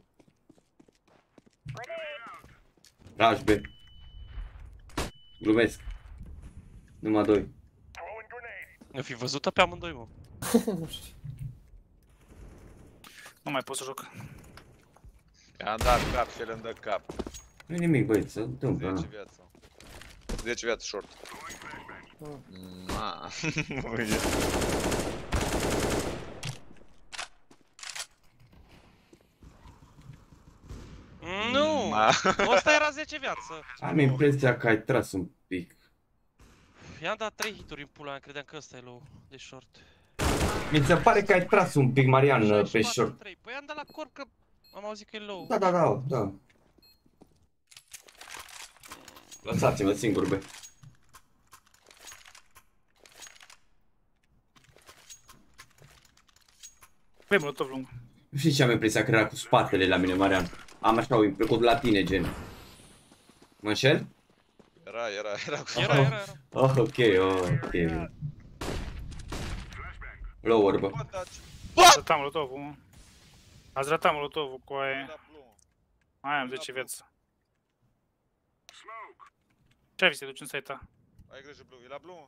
Raj B. Glumesc. Numai 2. Ne fi văzut-o pe amândoi, mă. Nu știu. Nu mai pot să joc. I-am dat cap și el îmi dă cap. Nu-i nimic, băi, se întâmplă, 10 viață. 10 viață short. Ma. Nu! Ăsta era 10 viață. Am impresia că ai tras un pic. I-am dat 3 hituri în pula mea, credeam că ăsta e low de short. Mi se pare că ai tras un pic, Marian, pe short. Păi am dat la corp că am auzit că e low. Da. Lăsați-mă singur, bă. Băi, molotov lung. Nu știu ce am impresia că era cu spatele la mine, Marian. Am așa o impresie la tine, gen. Mă înșel? Era cu Era. Oh, ok. Lower, bă. Ratam molotovul, mă. Ați ratat molotovul cu aia. Mai am 10 viață. Ce-ai vist, te duci în site-a? Ai grijă, Blue, e la Blue.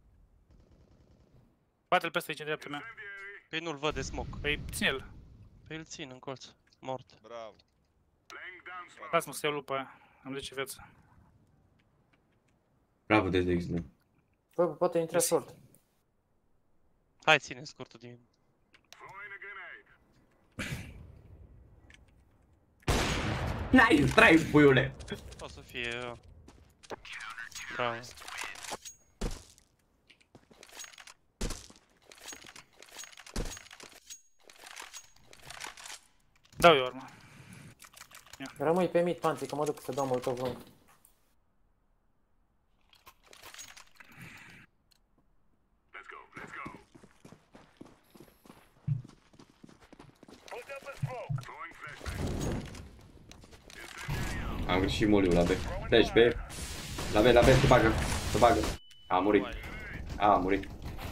Bate-l peste aici, în dreapta mea. Păi nu-l văd de smoke. Păi ține-l. Păi îl țin în colț. Mort. Bravo. Lasă-mă să iau lupa aia. Am 10 viață. Bravo de Zix, nu. Bă, poate intra short. Hai, ține scurtul din... Nice try, puiule! fie... Bravo. Dau eu arma. Rămâi pe mid, Panții, că mă duc să dau molotov lung. Am greșit moliul la B. Deci B. La B, se bagă. Se bagă. A murit. A murit.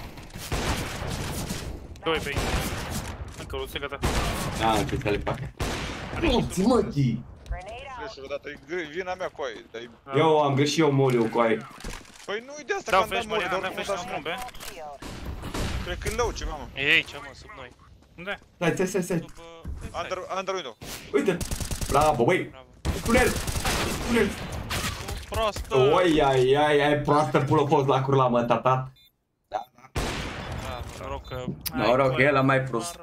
Doi pe încă o se gata. A, închis să le fac. Ți mătii! Flash-ul odată, e vina mea cu aia. Eu am greșit eu moliul cu aia. Păi nu-i de asta că am dat moli, dar nu flash da la smoke. Cred că lău ceva, mă. E aici, mă, sub noi. Unde? Stai. Under window. Uite! Bravo, băi! Tunel! Proastă! Oi, ai proastă pulă fost la curla, mă, tata. Noroc că... Noroc că e ăla mai prost.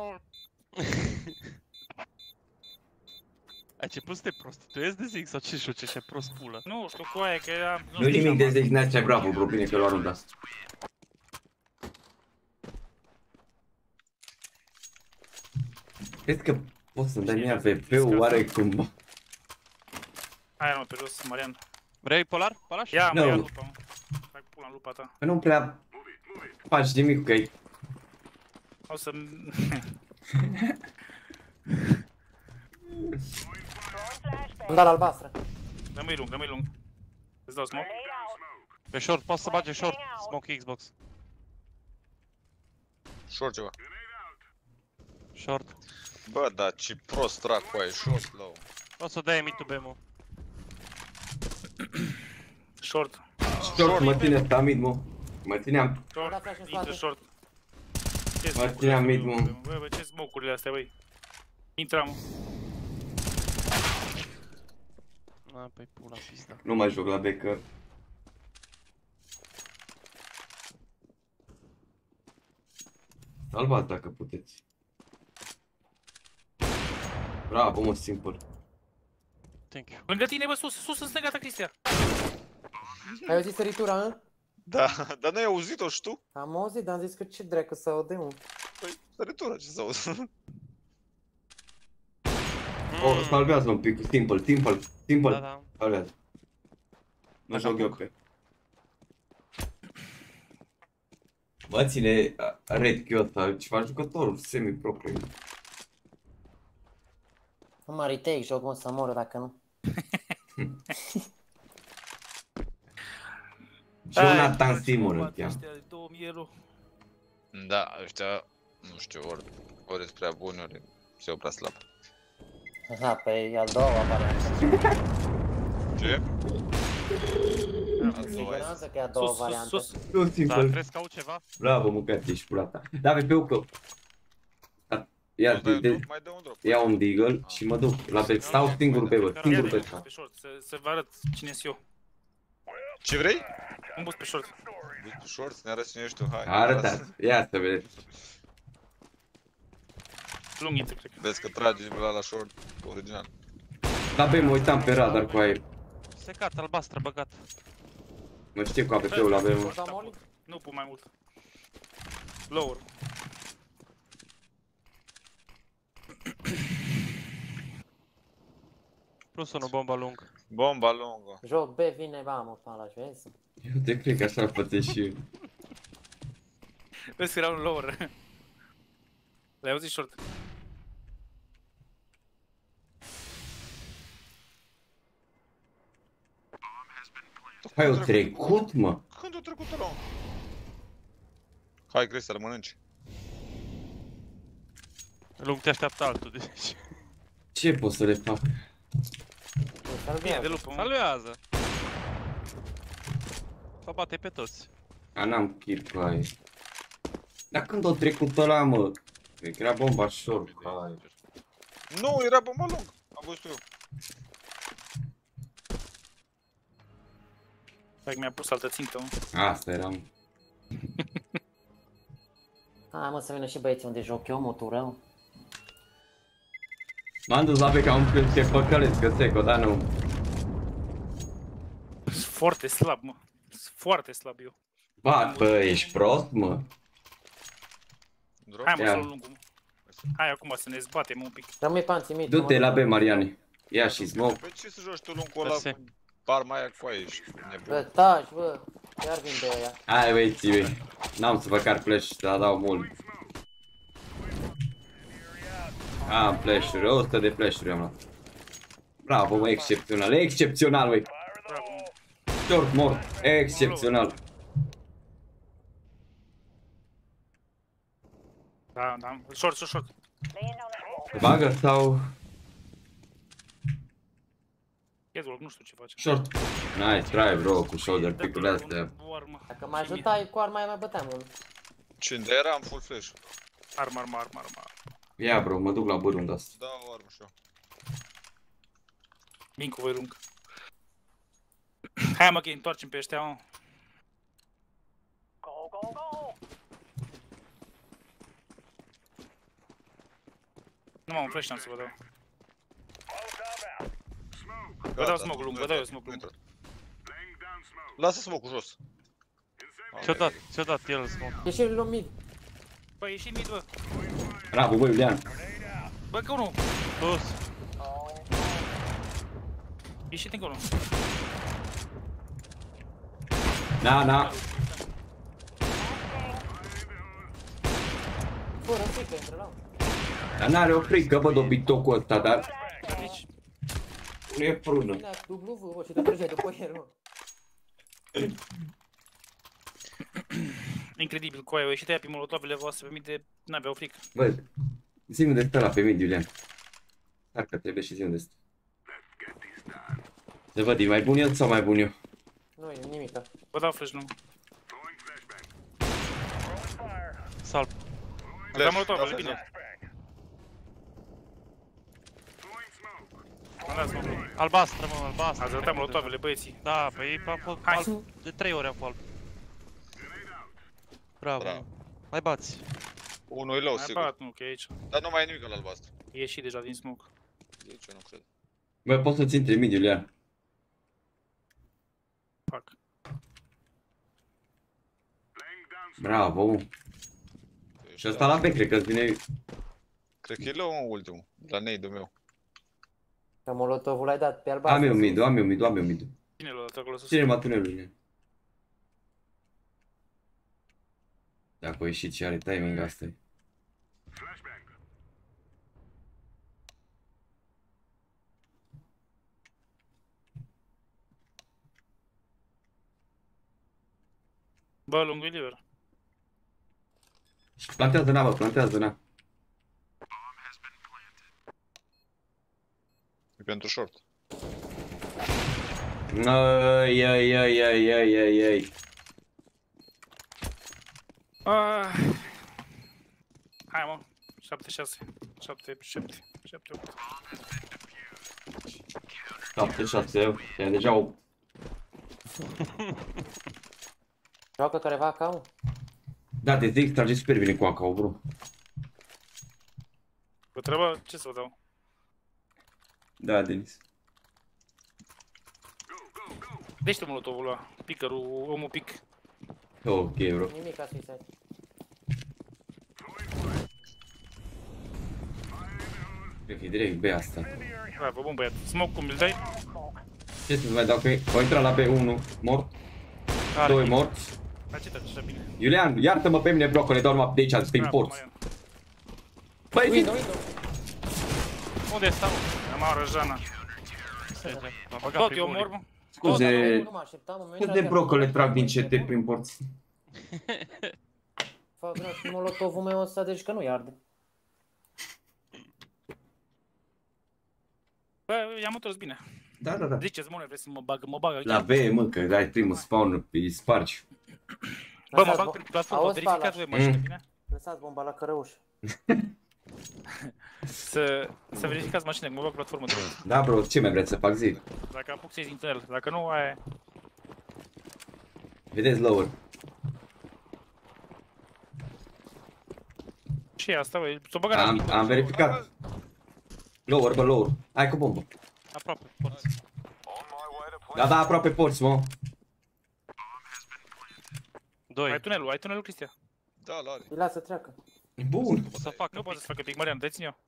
Ai început să te prostituezi de zic sau ce știu ce și prost pulă? Nu știu cu aia că era... Nu nimic de zic, n-ai bravo, bro, bine că l-a rundat. Crezi că poți să-mi dai mie AVP-ul oarecum? Hai mă, pe jos, Marian. Vrei polar? Palaș? Ia mă, ia lupa, mă. Hai cu pula în lupa ta. Că nu prea faci nimic cu ei. O să... Îmi dau la albastră. Rămâi lung. Îți dau smoke. Pe short, poți să bage short, smoke Xbox. Short ceva. Short. Bă, da, ce prost dracu ai, short low. O să dai mid to B, mă. Short, mă ține asta mid, mă. Mă țineam. intră short. Mă țineam mid, mă. Bă, ce smoke-urile astea, băi? Intram. Na, păi pula pizda. Nu mai joc la B, că... Salvați dacă puteți. Bravo, mă, simple. Thank you. Lângă tine, bă, sus, în stânga ta, Cristian. Ai auzit săritura, hă? Da, dar n-ai auzit-o și tu? Am auzit, dar am zis că ce dracu să aude, mă. Păi, săritura, ce să auzi? O, salvează un pic, simple. Da. Salvează. Mă joc eu pe. Bă, ține Red Q ăsta, ceva jucător semi-pro. Mă, retake, joc, mă, să moră dacă nu. Jonathan Simon îl cheamă. Da, ăștia, nu știu, ori sunt prea buni, ori se prea slab. Aha, păi e al doua variantă. Ce? Siguranță că e a doua variantă. Nu, simple. Da, crezi că au ceva? Bravo, mâncați, ești pula ta. Da, VP-ul că... Ia un deagle și mă duc la pe stau singur pe bă, singur pe stau. Să vă arăt cine-s eu. Ce vrei? Un boost pe short. Boost pe short, să ne arăți cine ești tu, hai. Arătați, ia să vedeți. Lung intră, cred că. Vezi că tragi la short, original. Da, băi, mă uitam pe radar cu aia. Secat, albastră, băgat. Mă știu cu APP-ul la B, mă. Nu pun mai mult. Lower. Plus unul, bomba lung. Bomba lungă. Joc B, vine, vamos, pala, vezi? Eu te cred că așa pățesc și eu. Vezi că era un lower. L-ai auzit short. Hai, au trecut, mă. Când a trecut ăla? Hai, Cristian, să-l mănânci. Lung te așteaptă altul, deci. Ce pot să le fac? Bine, de lupă, mă. Saluează. Să bate pe toți. A, n-am kill cu aia. Dar când a trecut ăla, mă? Cred că era bomba short, hai. Nu, era bomba lung. Am văzut eu. Dacă mi-a pus altă țintă, mă. Asta eram. Hai, mă, să vină și băieții unde joc eu, motură. M-am dus la pe ca un când se păcălesc, că seco, dar nu. Foarte slab, mă. Foarte slab eu. Ba, bă, ești prost, mă. Hai mă, să-l lungul. Hai acum să ne zbatem un pic. Rămâi panții mici. Du-te la B, Mariani. Ia și smoke. Păi ce să joci tu lungul ăla cu arma aia cu aia, ești nebun. Bă, taci, bă. Iar vin de aia. Hai, băieții, băi. N-am să vă car flash, dar dau mult. Am flash-uri, 100 de flash-uri am luat. Bravo, mă, excepțional, excepțional, băi. Short mort, excepțional. Da, da, short. Bagă sau... Catwalk, nu știu ce face. Short. Nice try, bro, cu shoulder pick-urile astea. Dacă mă ajutai cu arma aia, mai băteam unul. Cine era? Am full flash. Arma. Ia, bro, mă duc la bă runda asta. Da, o armă și eu. Vin cu voi lung. Hai mă, că întoarcem pe ăștia, mă. Nu m-am flash, n-am să vă dau. Vă dau smoke lung, vă dau eu smoke lung. Lasă smoke-ul jos. Ce-a dat el smoke? Ieși în mid. Bă, ieși mid, bă. Bravo, bă, Iulian. Bă, că unul. Sus. Ieși încă unul. Na. Fără frică, intră la. Dar n-are o frică, bă, dobitocul ăsta, dar... Nu e prună. W, bă, și te trăgeai după el, mă. Incredibil, cu aia, au ieșit aia pe molotovele voastre pe mine, n-aveau frică. Bă, zi-mi unde stă ăla pe mid, Iulian. Dar că trebuie și zi unde stă. Să văd, e mai bun el sau mai bun eu? Nu e nimica. Vă dau flash, nu. Salv. Da molotovele, bine. Albastră, mă, albastră. Ați arătat molotovele, băieții. Da, păi am fost alb. De 3 ori am fost alb. Bravo. Mai bați. Unul e low, mai sigur. bat, nu, că e aici. Dar nu mai e nimic la albastru. E ieșit deja din smoke. Deci eu nu cred. Bă, poți să-ți intri mid, Iulian. Fac. Bravo. Și ăsta la B, cred că-ți vine... Cred că e low ultimul, la nade-ul meu. Că molotovul l-ai dat pe albastru. Am eu mid. Cine l-a dat acolo sus? Cine m-a tunelul, Iulian? Dacă a ieșit și are timing, asta e. Bă, lungul e liber. Plantează na, bă, plantează na. E pentru short. Ai. Hai mă, 7-6, 7-8. 7-6, e deja 8. Joacă careva AK-ul? Da, te zic, trage super bine cu AK-ul, bro. Vă trebuie, ce să vă dau? Da, Denis. Deci-te molotovul ăla, pickerul, omul pic. Ok, bro. Nimic, asta-i site. Cred că e direct B asta. Hai, vă bun băiat, smoke cum îl dai? Ce să mai dau, că o intra la B1, mort. 2 morți. Așa bine. Iulian, iartă-mă pe mine, bro, că le dau numai de aici, să te importi. Băi, Window. Unde stau? Am răjana. M-am bagat Tot pe eu buri. mor, mă. Scuze, cât de bro că le trag din CT prin porți? Fac greu, și molotovul meu ăsta, deci că nu-i arde. Bă, i-am întors bine. Da. Ziceți, mă, vrei să mă bagă La B, mă, că dai primul spawn, îi spargi. Bă, mă bag pe platformă, verificați voi mașină, bine? Lăsați bomba la cărăuș. Să verificați mașină, că mă bag pe platformă. Da, bro, ce mai vreți să fac, zi? Dacă apuc să ies din tunel, dacă nu, aia... Vedeți lower. Ce e asta, băi? S-o băgat la mine. Am verificat. Lower, bă, lower. Hai cu bombă. Aproape, forță. Da, aproape porți, mă. 2. Ai tunelul, Cristian. Da, l-are. Îi lasă treacă. Bun. O să fac. Nu poate să facă pic, Marian, dețin eu.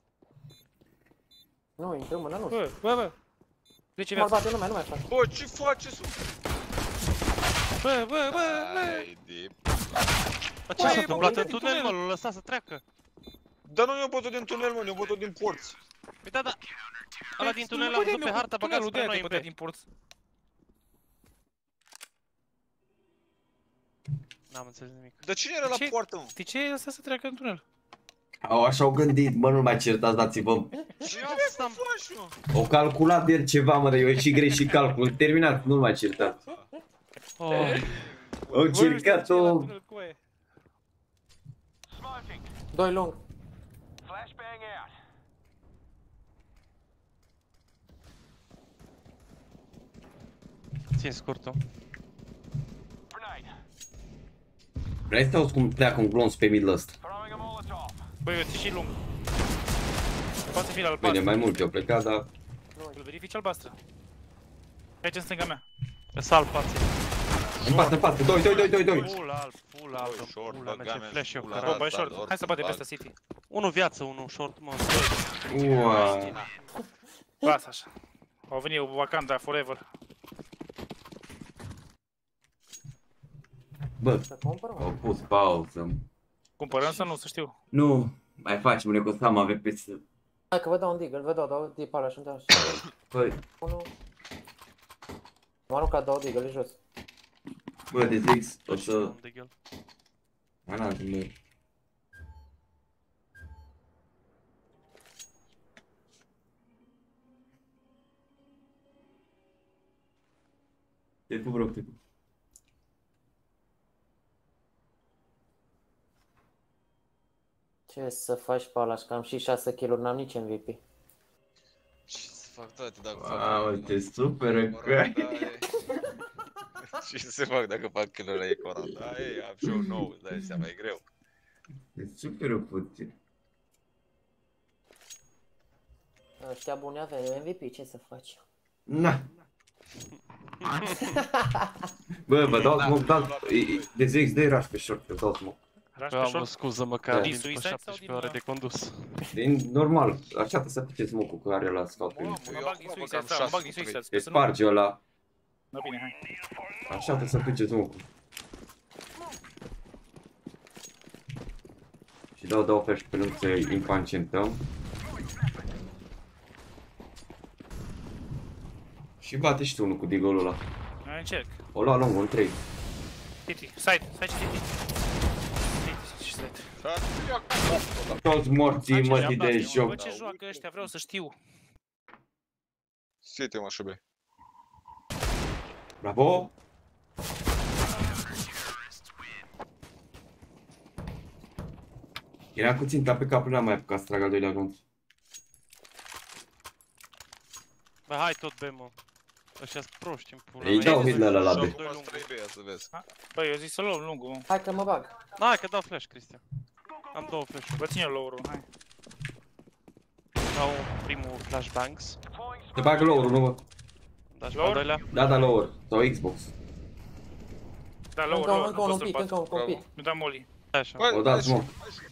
Nu, intră mâna, nu. Bă. 10 Nu viață. bate, nu mai fac. Bă, ce face sus? Bă. Ai de... Bă, ce s-a întâmplat în tunel, mă? L-a lăsat să treacă. Dar nu ne-o bătut din tunel, mă, ne-o bătut din porți. Păi da. Ăla din tunel l-am văzut pe harta băgat spre noi în B. Din porți. N-am înțeles nimic. Dar cine era la poartă, mă? De ce e ăsta să treacă în tunel? Așa au gândit, mă, nu mai certați, dați-vă. Au calculat de el ceva, mă, dar eu și greșit calcul. Terminat, nu mai certați. Au încercat-o... 2 lung. Țin scurtul. Vrei să auzi cum pleacă un glonț pe middle ăsta? Băi, eu țin și lung. Poate fi la albastră. Bine, mai mult eu plecat, dar... Îl verifici albastră. Aici în stânga mea. Sal față. În față, 2. Full alb, pula mea, ce flash eu. Bă, short, hai să bate pe asta City. 1 viață, 1 short, mă. Lasă așa. Au venit Wakanda forever. Bă, au pus pauză. Cumpărăm sau nu, să știu? Nu, mai facem, ne costam, avem peste... Hai că vă dau un deagle, vă dau deep ala și îmi dau așa. Păi... M-am aruncat 2 deagle jos. Bă, de Zix, o să... Hai n-am zis. Te pup, rog, te pup. Ce să faci pe ala, că am și 6 kill-uri, n-am nici MVP. Ce să fac toate dacă fac... Mamă, te superă că... Ce să fac dacă fac kill-uri la Ecoran? Da, ei, am și eu nou, îți dai seama, e greu. Te superă puțin. Ăștia buni avem MVP, ce să faci? Na. Bă, dau smoke, dau... De Zix, dă-i rush pe short, că dau smoke. Am o scuză măcar din 17 ore de condus. Din normal, așa trebuie să pice smoke-ul care ăla scout pe mine. Mă bag din Suicide. Te sparge ăla. Da, bine, hai. Așa trebuie să pice smoke-ul. Și dau flash pe lângă să impacentăm. Și bate și tu unul cu deagle-ul ăla. Mai încerc. O lua lung, un 3. City, side și City. Toți morții mătii de joc. Bă, ce joacă ăștia, vreau să știu. City, mă, șube. Bravo! Era cu ținta pe cap, n-am mai apucat să trag al doilea rund. Bă, hai tot B, mă. Ăștia-s proști în pula. Îi dau hit la ăla la B. Băi, eu zic să luăm lungul, mă. Hai că mă bag. Hai că dau flash, Cristian. Am 2 flash-uri. Bă, ține low-ul, hai. Dau primul flashbangs. Te bagă lower-ul, nu văd. Da, și pe al doilea? Da, lower. Sau Xbox. Da, lower, încă un pic, încă un pic. Nu da molly. Așa. O da smoke.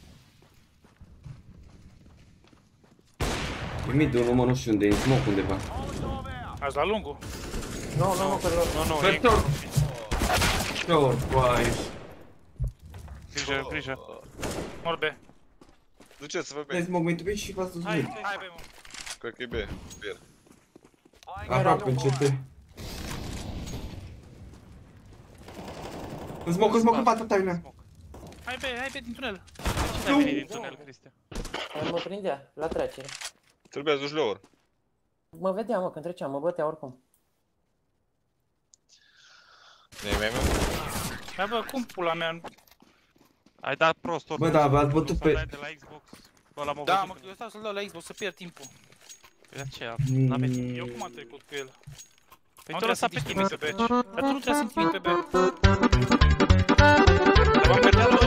E mid-ul, nu mă, nu știu unde, e în smoke undeva. Ați la lungul? Nu, pe loc. Nu, pe tor. Tor, boai. Grijă. Mor B. Duceți-vă B. Vezi momentul B și v-ați dus mid. Hai B, mă. Cred că e B. Pierd. Aproape începe. În smoke, în fața ta, Iulian. Hai B din tunel. Cine a venit din tunel, Cristian? Mă prindea, la trecere. Trebuia să duci lower. Mă vedea, mă, când treceam, mă bătea oricum. Hai bă, cum pula mea? Ai dat prost oricum. Bă, da, v-ați bătut pe... De la Xbox. Da, mă, eu stau să-l dau la Xbox să pierd timpul. De aceea, n-aveți. Eu cum am trecut cu el? Păi tu lăsa pe tine să pleci. Dar tu nu trebuie să intimid pe B. Dar m-am pierdea la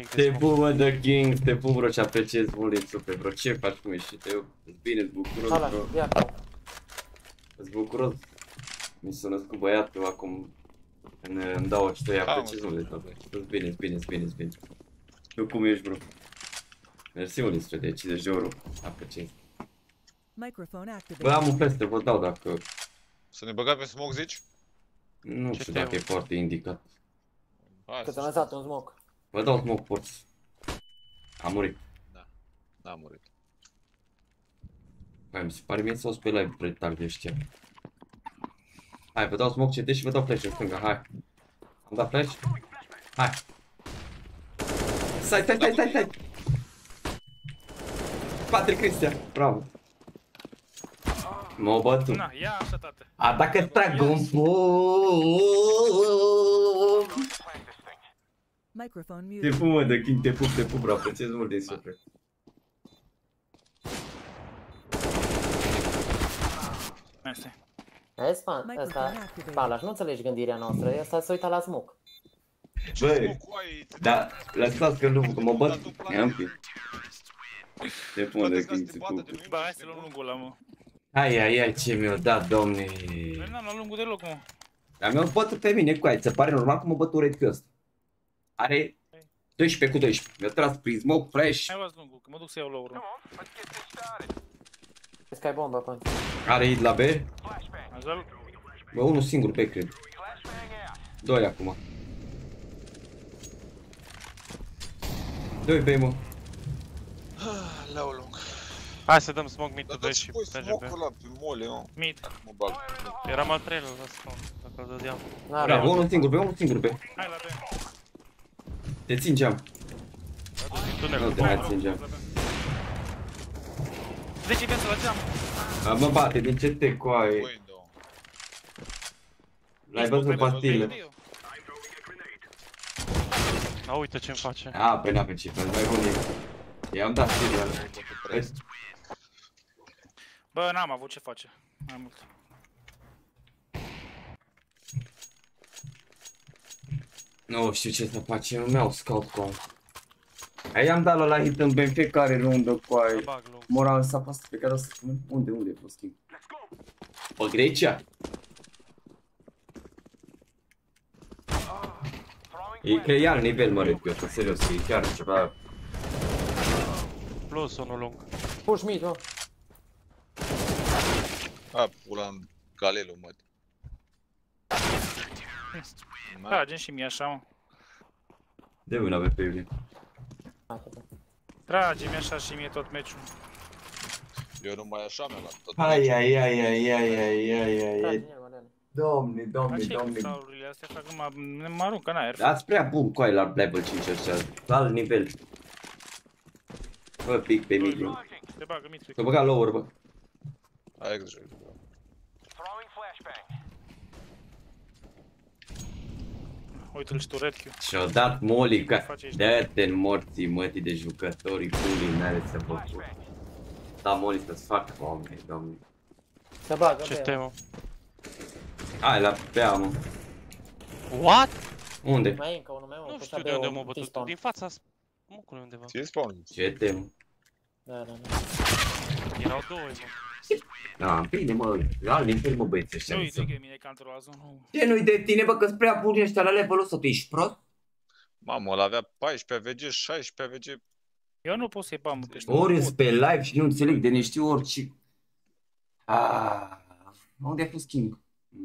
nimic de Te smoke. pup, mă, The King, te pup, bro, ce apreciez mult din suflet, bro. Ce faci, cum ești și te bine, bucuros, bro. Îți bucuros. Mi s-a născut băiatul acum când îmi dau orice apreciez mult de tot. Îți bine. Tu cum ești, bro? Mersi mult despre de 50 de euro. Apreciez. Bă, am un peste, vă dau dacă... Să ne băgăm pe smoke, zici? Nu știu dacă e foarte indicat. Că ți-am lăsat un smoke. Vă dau smoke, porți. Am murit. Da, n-am murit. Hai, mi se pare mie sau pe live retarde ăștia. Hai, vă dau smoke CT și vă dau flash în stânga, hai. Am dat flash? Hai. Stai. Spate, Cristian, bravo. M-au bătut. Na, ia așa, tată. A, dacă trag un pum. Te pup, mă, The King, te pup, bro, apreciez mult din suflet. Mersi. Vezi, ăsta, Palaș, nu înțelegi gândirea noastră, ăsta se uita la smoke. Băi, da, lăsați că nu, că mă băt, i-am fi. Te pup, The King, te pup. Bă, hai să luăm lungul ăla, mă. Hai, ce mi-o dat, domne. Noi n-am luat lungul deloc, mă. Dar mi-au bătut pe mine cu aia, ți se pare normal cum mă băt Red ăsta? Are 12 cu 12, mi-a tras prin smoke, flash. Hai luați lungul, că mă duc să iau low-ul. Vezi că ai bombă, până. Are hit la B? Așa. Bă, unul singur pe cred. 2 acum. 2 B, mă. Leu lung. Hai să dăm smoke mid to B și mergem pe. Smoke-ul ăla pe mole, mă. Mid. Mă bag. Eram al treilea la spawn, dacă îl dădeam. Bravo, unul singur B, Hai la B. Te țin geam. Nu te mai țin geam. 10 viață la geam. Mă bate, din ce te coaie? L-ai văzut pastile. A, uite ce-mi face. A, pe n-avem ce, pe mai bun. I-am dat stile. Bă, n-am avut ce face. Mai mult. Nu știu ce să facem, nu mi-au scout cu aia. Aia i-am dat la hit în BM fiecare rundă cu aia. Moral s-a pasat pe care o să spun. Unde a fost schimb? Pe Grecia? E că e alt nivel, mă, Red, că serios, e chiar ceva... Plus unul lung. Push mid, mă. A, pula în galelul, mă. Tragem și mie așa, mă. De mâna pe Iulie. Trage-mi așa și mie tot meciul. Eu numai așa mi-am luat tot Hai. Domne. Saururile astea fac că mă aruncă în aer. Da, spre bun cu aia la level 5 ăștia, la alt nivel. Bă, pic pe medium. Te bagă Mitri. Să băga lower, bă. Ai grijă. Uite-l și tu, Red Q. Și-o dat Molly, că dă-te-n morții mătii de jucătorii pulii mele să vă pun. Da, Molly să-ți facă, doamne. Se bagă, ce temă? Hai, la PA, mă. What? Unde? Mai e încă unul meu, nu știu de unde m-a bătut, din fața smucului undeva. Ce spawn? Ce temă? Da. Erau două, mă. Da, bine, mă, la alt nivel, mă, băieți ăștia. Nu-i de mine control la zonă. Ce nu-i de tine, bă, că-s prea buni ăștia la levelul ăsta, tu ești prost? Mamă, ăla avea 14 AVG, 16 AVG. Eu nu pot să-i bam pe ăștia. Ori pe live și nu înțeleg de neștiu orice. Unde a fost schimb?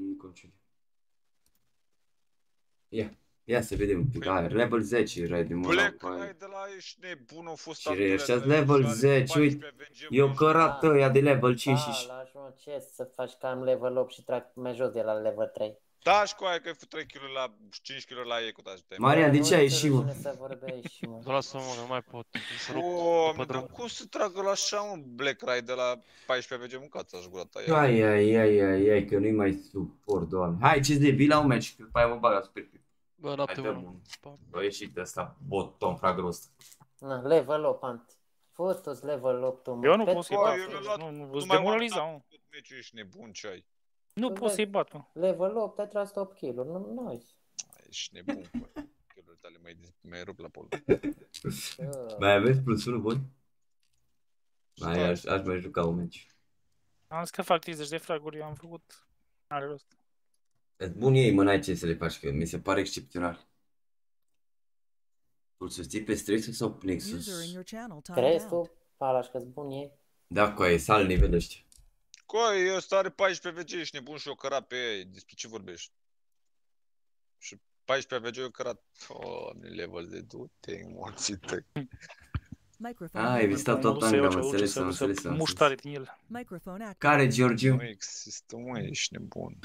Ia să vedem un pic, level 10 erai de mă Black, ai de la ești nebun, au fost și ăștia level 10, uite, eu cărat ăia de level 5 și... Lași, mă, ce să faci că am level 8 și trag mai jos de la level 3. Da, și cu aia că ai făcut 3 kg la 5 kg la ei cu tași. Marian, de ce ai ieșit, mă? Lasă-mă, nu mai pot. Dar cum să tragă la așa, mă, Black Ride de la 14 AVG, mâncați-aș gura ta. Ai, că nu-i mai suport, doamne. Hai, ce-ți de vii la un match, că după aia mă bag la super. Bă, noapte bună. Bă, ieșit ăsta, botom, fragul ăsta. Na, level 8, Ant. Fă-ți level 8, mă. Eu nu pot să-i bat, nu, îți demoraliza, mă. Meciul ești nebun, ce ai? Nu pot să-i bat, mă. Level 8, ai tras top kill-uri, nu, nice. Ești nebun, kill-urile tale mai rup la pol. Mai aveți plus 1 voi? Mai aș mai juca un meci. Am zis că fac 30 de fraguri, eu am făcut. Are rost. Bun ei, mă, n-ai ce să le faci, că mi se pare excepțional. Îl susții pe Strexul sau pe Nexus? Crezi tu? Palaș că-s bun ei. Da, cu aia, e sal nivel ăștia. Coi, ăsta are 14 VG, ești nebun și eu cărat pe ei. Despre ce vorbești? Și 14 VG eu cărat. Doamne, level de du-te, morții tăi. Ai vizitat tot anul, am înțeles, am înțeles. Muștare din el. Care, Georgiu? Nu există, mă, ești nebun.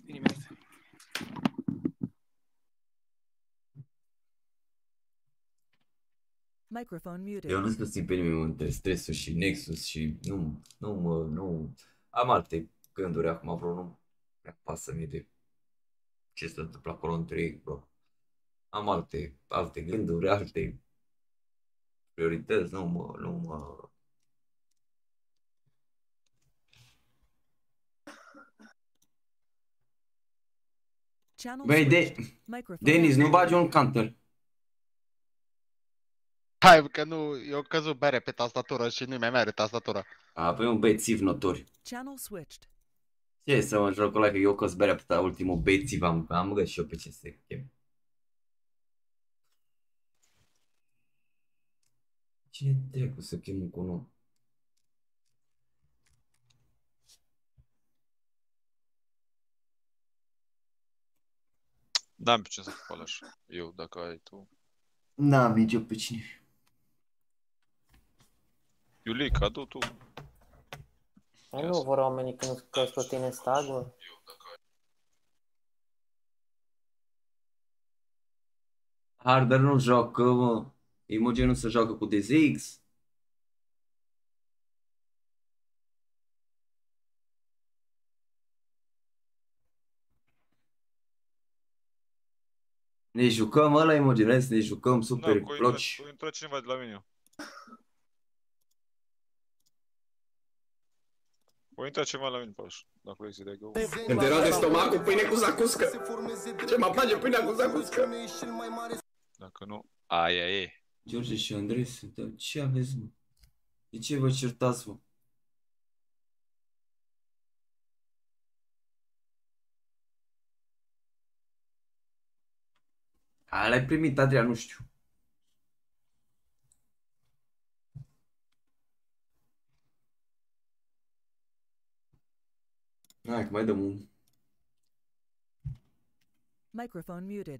Eu nu susțin pe nimeni între Stresul și Nexus și nu. Am alte gânduri acum, bro, nu prea pasă mie de ce se întâmplă acolo între ei, bro. Am alte gânduri, alte priorități, nu mă... Băi, Denis, nu bagi un counter. Hai, că nu, eu căzut bere pe tastatură și nu-i mai merge tastatura. Păi un bețiv notori. Ce să mă joc ăla, că eu căs berea pe ultimul bețiv, am găsit și eu pe ce se chem. Cine trecu să chem cu nou? N-am pe cine să fac așa. Eu, dacă ai tu. N-am nici eu pe cine. Iulica, adu tu. Păi nu vor oamenii când nu cu tine stag, mă. Harder nu joacă, mă. Imogen nu se joacă cu DZX. Ne jucăm ăla, Imogen, să ne jucăm super bloci. Da, intră cineva de la mine. O intra ceva la mine, Paș, dacă vrei să-i dai go. Înterat de stomac cu pâine cu zacuscă. Ce mă place pâinea cu zacuscă? Dacă nu, aia e. George și Andrei, ce aveți, mă? De ce vă certați, mă? L-ai primit, Adrian, nu știu. Hai, că mai dăm un... Microphone muted.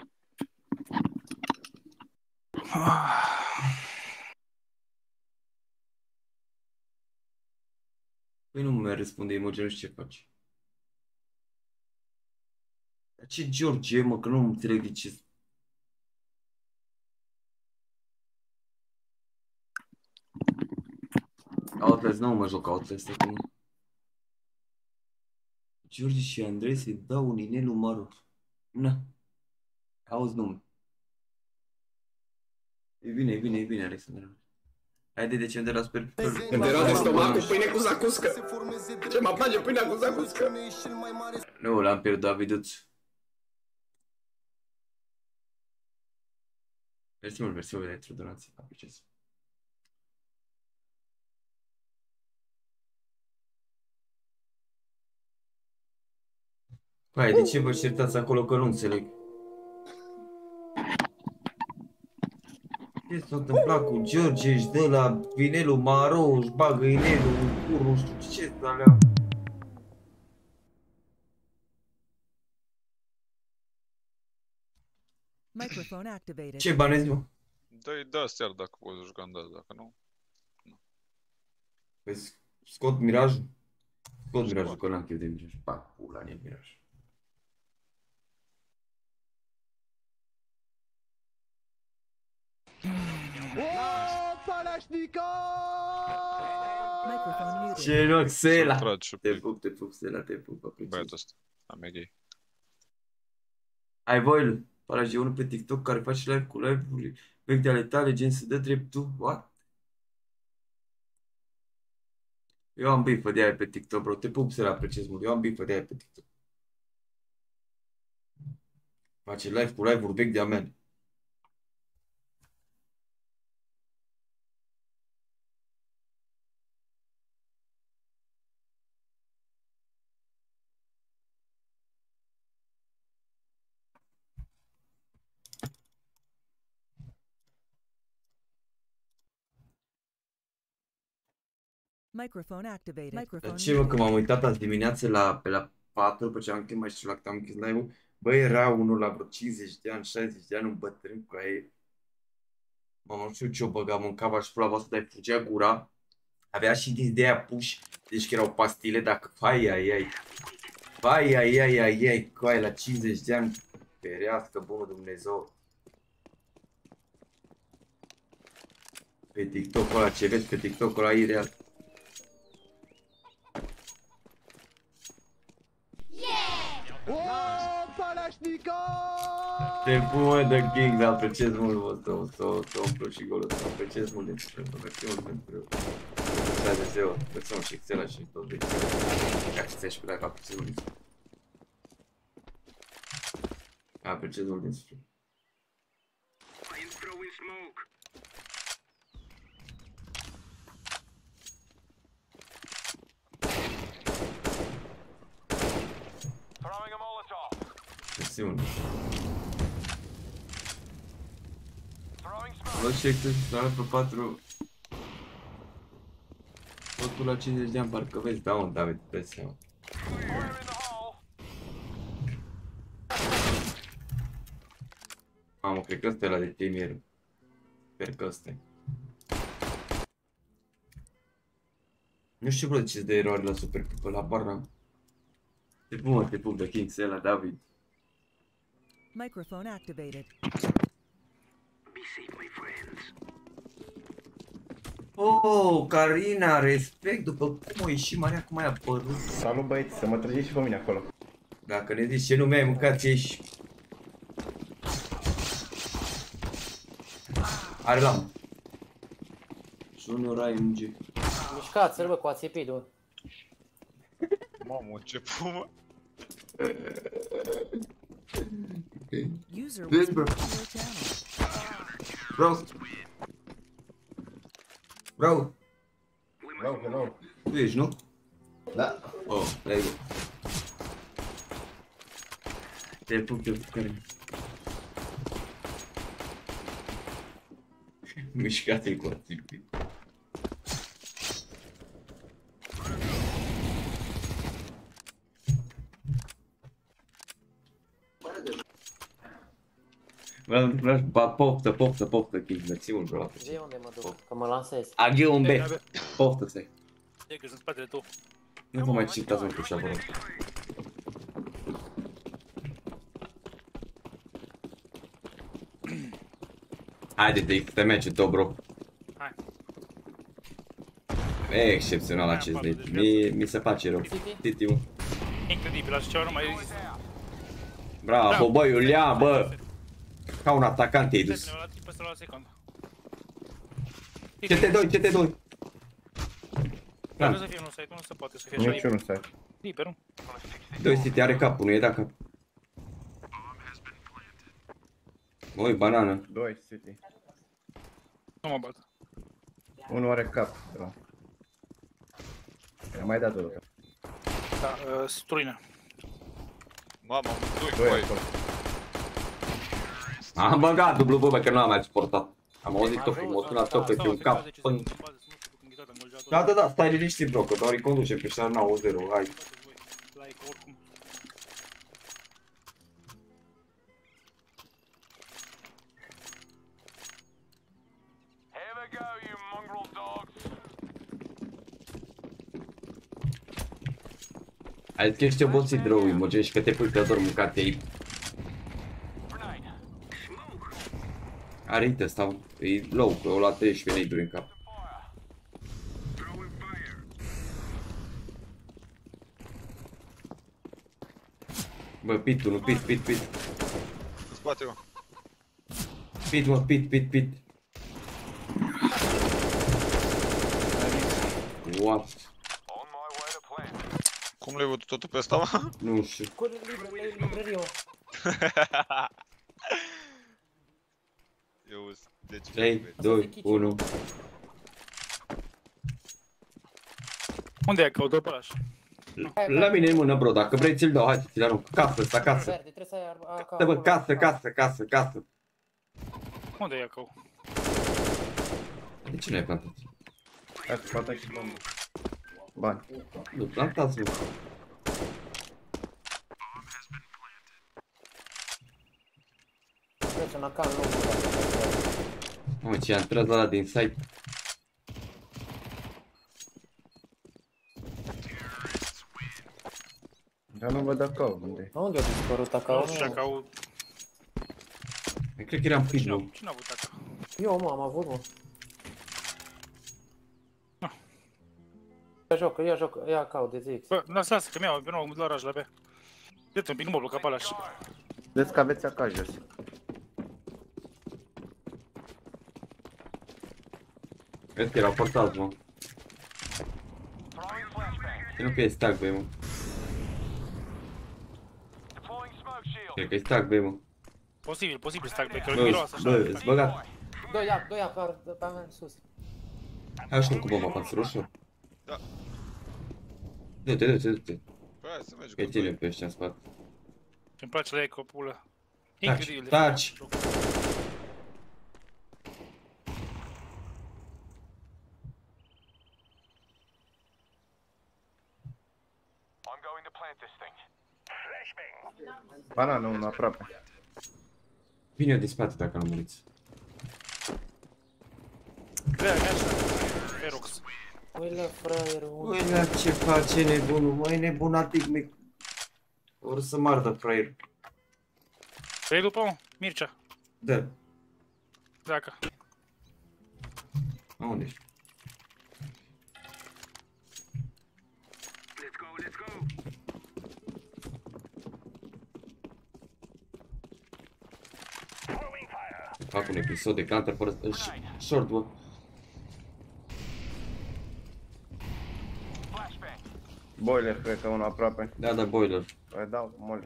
Păi nu mi-a răspunde Imogen, nu știu ce faci. Dar ce George, mă, că nu înțeleg de ce... Outlast, nu mă joc Outlast acum. George și Andrei se dau un inel umarul. Na. Auzi nume. E bine, Alexandra. Haide, de ce de la sper... Înterat de stomac cu pâine cu zacuscă. Ce mă place pâinea cu zacuscă? Nu, l-am pierdut, Daviduț. Mersi mult pentru donații, apreciez. Hai, de ce vă certați acolo că nu înțeleg? Ce s-a întâmplat cu George, își dă la vinelul maro, își bagă inelul în cur, nu știu ce s-alea. Microphone activated. Ce banezi, mă? Dă-i de-astea dacă poți juca în de-astea, dacă nu... Păi scot mirajul? Scot mirajul, că n-am chef de miraj. Pa, pula, ne miraj. Ce rog, Sela! Te pup, Sela, te pup, apreciez. Băiatul ăsta, am e gay. Ai voi, Palaș, e unul pe TikTok care face live cu live-uri vechi de ale tale, gen să dă drept tu, what? Eu am bifă de aia pe TikTok, bro, te pup, Sela, apreciez mult, eu am bifă de aia pe TikTok. Face live cu live-uri vechi de-a mea. Microphone activated. Microphone Ce mă, că m-am uitat azi dimineață pe la 4, după ce am închis mai știu la cât am închis live-ul. Bă, era unul la vreo 50 de ani, 60 de ani, un bătrân cu aia. Mamă, nu știu ce o băga, mâncava și pula voastră, dar îi fugea gura. Avea și dinți de aia puși, deci că erau pastile, dacă vai, cu aia la 50 de ani. Ferească bunul Dumnezeu. Pe TikTok-ul ăla, ce vezi pe TikTok-ul ăla, e real. Te pune de King, dar apreciez mult, să umplu și golul ăsta, apreciez mult de pentru Dumnezeu, persoană și Excel și tot de ca și ți-aș putea, că apreciez mult din suflet. Apreciez mult din suflet. Presiune. Văd și exercițială pe 4. Totul la 50 de ani, parcă vezi, da, mă, David, presiune. Mamă, cred că ăsta e ăla de Timier. Sper că ăsta e. Nu știu, bro, ce-ți de erori la Super Cup, la barra. Te pup de King, se la David. Microphone activated. Oh, Carina, respect, după cum a ieșit Maria, cum ai apărut. Salut băieți, să mă trăgeți și pe mine acolo. Dacă ne zici ce nu mi-ai mâncat, ești. Are lamă. Junior ai MG. Mișcați-l, bă, cu ațipidul. Mamă, ce pumă. Vezi, bro. Bro. Hello. Tu ești, nu? Da. Oh, there you go. Te pup, Karin. Mișcați-l cu ațipid. Poftă, King, mersi-mul, bro. Zi unde mă duc, că mă lansez. Aghi un B. Poftă-se. E că sunt în spatele tu. Nu vă mai citați mult cu așa, bro. Haide, te meciul tău, bro. Hai. E excepțional acest date. Mi se face rău. City-ul. Incredibil, așa ceva nu mai rezist. Bravo, bă, Iulia, bă! Ca un atacant te-ai dus. CT2. Nu să fie unul site, nu se poate să fie așa. Nici unul site. Liber, nu? 2 City are capul, nu e da cap. Oi, banană. 2 City. Nu mă bat. Unul are cap. I-am mai dat o dată. Da, struină. Mamă, doi acolo. Am băgat dublu, bă, că nu am mai suportat. Am auzit tot frumos, una tot pe un cap. Da, stai liniștit, bro, că doar îi conduce pe 6-9-0, hai. Hai că ești obosit, rău, mă, și că te pui că doar mâncate aici. Are hit ăsta, e low, că o la 13 nade-uri în cap. Bă, pit-ul, nu, pit. În spate, mă. Pit, mă, pit. What? Cum le-ai văzut totul pe ăsta, mă? Nu știu. Cu librărie. Eu, deci... 3, 2, 1. Unde e căută pe ăla? La mine în mână, bro, dacă vrei ți-l dau, hai ți-l arunc. Casă, casă. Verde, trebuie să ai AK. Bă, casă. Unde e cău? De ce nu ai plantat? Hai să plantat și bombă. Bani. Nu, plantați, mă. Trece în acan lung. Mă, ce am tras ăla din site. Dar nu văd acau, unde? Unde a dispărut acau? Nu știu dacă au... Cred că eram primul. Cine a avut acau? Eu, mă, am avut, mă. Ia joc, ia acau de ZX. Bă, lasă, că mi-au, pe nou, la raj la B. Dă-te un pic, nu mă bloca pe ăla și... Vedeți că aveți acau jos. Cred că erau portați, mă. Nu că e stack, băi, mă. Cred că e stack, băi, mă. Posibil stack, băi, că îl miroasă așa. Bă, îți băgat. Doi apar pe mine sus. Hai așa cu bomba față roșu. Da. Du-te. Hai să mergi că ține pe ăștia în spate. Ce-mi place la ei copulă. Taci. Banană, unul aproape. Vine din spate dacă nu muriți. Da, așa. Ferox. Ui la fraierul. Ui la ce face nebunul, măi nebunatic mic. Or să mardă fraier. Vrei după Mircea? Da. Dacă. Unde ești? Fac un episod de Counter fără short, bă. Boiler, cred că unul aproape. Da, boiler. Îi dau, mole.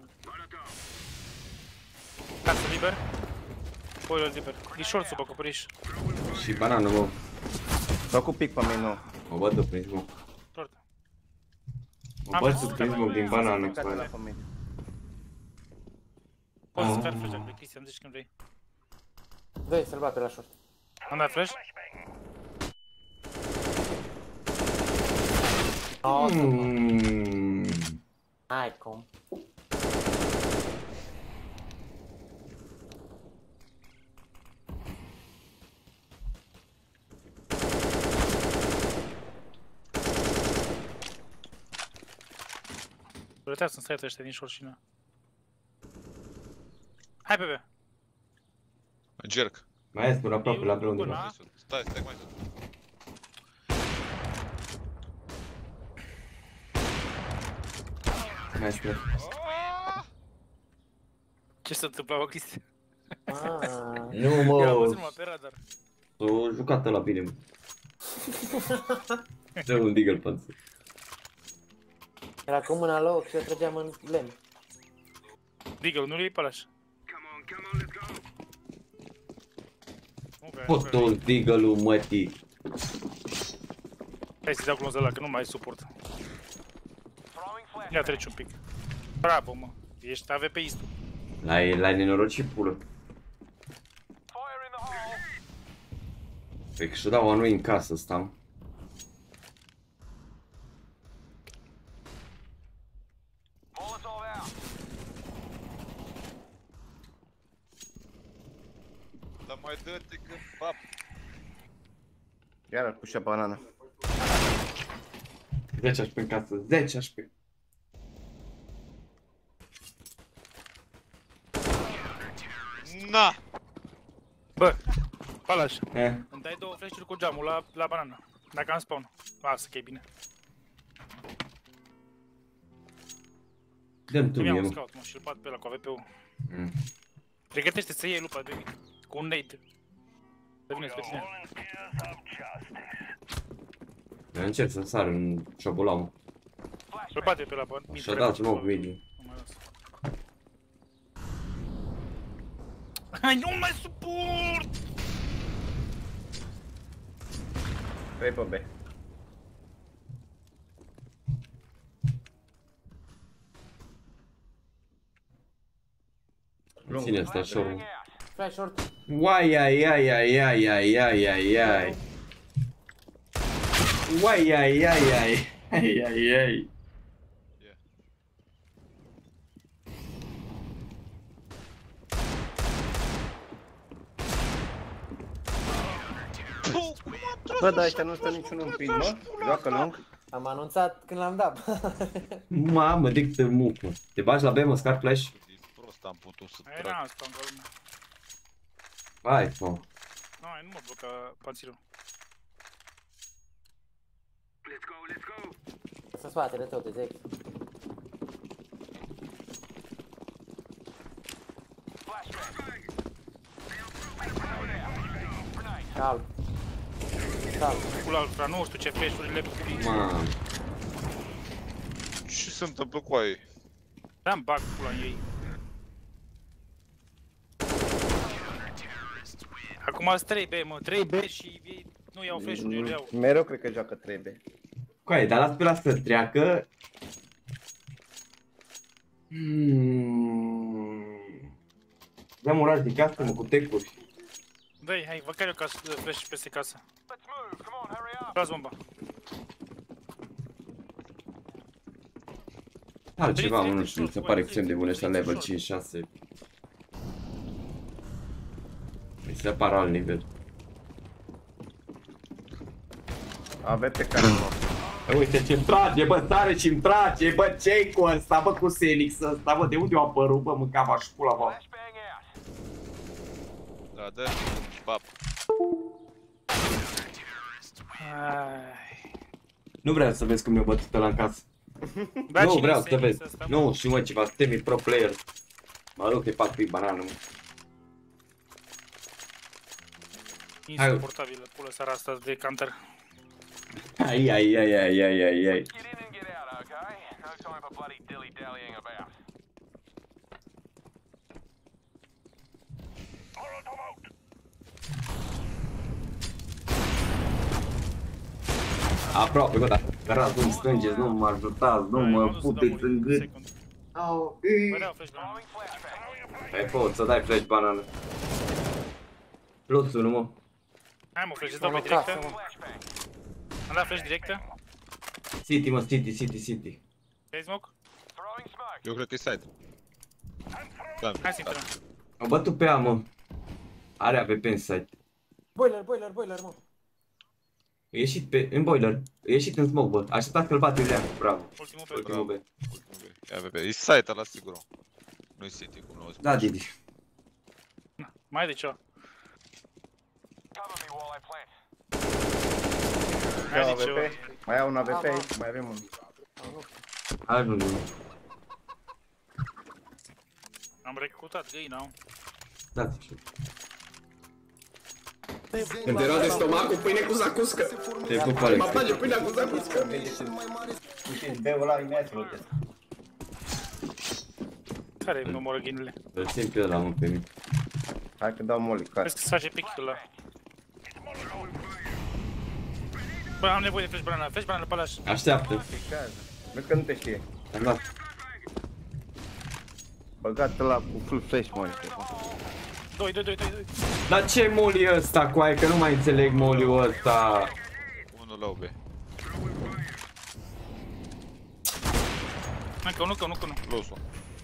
Casă liber. Boiler liber. E short sub acoperiș. Și banană, mă. S-a cu pic pe mine, nu. Mă băt de prismul. Short. Mă băt sub prismul din banană. Poți să faci flash pe Cristian, zici când vrei. Dă-i să-l bate la short. Am dat flash? Hai cum. Vreau să-mi stai ăștia din short și na. Hai pe B. Încerc. Mai ies până aproape la blondul. Stai mai sus. Mai spre. Ce se întâmplă, mă, Cristi? Nu, mă. Eu am văzut numai pe radar. S-o jucat ăla bine, mă. Dă un deagle panță. Era cu mâna loc și o trăgeam în lemn. Deagle, nu-l iei pe ălași. Fotul deagle-ul, mătii. Hai să-i dau clonz ăla, că nu mai suport. Ia treci un pic. Bravo, mă. Ești AVP-istul. L-ai nenorocit pulă. Păi că și-o dau anui în casă, stau. Dar mai dă-te că pap. Iar ar pușea banana. 10 HP în casă, 10 HP. Na! Bă, Palaș, îmi dai 2 flash-uri cu geamul la banana. Dacă am spawn. Lasă că e bine. Dă-mi tu mie, Mi-am un mă. scout, mă, și-l bat pe ăla cu AVP-ul. Pregătește să iei lupa de mic. Cu un nade. Să vină spre tine. Eu încerc să sar în șobolau, mă. Îl bate pe ăla, bă. Și-a dat un ochi mediu. Nu mai las. Hai, nu mai suport! Trei pe B. Ține asta short. Flash short. Uai, ai. Uai, ai. Ei. Bă, dar ăștia nu stă niciunul în pin, mă? Joacă lung. Am anunțat când l-am dat. Mamă, dictă mucă. Te bagi la B, mă, scar flash? Prost, am putut să Era asta, încă lumea. Hai, mă. Nu, nu mă bloca panțirul. Să spatele tău, de zec. Calm. Pula altora, nu știu ce flash-urile pui. Mamă. Ce se întâmplă cu aia? Da-mi bag pula în ei. Acum sunt 3B, mă, 3B și ei nu iau flash-uri, eu le iau. Mereu cred că joacă 3B. Coaie, dar las pe la să treacă. Dăm un raj de casă, mă, cu tecuri. Dă-i, hai, vă care eu casă, flash peste casă. Las bomba. Altceva, mă, nu știu, mi se pare extrem de bun ăștia level 5-6. Mi se pare alt nivel. Avem pe care mă. Uite ce-mi trage, bă, sare și-mi trage, bă, ce-i cu ăsta, bă, cu Selix ăsta, bă, de unde a apărut, bă, mâncava și pula, bă. Da, dă și pap. Nu vreau să vezi cum mi-a bătut ăla în casă. Nu vreau să vezi. Nu, și mă, ceva, suntem pro player. Mă rog, te fac pic banană, mă. Insuportabilă, pulă seara asta de counter. Ai. Aproape, gata. Cărați, nu-mi strângeți, nu mă ajutați, nu mă puteți în gât. Au, Hai, pot să dai flash banană. Plus 1, mă. Hai, mă, flash, îți dau pe directă. Am dat flash directă. City, mă, City. Ai smoke? Eu cred că e side. Hai să intrăm. Am bătut pe A, mă. Are AWP în site. Boiler, mă. E ieșit în boiler. E ieșit în smoke, bă. Așteptați că-l bate Iulian. Bravo. Ultimul B. E AWP. E site ăla, sigur. Nu-i City, cum nu o Da, Didi. Mai de ceva. Mai au un AWP aici, mai avem unul. Ajunge. Am recrutat găina. Dați și. Când te roade stomacul, pâine cu zacuscă. Te pup, Alex. Mă bage pâinea cu zacuscă. Uite, B-ul ăla imediat l-o test. Care mă omoră ghinile? Îl simt pe ăla, mă, pe mine. Hai că dau molly, care? Vezi că se face picul ăla. Bă, am nevoie de flash banana pe ăla. Așteaptă. Vezi că nu te știe. Am luat. Băgat ăla cu full flash, mă. 2. Dar ce molly e ăsta, coaie, că nu mai înțeleg molly-ul ăsta. Unul la OB. Încă nu. Plus-ul.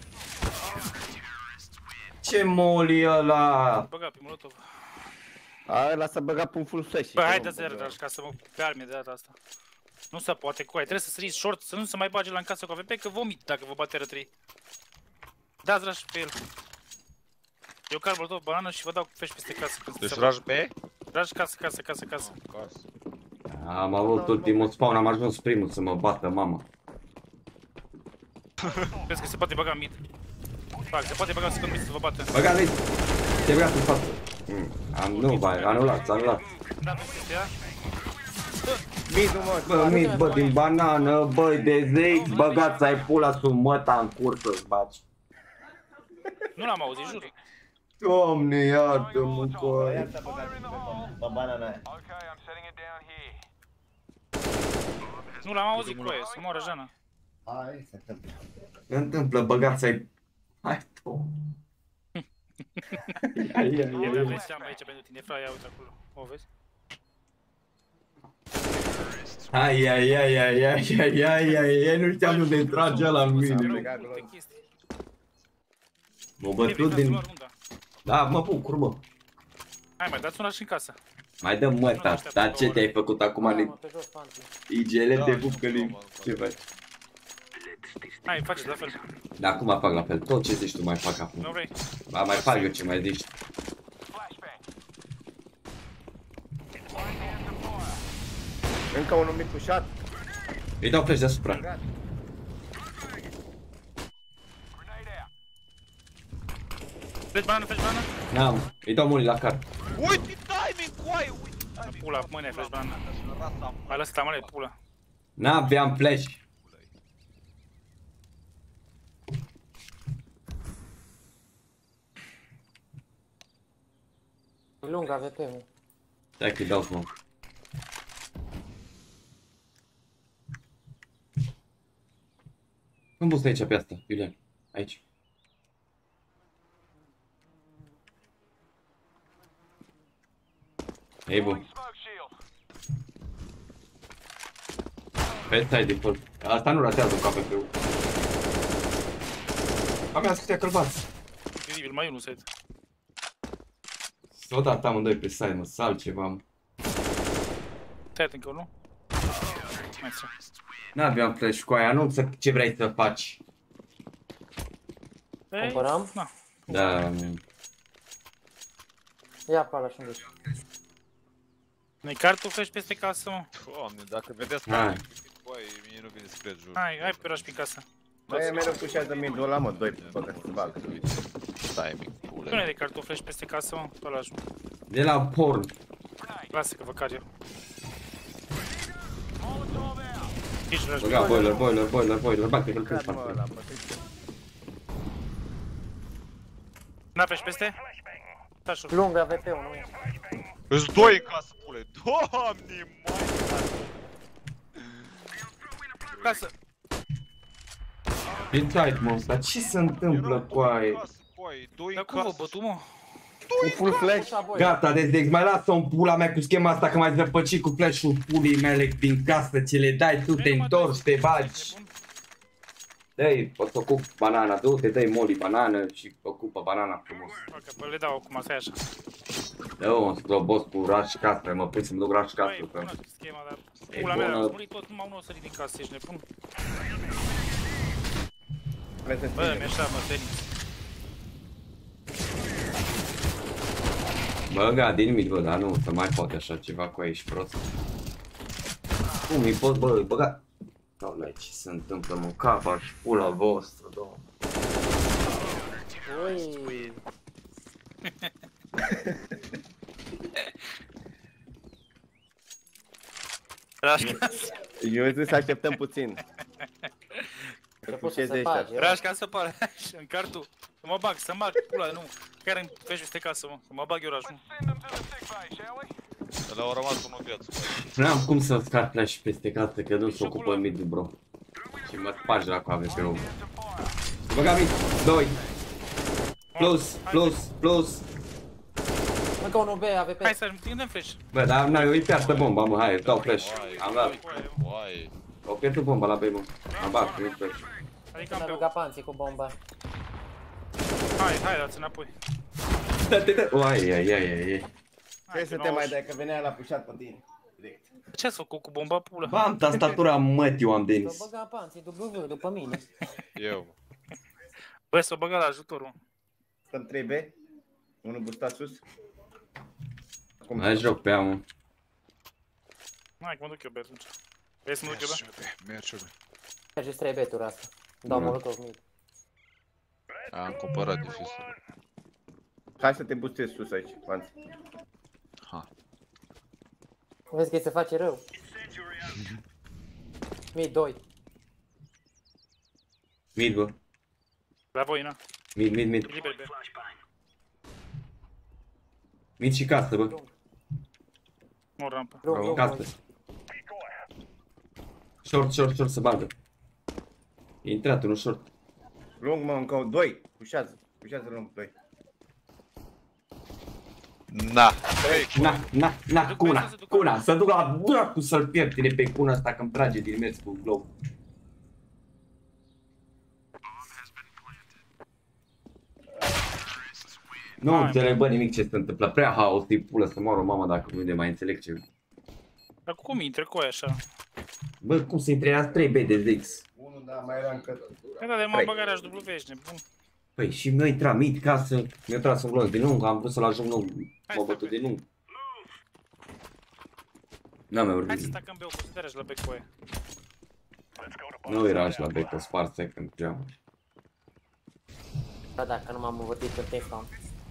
Ce molly e ăla? Băga pe molotov. Hai, lasă băga pe un full flash. Bă, hai de zero, dragi, ca să mă pe arme de data asta. Nu se poate, coaie, trebuie să săriți short, să nu se mai bage la în casă cu AWP, că vomit dacă vă bate R3. Dați rush pe el. Eu car molotov banană și vă dau flash peste casă. Deci rush pe? Rush casă. Am avut ultimul spawn, am ajuns primul să mă bată mama. Crezi că se poate băga mid? Fac, se poate băga în secund mid să vă bată. Băga mid! Te-ai băgat în față. Nu, bai, anulat. Da, nu știu, ia. Midul, mă. Bă, mid, bă, din banană, băi, de ZX, băgați ai pula sub măta în cursă-ți baci. Nu l-am auzit, jur. Doamne, iartă-mă, coaie. Bă, banana aia. Nu l-am auzit, coaie, să moară Jana. Hai, se întâmplă. Se întâmplă, băgați ai... Hai, tu. Vezi ce am aici pentru tine, fraia, uite acolo. O vezi? Ai, nu știam unde trage ăla în mine. M-a bătut din... Da, mă bucur, mă. Hai, mai dați una și în casă. Mai dăm mă, tata, dar ce te-ai făcut acum? IGL te bucă limbi. Ce faci? Hai, faceți la fel. Dar acum fac la fel, tot ce zici tu mai fac acum. Nu vrei? Ba, mai fac eu ce mai zici. Încă unul mic pușat. Îi dau flash deasupra. Flash banană, flash banană. N-am, îi dau molly la car. Uite timing, coai, uite. Pula, mâine flash banană. Hai, lasă-te amale, pula. N-aveam flash. Lung AVP-ul. Stai că-i dau smoke. Cum boost aici pe asta, Iulian? Aici. Ei, bun. Pe stai de fol. Asta nu ratează un KPP-ul. A mea scria călbați. Incredibil, mai unul site. S-o dat amândoi pe side, mă, să altceva, mă. Stai încă unul. N-aveam flash cu aia, nu știu ce vrei să faci. Cumpărăm? Da. Ia pe ăla și unde. Nu-i cartul flash peste casă, mă? Doamne, dacă vedeți cartul, băi, mie nu vine să cred, jur. Hai pe rush prin casă. Băi, mereu pușează mid-ul ăla, mă, doi băgă să bagă. Timing, pule. Nu-i de cartul flash peste casă, mă? Pe ăla ajung. De la porn. Lasă că vă car eu. Băga boiler, bate că-l crezi partea. N-a flash peste? Lung AVP-ul, nu e. Îți doi în casă, pule. Doamne, măi. Casă. Inside, mă, dar ce se întâmplă cu aia? Dar cum vă bătu, mă? Cu full flash. Gata, deci mai lasă-o în pula mea cu schema asta că m-ai zăpăcit cu flash-ul pulii mele din casă, ce le dai tu, te întorci, te bagi. Dă-i, o să ocup banana, du-te, dă-i molly banană și ocupă banana frumos. Ok, le dau acum, stai așa. Dă-o, mă, sclobos cu rush casă, mă prind să-mi duc rush casă. Băi, bună schema, dar pula mea, am murit tot, numai unul o sărit din casă, ești nebun? Bă, mi-așa, mă, tenis. Băga din mid, bă, dar nu, să mai poate așa ceva cu aici prost. Cum îi pot, bă, băga... Doamne, ce se întâmplă, mă, capa și pula voastră, doamne. Ui. Eu zic să așteptăm puțin. Să pușeze ăștia. Raș, ca să pară, în cartul. Să mă bag, să bag, pula, nu. Care îmi faci peste casă, mă, să mă bag eu, Raș, mă. Ăla au rămas unul viață. N-am cum să scar flash peste casă, că nu se ocupă mid-ul, bro. Și mă spargi la cu AVP-ul. Băga mid, 2. Plus. Încă unul B, AVP. Hai să îmi flash. Bă, dar n-ai, îi pierdă bomba, mă, hai, dau flash. Am dat. O pierdă bomba la B, mă. Am bat, nu flash. Adică am băgat panții cu bomba. Hai, dați înapoi. Dă-te. Ai. Ce să te mai dai, că venea la pușat pe tine. Ce ați făcut cu bomba, pula? Bam, tastatura mătiu am, Denis. S-o băga panții, W, după mine. Eu. Băi, s-o băga la ajutorul. Stăm 3B. Unul bustat sus. Mai joc pe ea, mă. Hai, că mă duc eu pe atunci. Vrei să mă duc eu, bă? Merge, bă. Mergeți 3 beturi asta. Dau molotov mid. Am cumpărat difícil. Hai să te boostezi sus aici, Vanț. Vezi că îi se face rău. Mid 2. Mid, bă. La voi, na. Mid. Liber, bă. Mid și casă, bă. Nu rampă. Casă. Short, să bagă. E intrat unul short. Lung, mă, încă 2. Pușează lung 2. Cuna, să duc la dracu să-l pierd pe Cuna ăsta că-mi trage din mers cu glow. Nu înțeleg, bă, nimic ce se întâmplă, prea haos, e pulă să moară mama dacă nu de mai înțeleg ce. Dar cum intre cu aia așa? Bă, cum să intre la 3B de ZX? Unul, da, mai era încă... Păi da, de m-am băgat W, ești nebun. Păi și mi-a intrat mid ca să... mi-a tras un glonț din lung, am vrut să-l ajung lung, m-a bătut din lung. N-am mai vorbit. Hai să stacăm B-ul, poți să te arăși la bec cu aia. Nu era așa la bec, o spart second geamă. Da, dacă nu m-am învățit pe testa.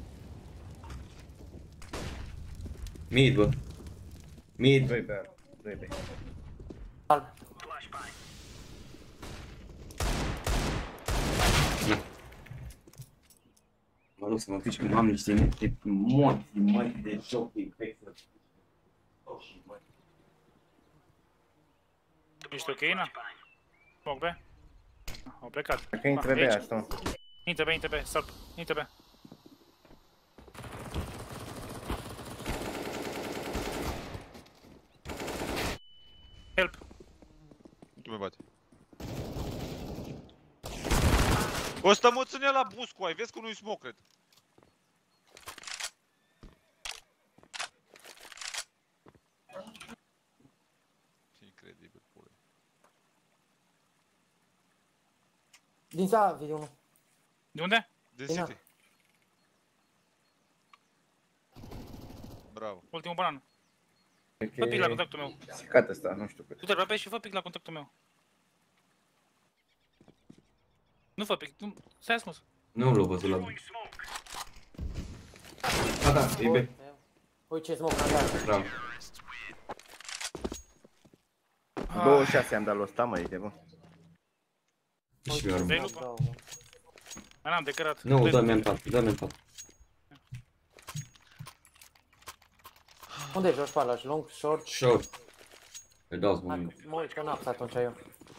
Mid, bă. Mid. 2B, 2B. Alb. Mă rog să mă pici că am niște morți de joc infectă. Ești ok, na? Smoke B? Au plecat. Dacă intră B asta. Intră B, salp, intră B. Help! Nu mi bate. Ăsta mă ține la bus cu ai, vezi că nu-i smoke, cred. Incredibil, pule. Din sa, video 1. De unde? Din City. Bravo. Ultimul banană. Fă pic la contactul meu. Secat ăsta, nu știu cât. Du-te la B și fă pic la contactul meu. Nu fă pic, nu, stai ascuns. Nu l-au văzut la B. Da, e B. Uite ce smoke am dat. Bravo. 26 am dat lui ăsta, mă, e de bă. Și mi-a urmă. Mai n-am decărat. Nu, dă-mi în pat, dă-mi în pat. Unde joci pe ala? Lung, short? Short. Îi dau-ți mă mine. Mă uit că n-aps atunci eu.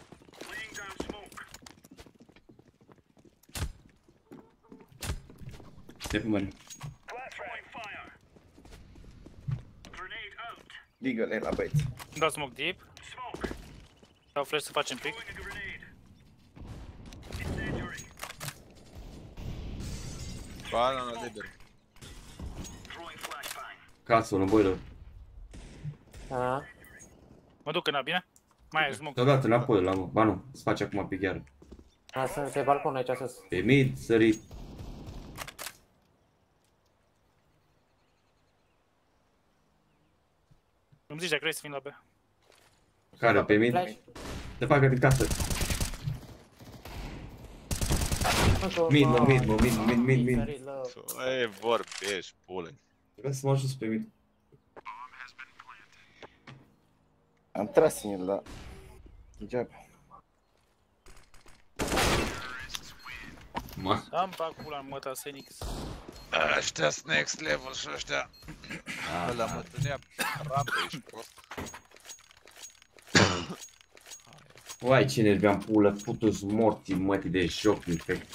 Stai pe mână. Digă-le la băieți. Dau smoke deep. Dau flash să facem pic. Banana liber. Castle, în boiler. Mă duc în A, bine? Mai ai smoke. Deodată înapoi la mă. Ba nu, îți face acum pe gheară. Sunt pe balcon aici sus. Pe mid, sărit. Îmi zici dacă vrei să vin la B. Care, pe mid? Te facă din casă. Mid, mă, mid. Ei, vorbești, pule. Trebuie să mă ajut pe mid. Am tras în el, dar... Degeaba. Am pe acula măta Senix. Ăștia-s next level și ăștia... Ăla mă tânea rampe, ești prost. Uai, cine își bea-n pulă, putu-s morții mătii de joc infect.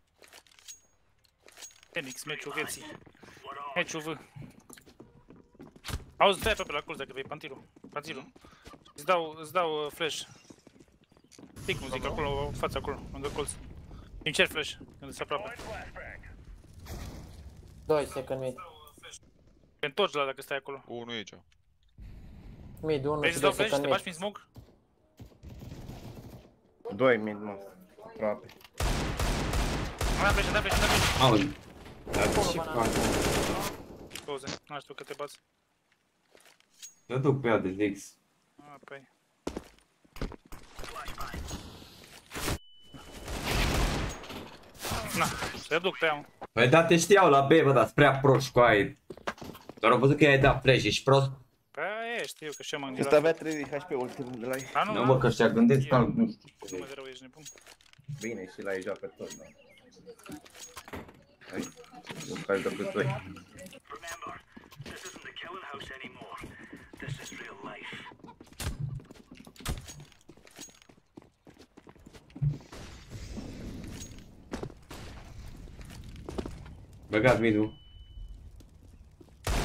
Senix, meciul vieții. Meciul V. Auzi, stai pe la colț dacă vei pantilul. Îți dau flash. Pic muzică acolo, în fața acolo, lângă colț. Îmi cer flash, când se aproape. 2 second mid. Te întorci la dacă stai acolo. Unul aici. Mid, 1 vrei și să 2 dau flash, second te mid. bași prin smoke? 2 mid, mă. Aproape. Da flash. Auli. Dar ce fac? 20, n-aș știu că te bați. Te duc pe ea de ZX. Păi. Na, să duc pe ea. Păi da, te știau la B, bă, dar-s prea proști cu aia. Doar am văzut că i-ai dat flash, ești prost? Păi aia e, știu că și eu m-am gândit. Ăsta avea 30 HP ultimul de la ei. Nu, mă, că ăștia gândesc ca nu știu. Nu mă de rău, ești nebun. Bine, și la ei joacă tot, da. Hai, eu care dă cât 2. Băgat mid-ul.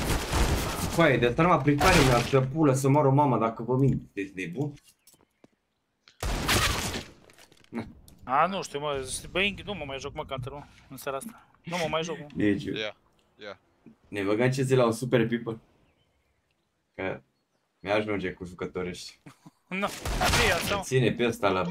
Coaie, de asta numai Free Fire mi-ar să pulă să moară mama dacă vă mint. Deci nebun? A, nu știu, mă, băi, nu mă mai joc, mă, Counter-ul, în seara asta. Nu mă mai joc, mă. Deci, Ia. ne băgăm ce zi la un super people. Că mi-ajunge cu jucători ăștia. Nu, asta. Ține pe ăsta la B.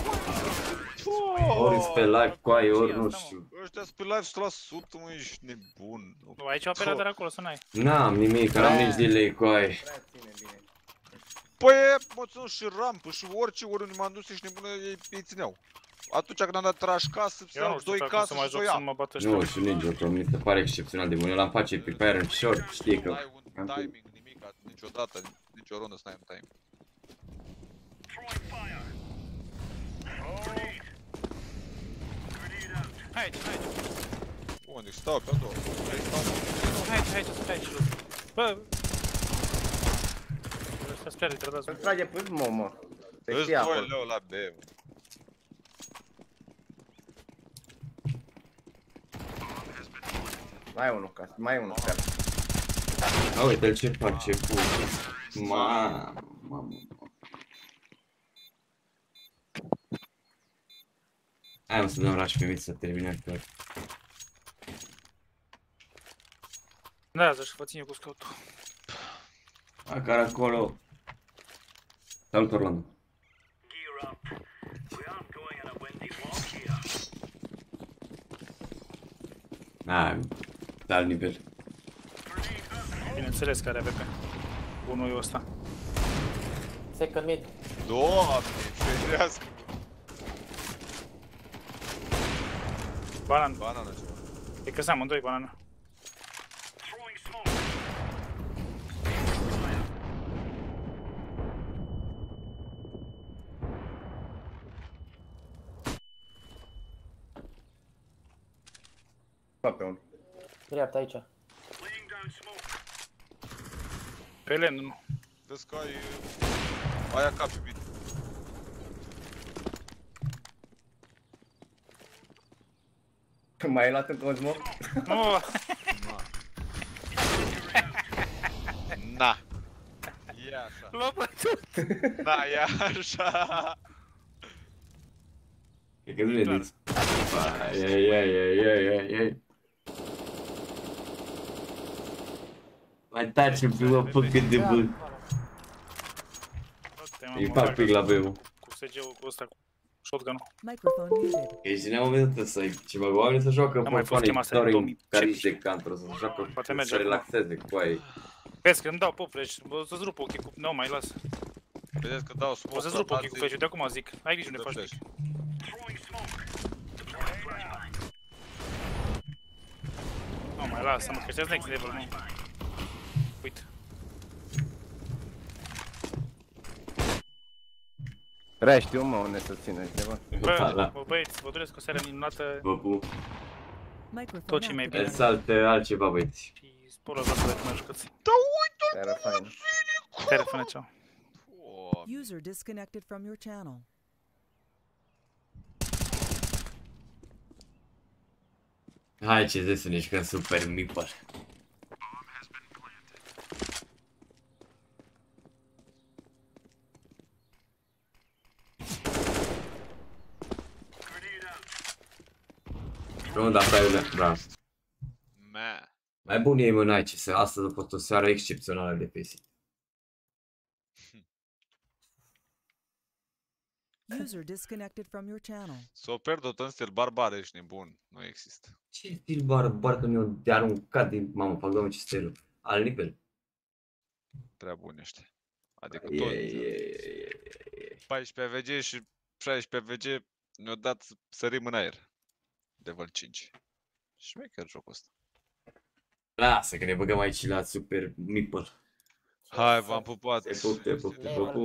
Ori pe live coaie, ori nu știu. Ăștia sunt pe live 100%, mă, ești nebun. Aici o operador acolo, să n-ai. N-am nimic, că n-am nici delay coaie. Păi, mă țin și rampă și oriunde m-am dus, ești nebună, ei țineau. Atunci când am dat trash casă, se iau 2 case și 2 ia. Nu știu nici eu, mi se pare excepțional de bun. Eu l-am face pe Fire în short, știi că... N-ai un timing, nimic, niciodată, nicio rundă să n-ai un timing. Hai, unde? Stau pe două. Hai, aici. Bă! Ăsta spre trădați. Îl trage pe mă. Îți 2 leu la B, mă. Mai unul, sper. A, uite-l ce face, puă. Mamă. Hai, mă, să dăm rush pe mid să terminăm clar. Da, să-și vă ține cu scotul. Care acolo... Salut, Orlando. Da, alt nivel. Bineînțeles că are AWP. Unul e ăsta. Second mid. Doamne, ferească. Banană ceva. E că sunt amândoi banană. Pe unul. Dreapta aici. Pe len, nu. Vezi că ai AK pe mid. Mai ai luat încă un smoke? Nu! Na! E așa. L-a bătut! Da, e așa. E că nu le diți. Ai. Mai taci în prima păcăt de bă. Îi fac pic la B-ul. Cu SG-ul cu ăsta, cu shotgun-ul. E și n-am momentul ăsta, ceva oameni să joacă pe fane, doar în carici de Counter, să joacă, să relaxeze cu aia. Vezi că îmi dau pop flash, să-ți rup ochii cu... Nu, mai las. Vedeți că dau smoke. O să-ți rup ochii cu flash-ul, de acum zic. Ai grijă unde faci pic. Nu, mai las, mă, că ăștia-s next level, nu. Uite. Rea știu, mă, unde să țină ceva. Bă, băieți, vă doresc o seară minunată. Vă pup. Tot ce mai bine. Altceva, băieți. Și spor la voastră dacă mai jucați. Da, uite-l Seară faină. Seară faină, ceau. User disconnected from your channel. Hai ce zi să ne jucăm Super Meeple. Runda asta e bravo. Mai bun e mă n-ai ce să, astăzi a fost o seară excepțională de PC. User disconnected from your channel. S-o pierd în stil barbar, ești nebun, nu există. Ce stil barbar că mi-o de aruncat din... Mamă, fac doamne ce stelul. Al nivel. Prea bun ăștia. Adică tot. 14 VG și 16 VG ne-au dat să sărim în aer. Level 5. Șmecher jocul ăsta. Lasă că ne băgăm aici la Super Meeple. Hai, v-am pupat. Te pup.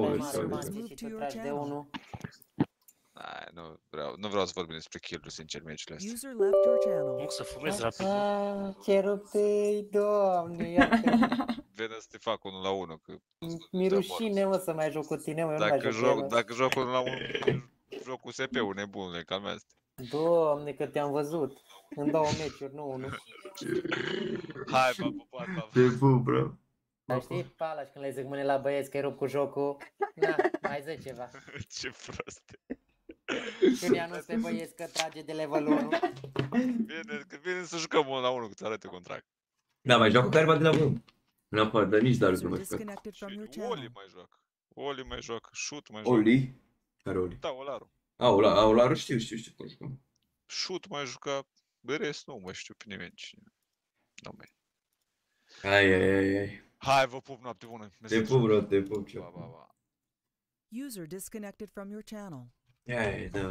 Hai, nu vreau să vorbim despre kill-uri, sincer, meciurile astea. Nu să fumezi rapid. Ce ruptei, doamne, iată. Vede să te fac 1 la 1, că... Mi-e rușine, mă, să mai joc cu tine, mă, dacă joc 1 la 1, joc cu SP-ul, nebunule, calmează-te. Doamne, că te-am văzut. În 2 meciuri, nu unul. Hai, v-am pupat, Te pup, bro. Dar știi, Palaș, când le zic mâine la băieți că-i rup cu jocul, na, mai zic ceva. Ce prost. Când i anunț pe băieți că trage de level 1. Bine să jucăm 1 la 1, că ți arate contract. Da, mai joacă careva de la 1. Nu afară, dar nici Darius nu mai joacă. Oli mai joacă. Oli mai joacă. Shoot mai joacă. Oli? Care Oli? Da, Olaru. Olaru știu cum jucăm. Shoot mai juca. Rest nu mai știu pe nimeni cine. Nu mai. Ai. Hai, vă pup, noapte bună. Te pup, bro, te pup. Ba. User disconnected from your channel. Ai, da.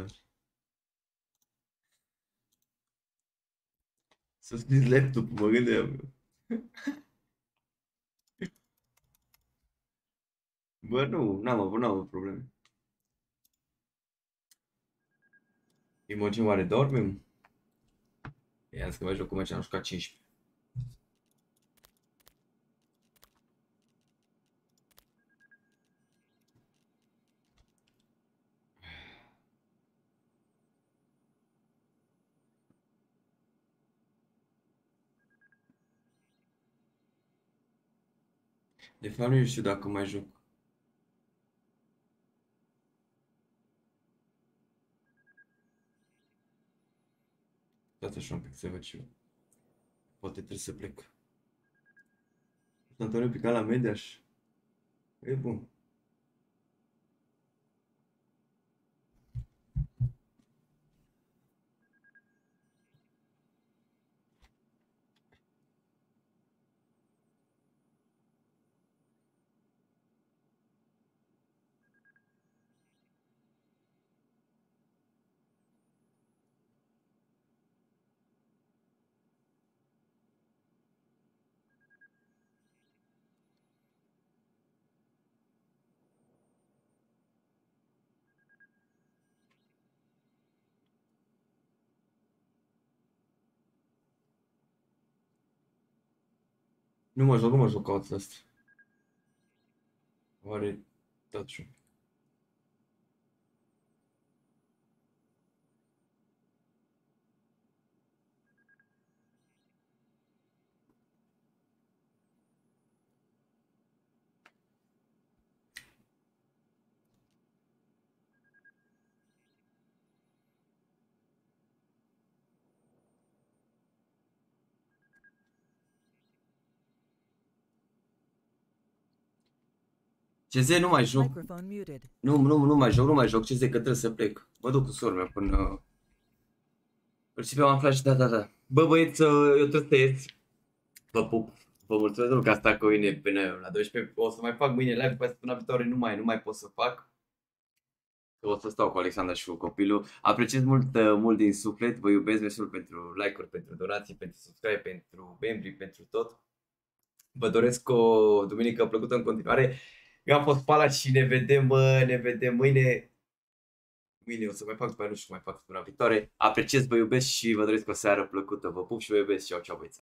Să scris laptop, mă gândeam. Bă, nu, n-am avut probleme. Imogen oare dormim? I-am zis că mai joc cu meci, am jucat 15. De fapt nu știu dacă mai joc. Dați așa un pic să văd și eu. Poate trebuie să plec. Antoniu picat la Mediaș. E bun. Nu mă joc ca asta. Oare dat și CZ nu mai joc. Nu mai joc CZ că trebuie să plec. Mă duc cu sora mea până... Îl și pe am flash, da. Bă băieți, eu trebuie să ies. Vă pup. Vă mulțumesc mult că ați stat cu mine până la 12. O să mai fac mâine live, după săptămâna viitoare nu mai pot să fac. O să stau cu Alexandra și cu copilul. Apreciez mult din suflet. Vă iubesc, mersi mult pentru like-uri, pentru donații, pentru subscribe, pentru membri, pentru tot. Vă doresc o duminică plăcută în continuare. Eu am fost Palaș și ne vedem mâine. Mâine o să mai fac, după aia nu știu cum mai fac săptămâna viitoare. Apreciez, vă iubesc și vă doresc o seară plăcută. Vă pup și vă iubesc. Ceau, băieți.